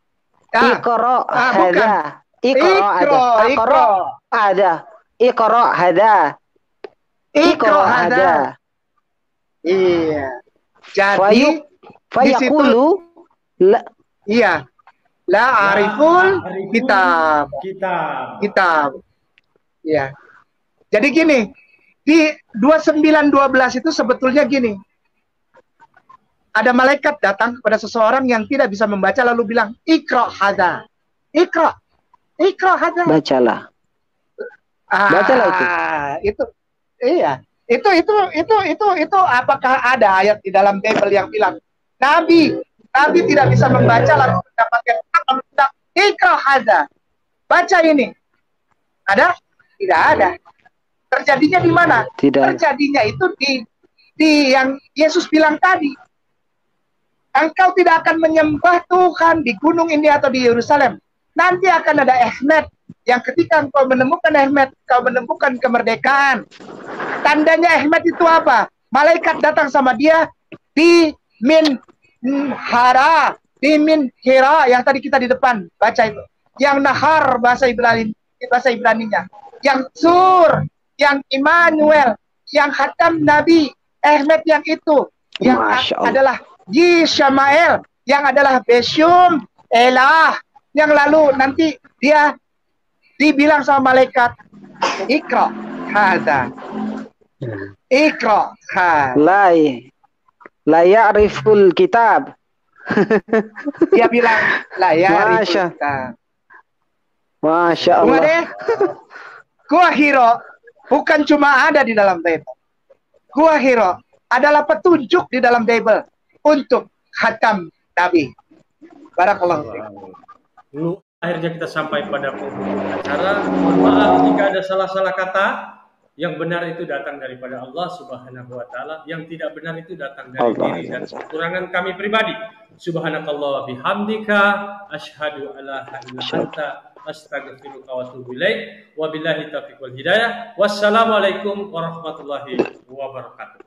Ah, Iqra ah, bukan. hada. Iqra ada. Ikro, Aqra ikro. ada. Iqra hada. Ikro Iqra hada. hada. Iya. Jadi Fayuk di situ fayaqulu la iya. La ariful Ariful kitab. kitab. Kitab. Iya. Jadi gini, di dua puluh sembilan dua belas itu sebetulnya gini. Ada malaikat datang kepada seseorang yang tidak bisa membaca lalu bilang, "Iqra hada." Iqra. Iqra hada. bacalah. Ah, Bacalah itu. Itu iya. Itu itu itu itu itu apakah ada ayat di dalam Bible yang bilang Nabi Nabi tidak bisa membaca lalu mendapatkan kitab Iqra hada. Baca ini. Ada? Tidak ada. Terjadinya di mana? Tidak. Terjadinya itu di di yang Yesus bilang tadi. Engkau tidak akan menyembah Tuhan di gunung ini atau di Yerusalem. Nanti akan ada Ahmed yang ketika engkau menemukan Ahmed, kau menemukan kemerdekaan. Tandanya Ahmed itu apa? Malaikat datang sama dia di min hara, di min hira yang tadi kita di depan baca itu. Yang nahar bahasa Ibrani, bahasa Ibraninya. Yang sur, yang Immanuel, yang khatam Nabi, Ahmed yang itu, yang adalah Yishmael, yang adalah Beshum, Elah, yang lalu nanti dia dibilang sama malaikat, Iqra hada. Iqra hada. La la ya'riful kitab. Dia bilang, la ya'riful Masya. kitab. Masya Bunga Allah. deh, Gua Hiro bukan cuma ada di dalam Bible. Gua Hiro adalah petunjuk di dalam Bible untuk khatam Nabi. Barakallahu fiik. Lalu akhirnya kita sampai pada penghujung acara. Mohon maaf jika ada salah-salah kata. Yang benar itu datang daripada Allah Subhanahu wa taala, yang tidak benar itu datang dari Allah. diri dan kekurangan kami pribadi. Subhanakallah bihamdika asyhadu alla ilaha illa anta astaghfiruka wa atubu ilaik. Wabillahi taufiq wal hidayah. Wassalamualaikum warahmatullahi wabarakatuh.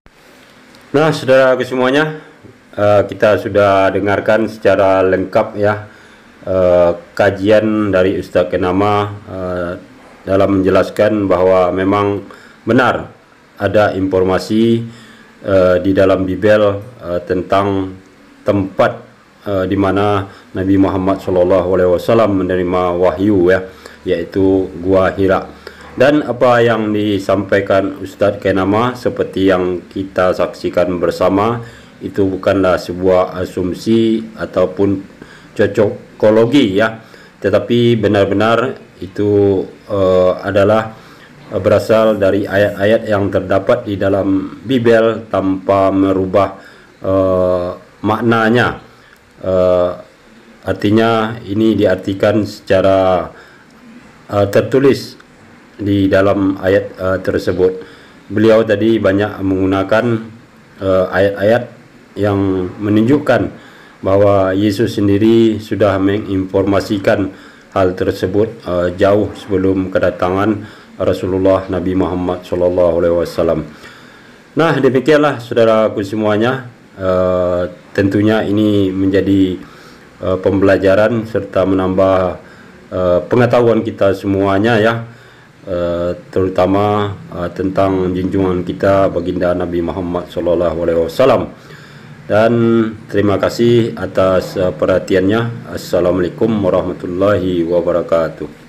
Nah, saudara semuanya, uh, kita sudah dengarkan secara lengkap ya uh, kajian dari Ustaz Kenama uh, dalam menjelaskan bahwa memang benar ada informasi uh, di dalam Bible uh, tentang tempat uh, di mana Nabi Muhammad shallallahu alaihi wasallam menerima wahyu ya, yaitu Gua Hira. Dan apa yang disampaikan Ustadz Kenama seperti yang kita saksikan bersama itu bukanlah sebuah asumsi ataupun cocokologi ya, tetapi benar-benar itu uh, adalah uh, berasal dari ayat-ayat yang terdapat di dalam Bible tanpa merubah uh, maknanya. Uh, artinya ini diartikan secara uh, tertulis di dalam ayat uh, tersebut. Beliau tadi banyak menggunakan ayat-ayat uh, yang menunjukkan bahwa Yesus sendiri sudah menginformasikan hal tersebut uh, jauh sebelum kedatangan Rasulullah Nabi Muhammad shallallahu alaihi wasallam. Nah, demikianlah saudaraku semuanya. Uh, tentunya ini menjadi uh, pembelajaran serta menambah uh, pengetahuan kita semuanya ya. Uh, terutama uh, tentang junjungan kita baginda Nabi Muhammad shallallahu alaihi wasallam. Dan terima kasih atas uh, perhatiannya. Assalamualaikum warahmatullahi wabarakatuh.